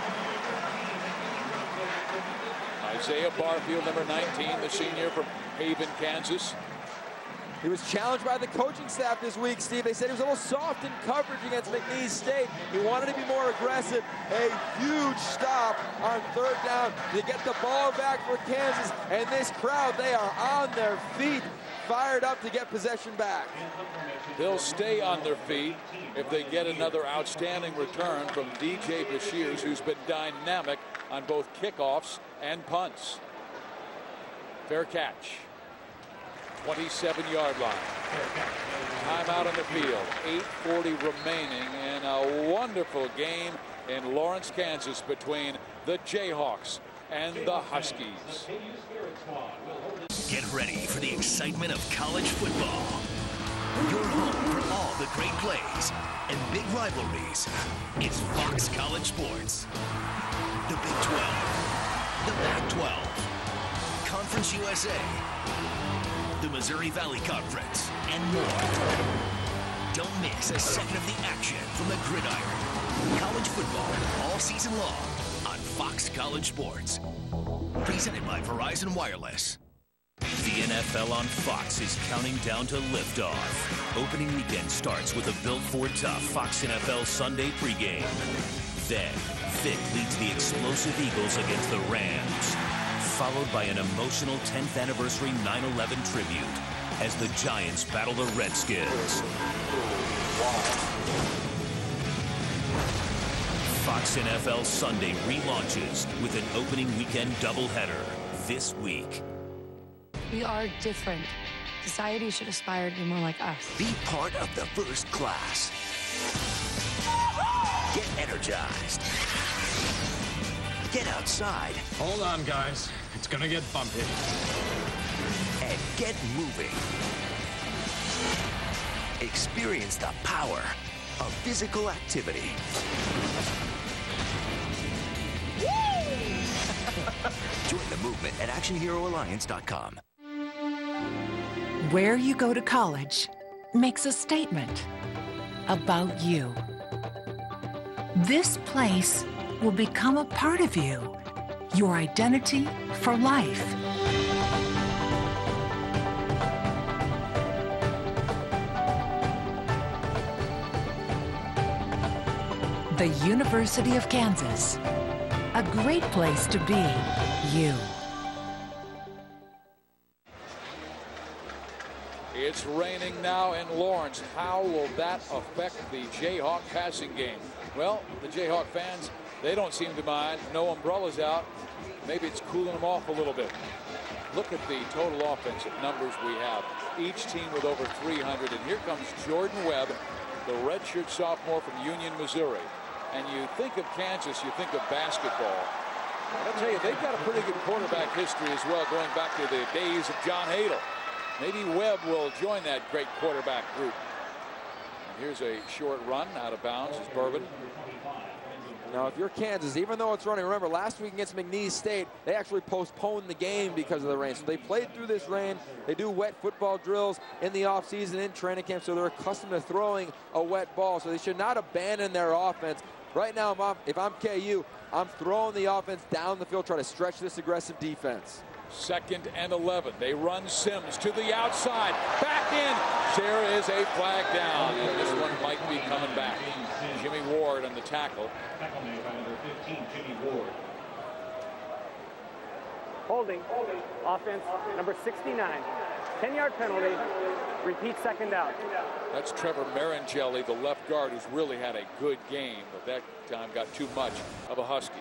Isaiah Barfield, number 19, the senior from Haven, Kansas. He was challenged by the coaching staff this week, Steve. They said he was a little soft in coverage against McNeese State. He wanted to be more aggressive. A huge stop on 3rd down to get the ball back for Kansas. And this crowd, they are on their feet, fired up to get possession back. They'll stay on their feet if they get another outstanding return from DJ Bashirs, who's been dynamic on both kickoffs and punts. Fair catch. 27-yard line. Timeout on the field. 8:40 remaining in a wonderful game in Lawrence, Kansas between the Jayhawks and the Huskies. Get ready for the excitement of college football. Your home for all the great plays and big rivalries. It's Fox College Sports. The Big 12, the Pac-12, Conference USA, the Missouri Valley Conference, and more. Don't miss a second of the action from the gridiron. College football all season long on Fox College Sports. Presented by Verizon Wireless. The NFL on Fox is counting down to liftoff. Opening weekend starts with a Built Ford Tough Fox NFL Sunday pregame. Then, Vic leads the explosive Eagles against the Rams, followed by an emotional 10th anniversary 9/11 tribute as the Giants battle the Redskins. Fox NFL Sunday relaunches with an opening weekend doubleheader this week. We are different. Society should aspire to be more like us. Be part of the first class. Get energized. Get outside. Hold on, guys. It's gonna get bumpy. And get moving. Experience the power of physical activity. Join the movement at ActionHeroAlliance.com. Where you go to college makes a statement about you. This place will become a part of you, your identity for life. The University of Kansas, a great place to be you. It's raining now in Lawrence. How will that affect the Jayhawk passing game? Well, the Jayhawk fans, they don't seem to mind. No umbrellas out. Maybe it's cooling them off a little bit. Look at the total offensive numbers we have. Each team with over 300. And here comes Jordan Webb, the redshirt sophomore from Union, Missouri. And you think of Kansas, you think of basketball. I'll tell you, they've got a pretty good quarterback history as well, going back to the days of John Hadle. Maybe Webb will join that great quarterback group. And here's a short run out of bounds is Bourbon. Now, if you're Kansas, even though it's running, remember last week against McNeese State, they actually postponed the game because of the rain. So they played through this rain. They do wet football drills in the offseason, in training camp, so they're accustomed to throwing a wet ball. So they should not abandon their offense. Right now, if I'm KU, I'm throwing the offense down the field, try to stretch this aggressive defense. 2nd and 11. They run Sims to the outside. Back in. There is a flag down, and this one might be coming back. Jimmy Ward on the tackle. Holding. Offense number 69. 10-yard penalty. Repeat 2nd down. That's Trevor Maringelli, the left guard, who's really had a good game, but that time got too much of a Husky.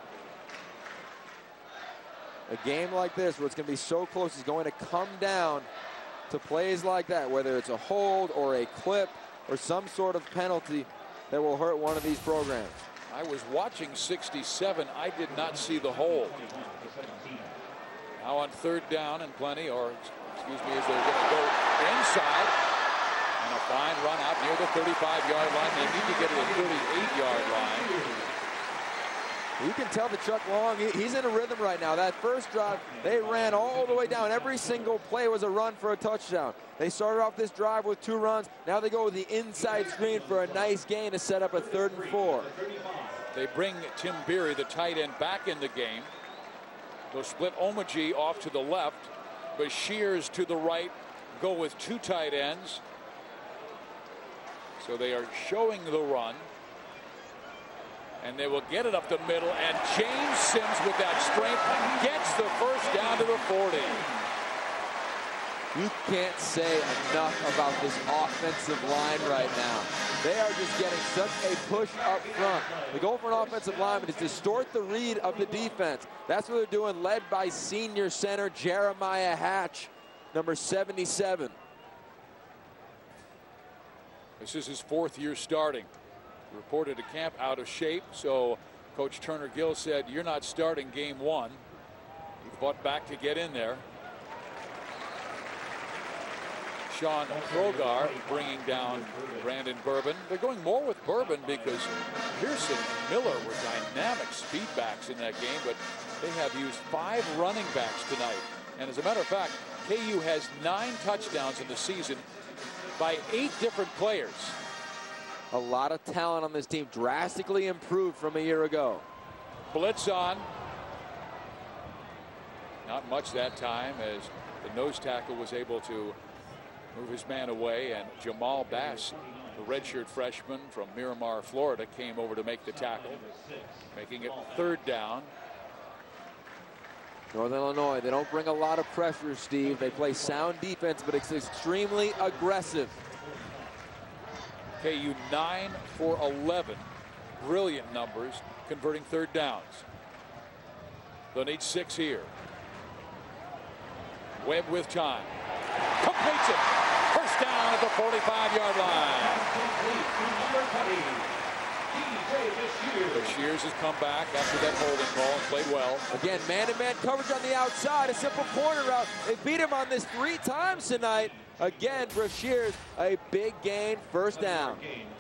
A game like this where it's going to be so close is going to come down to plays like that, whether it's a hold or a clip or some sort of penalty that will hurt one of these programs. I was watching 67. I did not see the hold. Now on 3rd down and plenty, or excuse me, as they're going to go inside. And a fine run out near the 35-yard line. They need to get to the 38-yard line. You can tell that Chuck Long, he's in a rhythm right now. That first drive, they ran all the way down. Every single play was a run for a touchdown. They started off this drive with 2 runs. Now they go with the inside screen for a nice gain to set up a 3rd and 4. They bring Tim Beery, the tight end, back in the game. They'll split Omoji off to the left. Bashirs to the right. Go with 2 tight ends. So they are showing the run. And they will get it up the middle, and James Sims with that strength gets the first down to the 40. You can't say enough about this offensive line right now. They are just getting such a push up front. The goal for an offensive lineman is to distort the read of the defense. That's what they're doing, led by senior center Jeremiah Hatch, number 77. This is his 4th year starting. Reported to camp out of shape, so Coach Turner Gill said, you're not starting game 1. He fought back to get in there. Sean Krogar bringing down Brandon Bourbon. They're going more with Bourbon because Pearson and Miller were dynamic speedbacks in that game, but they have used 5 running backs tonight. And as a matter of fact, KU has 9 touchdowns in the season by 8 different players. A lot of talent on this team, drastically improved from a year ago. Blitz on. Not much that time, as the nose tackle was able to move his man away, and Jamal Bass, the redshirt freshman from Miramar, Florida, came over to make the tackle, making it 3rd down. Northern Illinois, they don't bring a lot of pressure, Steve. They play sound defense, but it's extremely aggressive. KU 9 for 11. Brilliant numbers, converting 3rd downs. They'll need 6 here. Webb with time. Completes it. First down at the 45-yard line. Shears has come back after that holding call and played well. Again, man-to-man coverage on the outside. A simple corner route. They beat him on this 3 times tonight. Again, Brashears, a big gain, 1st down.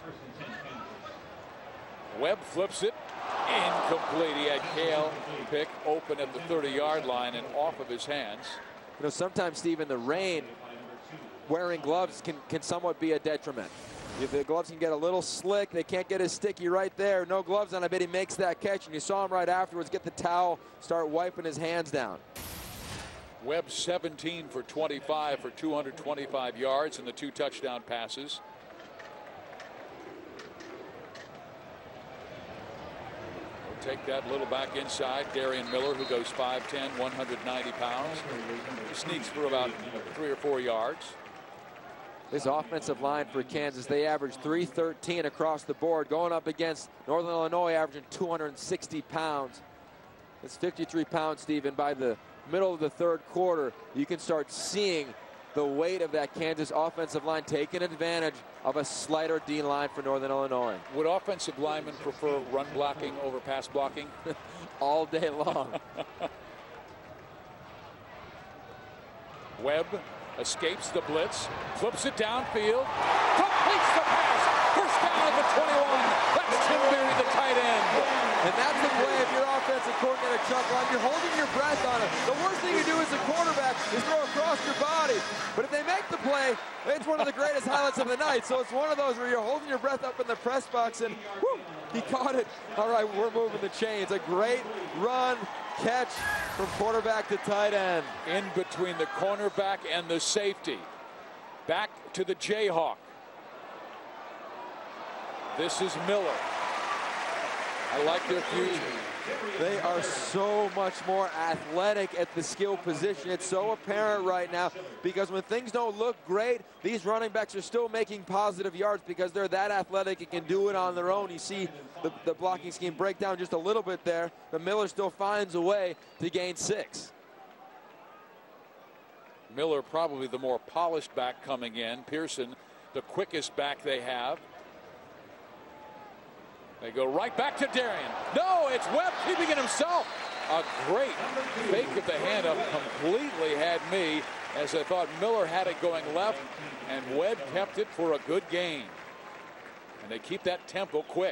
Webb flips it. Incomplete. He had Kale pick open at the 30-yard line and off of his hands. You know, sometimes, Steve, in the rain, wearing gloves can somewhat be a detriment. If the gloves can get a little slick, they can't get as sticky right there. No gloves on, I bet he makes that catch. And you saw him right afterwards get the towel, start wiping his hands down. Webb 17 for 25 for 225 yards and the 2 touchdown passes. We'll take that little back inside. Darian Miller, who goes 5'10", 190 pounds. He sneaks for about 3 or 4 yards. This offensive line for Kansas, they average 313 across the board, going up against Northern Illinois, averaging 260 pounds. It's 53 pounds, Stephen. By the middle of the third quarter, you can start seeing the weight of that Kansas offensive line taking advantage of a slighter D line for Northern Illinois. Would offensive linemen prefer run blocking over pass blocking? All day long. Webb escapes the blitz, flips it downfield, completes the pass. First down at the 21. That's Tim Beery, the tight end. And that's the play if you're offensive coordinator Chuck Long. You're holding your breath on it. The worst thing you do as a quarterback is throw across your body. But if they make the play, it's one of the greatest highlights of the night. So it's one of those where you're holding your breath up in the press box and whoo, he caught it. All right, we're moving the chains. A great run, catch from quarterback to tight end. In between the cornerback and the safety. Back to the Jayhawk. This is Miller. I like their future. They are so much more athletic at the skill position. It's so apparent right now because when things don't look great, these running backs are still making positive yards because they're that athletic and can do it on their own. You see the blocking scheme break down just a little bit there, but Miller still finds a way to gain 6. Miller probably the more polished back coming in. Pearson the quickest back they have. They go right back to Darian. No, it's Webb keeping it himself. A great fake of the handoff completely had me as I thought Miller had it going left and Webb kept it for a good gain. And they keep that tempo quick.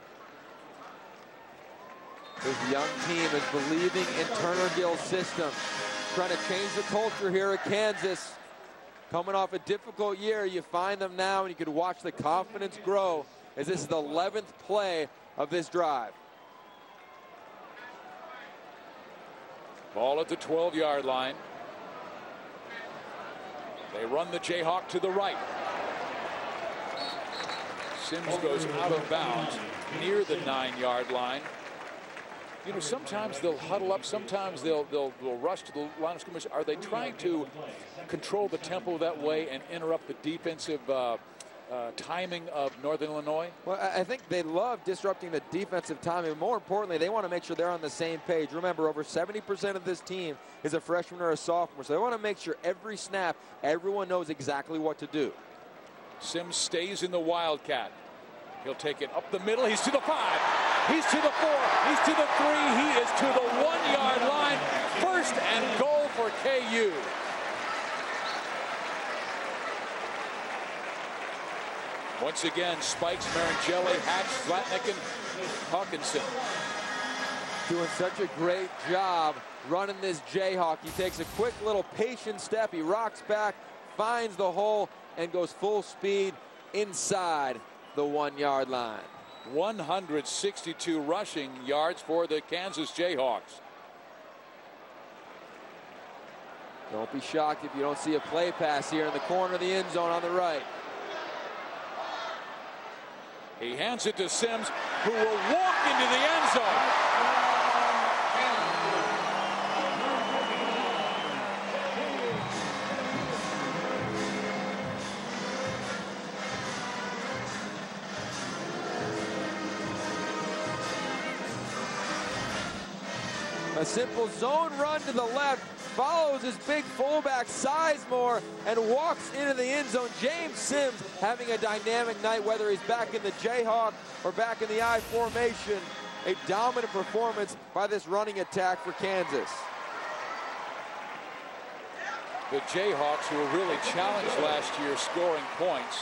This young team is believing in Turner Gill's system. Trying to change the culture here at Kansas. Coming off a difficult year, you find them now and you can watch the confidence grow as this is the 11th play of this drive. Ball at the 12-yard line. They run the Jayhawk to the right. Sims goes out of bounds near the 9-yard line. You know, sometimes they'll huddle up, sometimes they'll rush to the line of scrimmage. Are they trying to control the tempo that way and interrupt the defensive timing of Northern Illinois? Well, I think they love disrupting the defensive timing. More importantly, they want to make sure they're on the same page. Remember, over 70% of this team is a freshman or a sophomore, so they want to make sure every snap, everyone knows exactly what to do. Sims stays in the Wildcat. He'll take it up the middle. He's to the 5. He's to the 4. He's to the 3. He is to the 1-yard line. First and goal for KU. Once again, Spikes, Marangelli, Hatch, Zlatnick, and Hawkinson. Doing such a great job running this Jayhawk. He takes a quick little patient step. He rocks back, finds the hole, and goes full speed inside the 1-yard line. 162 rushing yards for the Kansas Jayhawks. Don't be shocked if you don't see a play pass here in the corner of the end zone on the right. He hands it to Sims, who will walk into the end zone. A simple zone run to the left, follows his big fullback Sizemore and walks into the end zone. James Sims having a dynamic night, whether he's back in the Jayhawk or back in the I formation. A dominant performance by this running attack for Kansas. The Jayhawks, who were really challenged last year scoring points,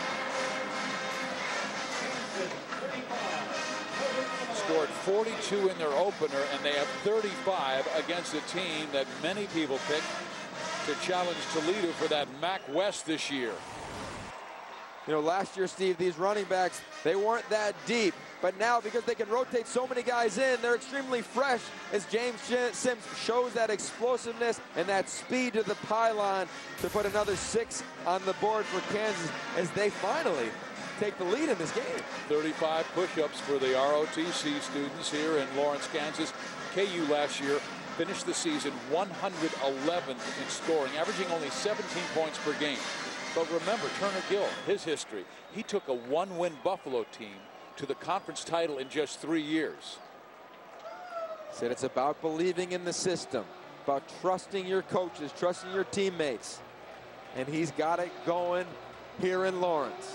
scored 42 in their opener, and they have 35 against a team that many people picked to challenge Toledo for that MAC West this year. You know, last year, Steve, these running backs, they weren't that deep. But now, because they can rotate so many guys in, they're extremely fresh as James Sims shows that explosiveness and that speed to the pylon to put another 6 on the board for Kansas as they finally take the lead in this game. 35 push-ups for the ROTC students here in Lawrence, Kansas. KU last year finished the season 111th in scoring, averaging only 17 points per game. But remember, Turner Gill, his history, he took a 1-win Buffalo team to the conference title in just 3 years. Said it's about believing in the system, about trusting your coaches, trusting your teammates. And he's got it going here in Lawrence.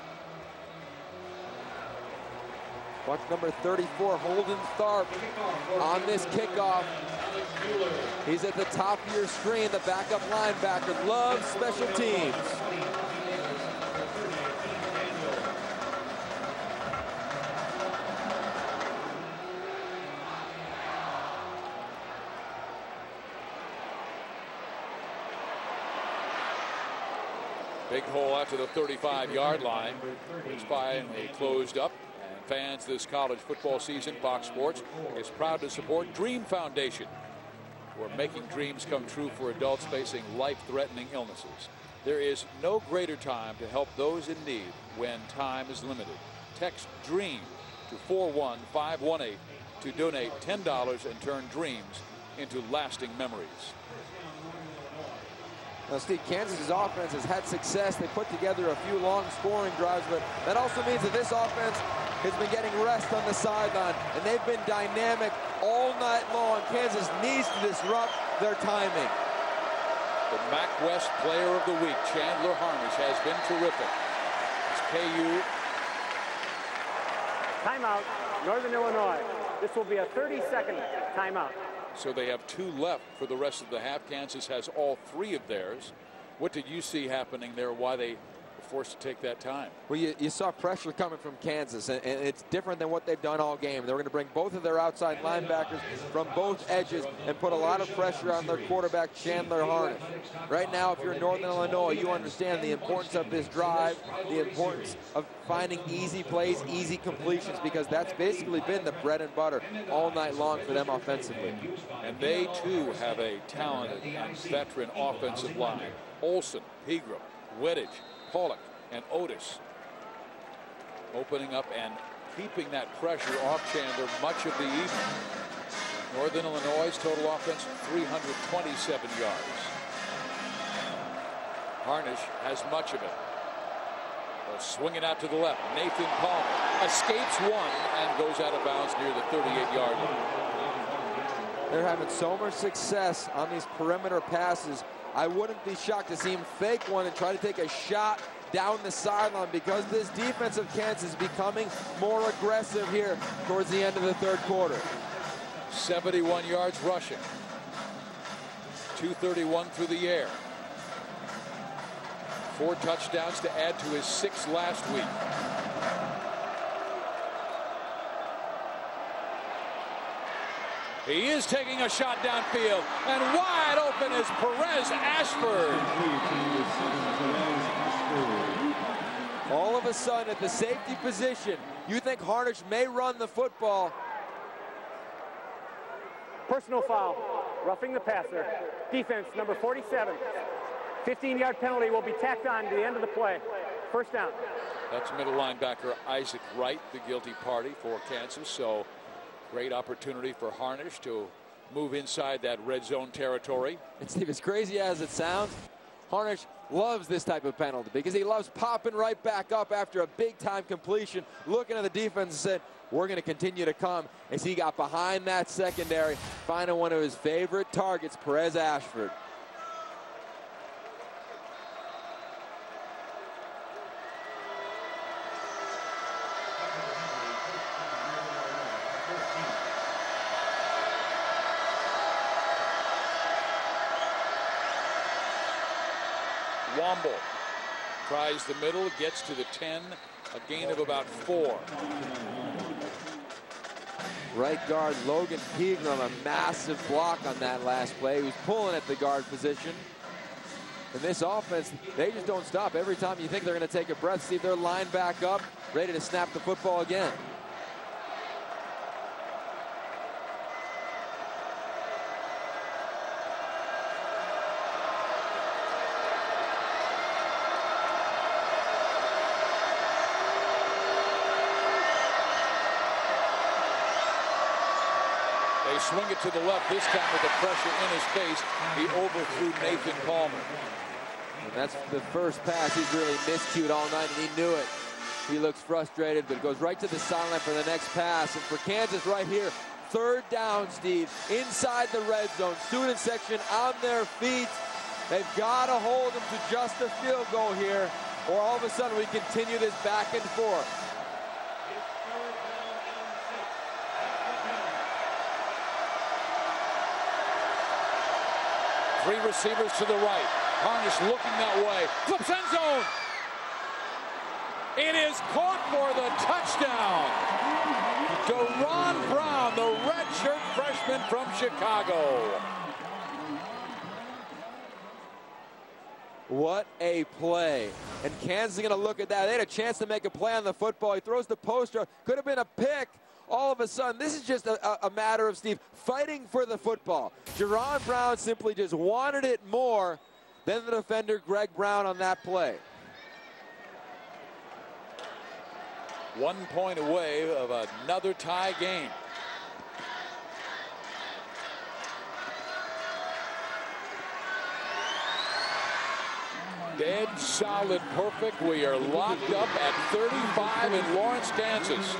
Watch number 34, Holden Tharp, on this kickoff. He's at the top of your screen, the backup linebacker, loves special teams. Big hole after the 35-yard line. It's finally closed up. And fans, this college football season, Fox Sports is proud to support Dream Foundation. We're making dreams come true for adults facing life-threatening illnesses. There is no greater time to help those in need when time is limited. Text DREAM to 41518 to donate $10 and turn dreams into lasting memories. Now, Steve, Kansas's offense has had success. They put together a few long scoring drives, but that also means that this offense has been getting rest on the sideline, and they've been dynamic all night long. Kansas needs to disrupt their timing. The MAC West Player of the Week, Chandler Harnish, has been terrific. It's KU. Timeout, Northern Illinois. This will be a 30-second timeout. So they have 2 left for the rest of the half. Kansas has all 3 of theirs. What did you see happening there? Why they were forced to take that time? Well, you saw pressure coming from Kansas, and it's different than what they've done all game. They're going to bring both of their outside linebackers from both edges and put a lot of pressure on their quarterback, Chandler Harnish. Right now, if you're Northern Illinois, you understand the importance of this drive, the importance of finding easy plays, easy completions, because that's basically been the bread and butter all night long for them offensively. And they, too, have a talented and veteran offensive line. Olsen, Pegram, Weddich, Pollock, and Otis opening up and keeping that pressure off Chandler much of the evening. Northern Illinois' total offense, 327 yards. Harnish has much of it. Swinging out to the left, Nathan Palmer escapes one and goes out of bounds near the 38-yard line. They're having so much success on these perimeter passes. I wouldn't be shocked to see him fake one and try to take a shot down the sideline, because this defense of Kansas is becoming more aggressive here towards the end of the third quarter. 71 yards rushing, 231 through the air. 4 touchdowns to add to his 6 last week. He is taking a shot downfield, and wide open is Perez Ashford. All of a sudden, at the safety position, you think Harnish may run the football. Personal foul, roughing the passer. Defense, number 47. 15-yard penalty will be tacked on to the end of the play. First down. That's middle linebacker Isaac Wright, the guilty party for Kansas. So great opportunity for Harnish to move inside that red zone territory. And Steve, as crazy as it sounds, Harnish loves this type of penalty because he loves popping right back up after a big-time completion, looking at the defense and said, we're going to continue to come, as he got behind that secondary, finding one of his favorite targets, Perez Ashford. Womble tries the middle, gets to the 10, a gain of about 4. Right guard Logan Pegram, a massive block on that last play. He was pulling at the guard position. And this offense, they just don't stop. Every time you think they're going to take a breath, see they're lined back up, ready to snap the football again. They swing it to the left this time with the pressure in his face. He overthrew Nathan Palmer. And that's the first pass he's really miscued all night, and he knew it. He looks frustrated, but goes right to the sideline for the next pass. And for Kansas right here, 3rd down, Steve, inside the red zone. Student section on their feet. They've got to hold them to just a field goal here, or all of a sudden we continue this back and forth. Three receivers to the right. Harnish looking that way. Flips end zone. It is caught for the touchdown. Deron Brown, the redshirt freshman from Chicago. What a play. And Kansas is going to look at that. They had a chance to make a play on the football. He throws the poster. Could have been a pick. All of a sudden, this is just a matter of, Steve, fighting for the football. Deron Brown simply just wanted it more than the defender, Greg Brown, on that play. 1 point away of another tie game. Dead solid perfect. We are locked up at 35 in Lawrence, Kansas.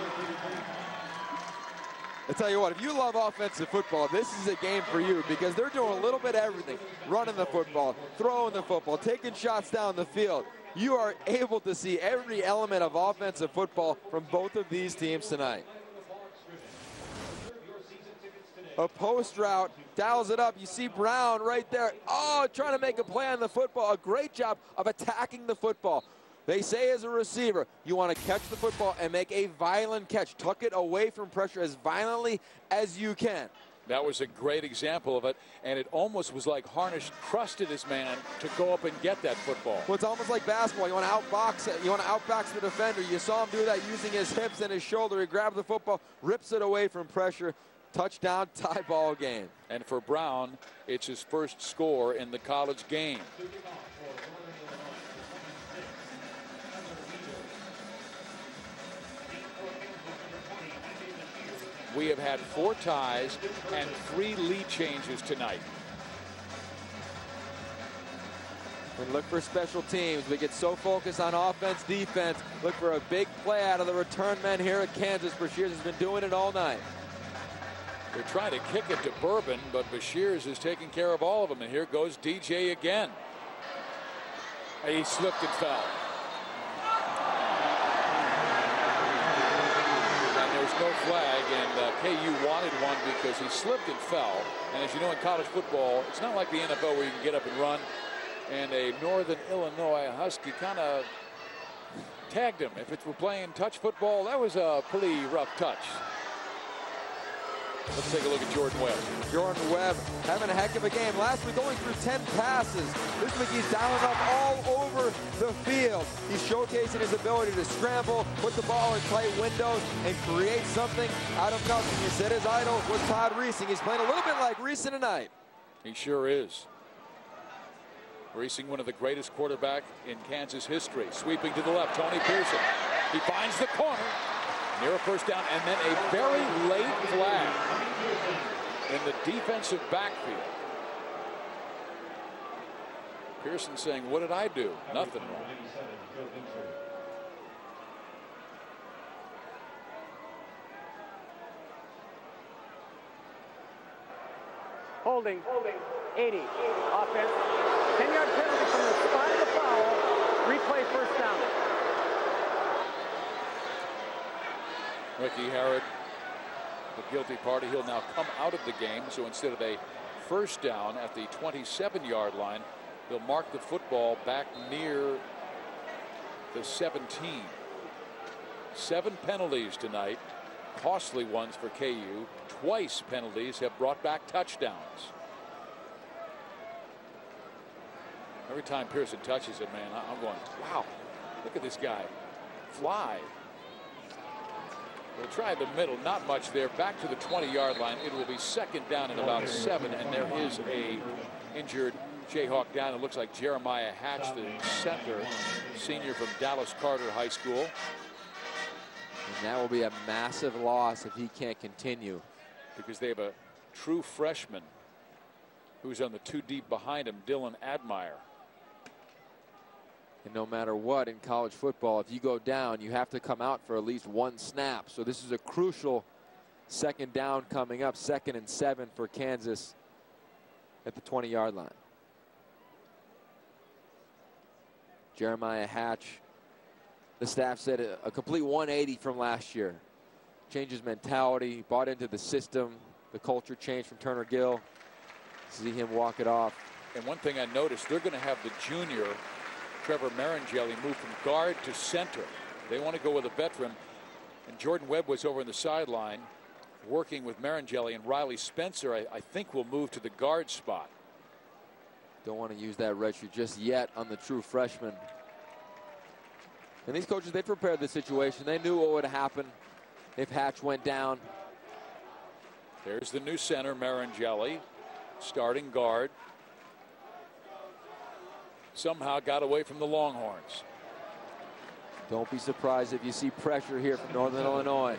I tell you what, if you love offensive football, this is a game for you because they're doing a little bit of everything. Running the football, throwing the football, taking shots down the field. You are able to see every element of offensive football from both of these teams tonight. A post route, dials it up. You see Brown right there. Oh, trying to make a play on the football. A great job of attacking the football. They say as a receiver, you want to catch the football and make a violent catch. Tuck it away from pressure as violently as you can. That was a great example of it, and it almost was like Harnish crusted his man to go up and get that football. Well, it's almost like basketball. You want to outbox it. You want to outbox the defender. You saw him do that using his hips and his shoulder. He grabs the football, rips it away from pressure. Touchdown, tie ball game. And for Brown, it's his first score in the college game. We have had 4 ties and 3 lead changes tonight. And look for special teams. We get so focused on offense, defense. Look for a big play out of the return men here at Kansas. Bashirs has been doing it all night. They're trying to kick it to Bourbon, but Bashirs is taking care of all of them. And here goes DJ again. He slipped and fell. There's no flag, and KU wanted one because he slipped and fell. And as you know, in college football, it's not like the NFL where you can get up and run. And a Northern Illinois Husky kind of tagged him. If it were playing touch football, that was a pretty rough touch. Let's take a look at Jordan Webb. Jordan Webb having a heck of a game. Last week only threw 10 passes. This week he's dialing up all over the field. He's showcasing his ability to scramble, put the ball in tight windows, and create something out of nothing. You said his idol was Todd Reesing. He's playing a little bit like Reesing tonight. He sure is. Reesing, one of the greatest quarterbacks in Kansas history. Sweeping to the left, Tony Pearson. He finds the corner. Near a first down, and then a very late flag in the defensive backfield. Pearson saying, what did I do? Nothing wrong. Holding. 80. Offense. 10-yard penalty from the spot of the foul. Replay first down. Ricky Harrod, the guilty party. He'll now come out of the game. So instead of a first down at the 27-yard line, they'll mark the football back near the 17. 7 penalties tonight, costly ones for KU. Twice penalties have brought back touchdowns. Every time Pearson touches it, man, I'm going, wow, look at this guy fly. We'll try the middle, not much there. Back to the 20-yard line. It will be second down and about 7, and there is a injured Jayhawk down. It looks like Jeremiah Hatch, the center, senior from Dallas Carter High School. And that will be a massive loss if he can't continue. Because they have a true freshman who's on the 2 deep behind him, Dylan Admire. And no matter what in college football, if you go down, you have to come out for at least 1 snap. So this is a crucial second down coming up, 2nd and 7 for Kansas at the 20-yard line. Jeremiah Hatch, the staff said a complete 180 from last year. Changed his mentality, bought into the system, the culture changed from Turner Gill. See him walk it off. And one thing I noticed, they're going to have the junior Trevor Marangelli move from guard to center. They want to go with a veteran. And Jordan Webb was over on the sideline working with Marangelli, and Riley Spencer, I think, will move to the guard spot. Don't want to use that redshirt just yet on the true freshman. And these coaches, they prepared the situation. They knew what would happen if Hatch went down. There's the new center, Marangelli, starting guard. Somehow got away from the Longhorns. Don't be surprised if you see pressure here from Northern Illinois.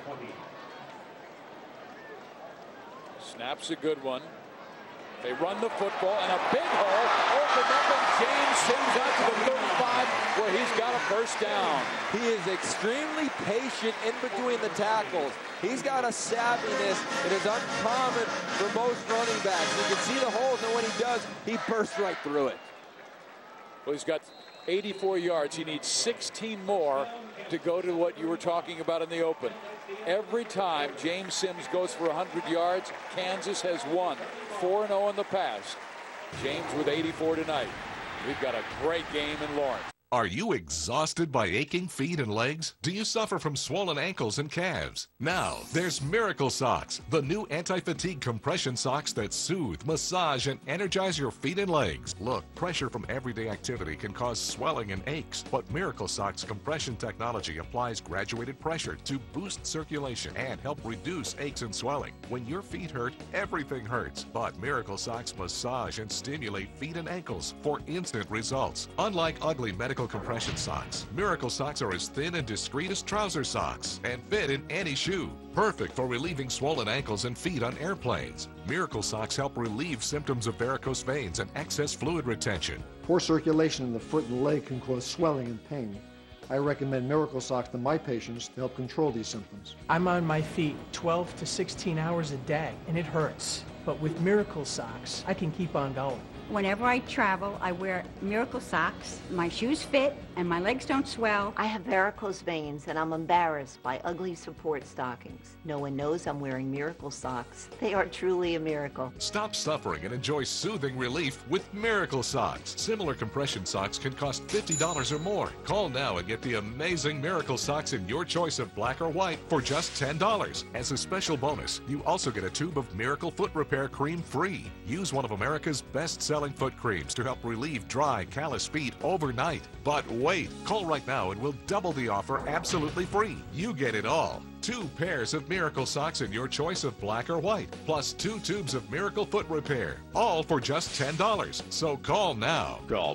Snap's a good one. They run the football, and a big hole opened up, and James Sims out to the 35 where he's got a first down. He is extremely patient in between the tackles. He's got a savviness that is uncommon for most running backs. You can see the holes, and when he does, he bursts right through it. Well, he's got 84 yards. He needs 16 more to go to what you were talking about in the open. Every time James Sims goes for 100 yards, Kansas has won. 4-0 in the past. James with 84 tonight. We've got a great game in Lawrence. Are you exhausted by aching feet and legs? Do you suffer from swollen ankles and calves? Now, there's Miracle Socks, the new anti-fatigue compression socks that soothe, massage, and energize your feet and legs. Look, pressure from everyday activity can cause swelling and aches, but Miracle Socks compression technology applies graduated pressure to boost circulation and help reduce aches and swelling. When your feet hurt, everything hurts, but Miracle Socks massage and stimulate feet and ankles for instant results. Unlike ugly medical compression socks, Miracle Socks are as thin and discreet as trouser socks and fit in any shoe. Perfect for relieving swollen ankles and feet on airplanes. Miracle Socks help relieve symptoms of varicose veins and excess fluid retention. Poor circulation in the foot and leg can cause swelling and pain. I recommend Miracle Socks to my patients to help control these symptoms. I'm on my feet 12 to 16 hours a day, and it hurts. But with Miracle Socks, I can keep on going. Whenever I travel, I wear Miracle Socks. My shoes fit and my legs don't swell. I have varicose veins and I'm embarrassed by ugly support stockings. No one knows I'm wearing Miracle Socks. They are truly a miracle. Stop suffering and enjoy soothing relief with Miracle Socks. Similar compression socks can cost $50 or more. Call now and get the amazing Miracle Socks in your choice of black or white for just $10. As a special bonus, you also get a tube of Miracle Foot Repair Cream free. Use one of America's best-selling foot creams to help relieve dry, callous feet overnight. But wait, call right now and we'll double the offer absolutely free. You get it all. 2 pairs of Miracle Socks in your choice of black or white, plus 2 tubes of Miracle Foot Repair, all for just $10. So call now. Call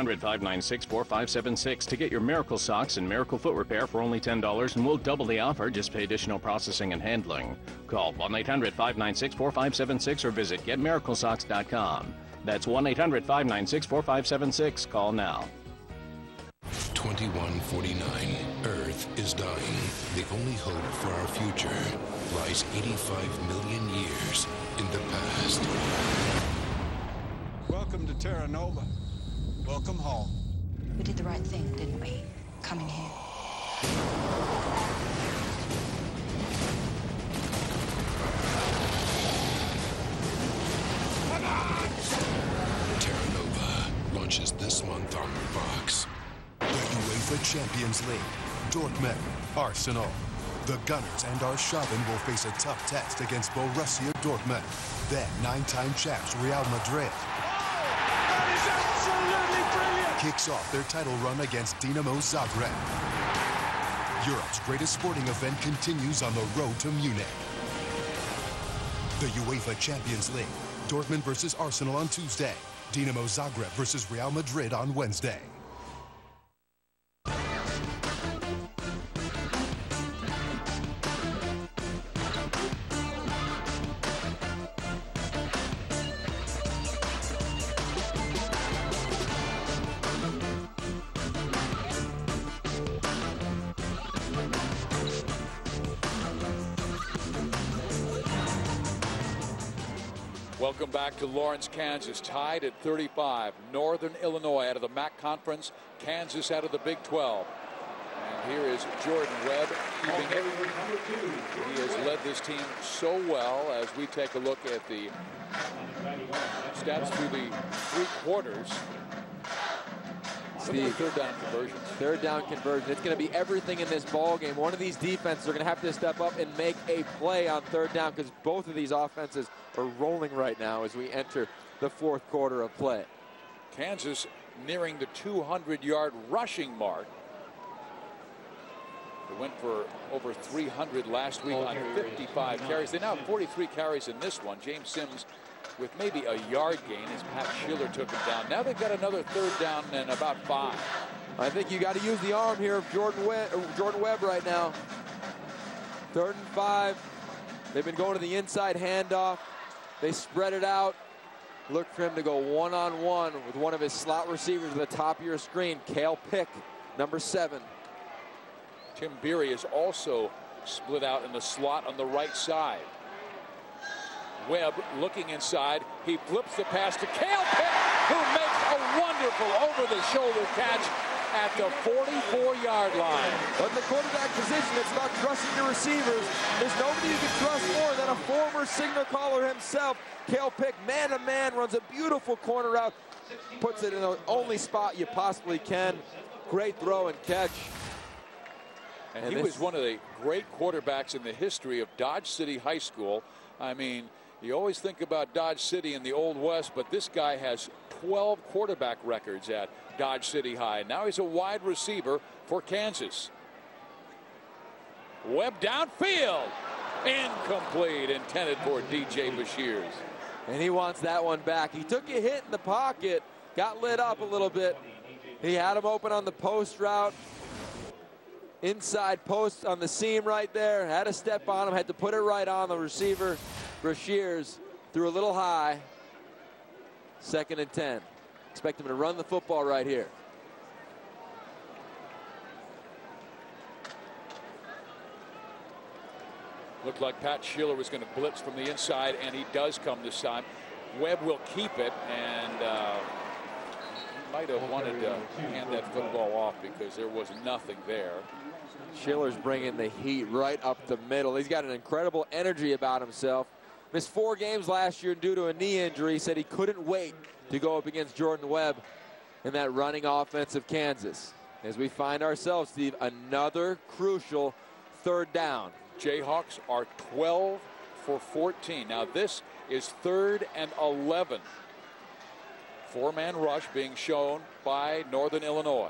1-800-596-4576 to get your Miracle Socks and Miracle Foot Repair for only $10, and we'll double the offer. Just pay additional processing and handling. Call 1-800-596-4576 or visit getmiraclesocks.com. That's 1-800-596-4576. Call now. 2149. Earth is dying. The only hope for our future lies 85 million years in the past. Welcome to Terra Nova. Welcome home. We did the right thing, didn't we? Coming here. Terra Nova launches this month on Fox. The UEFA Champions League. Dortmund, Arsenal. The Gunners and Arshavin will face a tough test against Borussia Dortmund. Then 9-time champs Real Madrid. Oh, that is absolutely brilliant! kicks off their title run against Dinamo Zagreb. Europe's greatest sporting event continues on the road to Munich. The UEFA Champions League. Dortmund versus Arsenal on Tuesday. Dinamo Zagreb versus Real Madrid on Wednesday. Welcome back to Lawrence, Kansas, tied at 35. Northern Illinois out of the MAC Conference, Kansas out of the Big 12. And here is Jordan Webb keeping it. He has led this team so well as we take a look at the stats through the 3 quarters. Steve, third down conversions. Third down conversion. It's going to be everything in this ball game. One of these defenses are going to have to step up and make a play on third down because both of these offenses are rolling right now as we enter the 4th quarter of play. Kansas nearing the 200-yard rushing mark. They went for over 300 last week on 55 carries. They now have 43 carries in this one. James Sims with maybe a yard gain as Pat Schiller took him down. Now they've got another third down and about 5. I think you got to use the arm here of Jordan Webb right now. 3rd and 5. They've been going to the inside handoff. They spread it out. Look for him to go one-on-one with one of his slot receivers at the top of your screen. Cale Pick, number 7. Tim Beery is also split out in the slot on the right side. Webb looking inside. He flips the pass to Cale Pick, who makes a wonderful over-the-shoulder catch at the 44-yard line. But in the quarterback position, it's about trusting your receivers. There's nobody you can trust more than a former signal caller himself. Cale Pick, man-to-man, runs a beautiful corner route, puts it in the only spot you possibly can. Great throw and catch. And he was one of the great quarterbacks in the history of Dodge City High School. I mean, you always think about Dodge City in the Old West, but this guy has 12 quarterback records at Dodge City High. Now he's a wide receiver for Kansas. Webb downfield. Incomplete, intended for DJ Bashirs. And he wants that one back. He took a hit in the pocket, got lit up a little bit. He had him open on the post route. Inside post on the seam right there. Had a step on him, had to put it right on the receiver. Bashirs threw a little high. 2nd and 10. Expect him to run the football right here. Looked like Pat Schiller was going to blitz from the inside, and he does come this time. Webb will keep it, and he might have wanted to hand that football off because there was nothing there. Schiller's bringing the heat right up the middle. He's got an incredible energy about himself. Missed 4 games last year due to a knee injury. He said he couldn't wait to go up against Jordan Webb in that running offense of Kansas. As we find ourselves, Steve, another crucial 3rd down. Jayhawks are 12 for 14. Now this is 3rd and 11. 4-man rush being shown by Northern Illinois.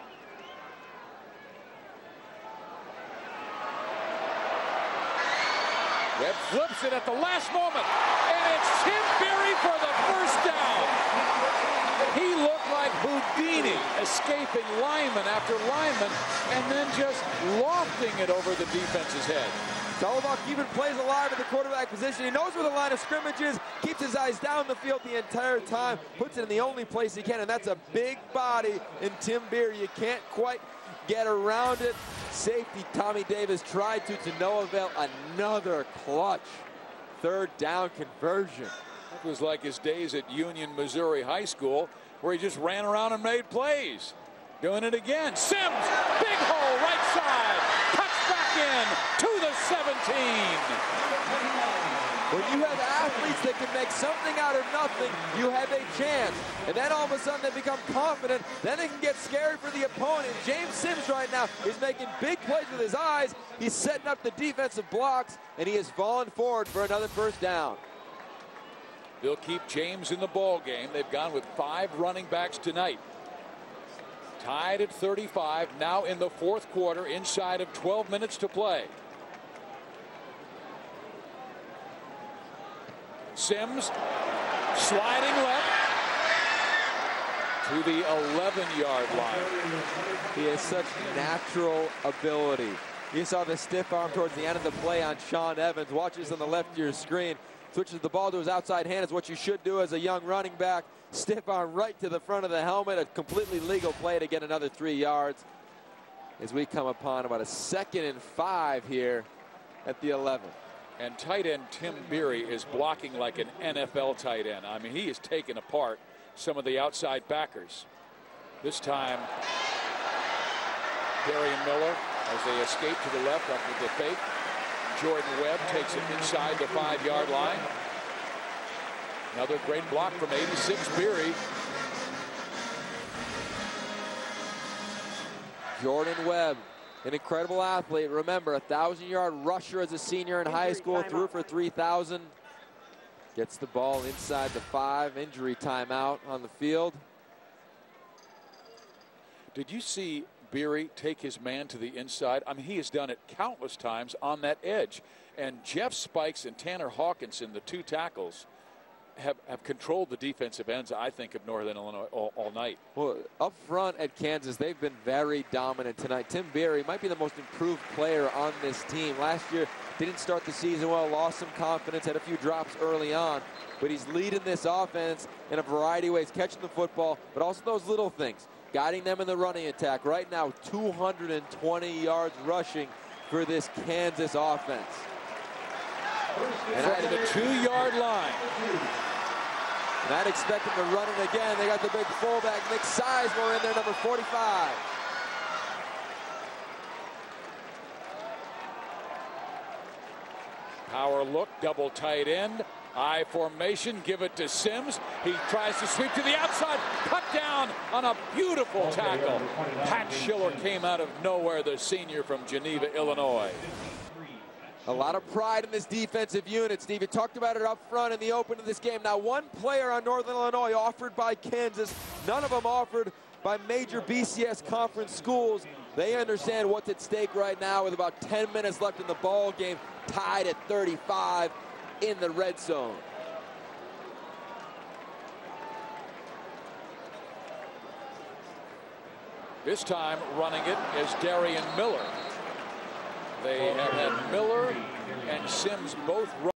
Webb flips it at the last moment, and it's Tim Beery for the 1st down. He looked like Houdini, escaping lineman after lineman, and then just lofting it over the defense's head. It's all about keeping plays alive at the quarterback position. He knows where the line of scrimmage is, keeps his eyes down the field the entire time, puts it in the only place he can, and that's a big body in Tim Beery. You can't quite get around it. Safety Tommy Davis tried to no avail. Another clutch 3rd down conversion. It was like his days at Union Missouri High School, where he just ran around and made plays. Doing it again. Sims, big hole right side, cuts back in to the 17. When you have athletes that can make something out of nothing, you have a chance. And then all of a sudden they become confident. Then they can get scary for the opponent. James Sims right now is making big plays with his eyes. He's setting up the defensive blocks, and he has fallen forward for another 1st down. They'll keep James in the ball game. They've gone with 5 running backs tonight. Tied at 35, now in the fourth quarter, inside of 12 minutes to play. Sims sliding left to the 11-yard line. He has such natural ability. You saw the stiff arm towards the end of the play on Sean Evans. Watch this on the left of your screen. Switches the ball to his outside hand. Is what you should do as a young running back. Stiff arm right to the front of the helmet. A completely legal play to get another 3 yards. As we come upon about a 2nd and 5 here at the 11. And tight end Tim Beery is blocking like an NFL tight end. I mean, he is taking apart some of the outside backers. This time, Darian Miller, as they escape to the left after the fake. Jordan Webb takes it inside the 5-yard line. Another great block from 86 Beery. Jordan Webb, an incredible athlete. Remember, a 1,000-yard rusher as a senior in high school, threw for 3,000. Gets the ball inside the 5. Injury timeout on the field. Did you see Beery take his man to the inside? I mean, he has done it countless times on that edge. And Jeff Spikes and Tanner Hawkinson, the 2 tackles, have controlled the defensive ends, I think, of Northern Illinois all night. Well, up front at Kansas, they've been very dominant tonight. Tim Beery might be the most improved player on this team. Last year, didn't start the season well, lost some confidence, had a few drops early on. But he's leading this offense in a variety of ways, catching the football, but also those little things, guiding them in the running attack. Right now, 220 yards rushing for this Kansas offense. And at the 2-yard line. And I'd expect them to run it again. They got the big fullback, Nick Sizemore, in there, number 45. Power look, double tight end. I formation, give it to Sims. He tries to sweep to the outside, cut down on a beautiful tackle. Pat Schiller came out of nowhere, the senior from Geneva, Illinois. A lot of pride in this defensive unit, Steve. You talked about it up front in the open of this game. Now, one player on Northern Illinois offered by Kansas, none of them offered by major BCS conference schools. They understand what's at stake right now with about 10 minutes left in the ball game, tied at 35 in the red zone. This time running it is Darian Miller. They have had Miller and Sims both run.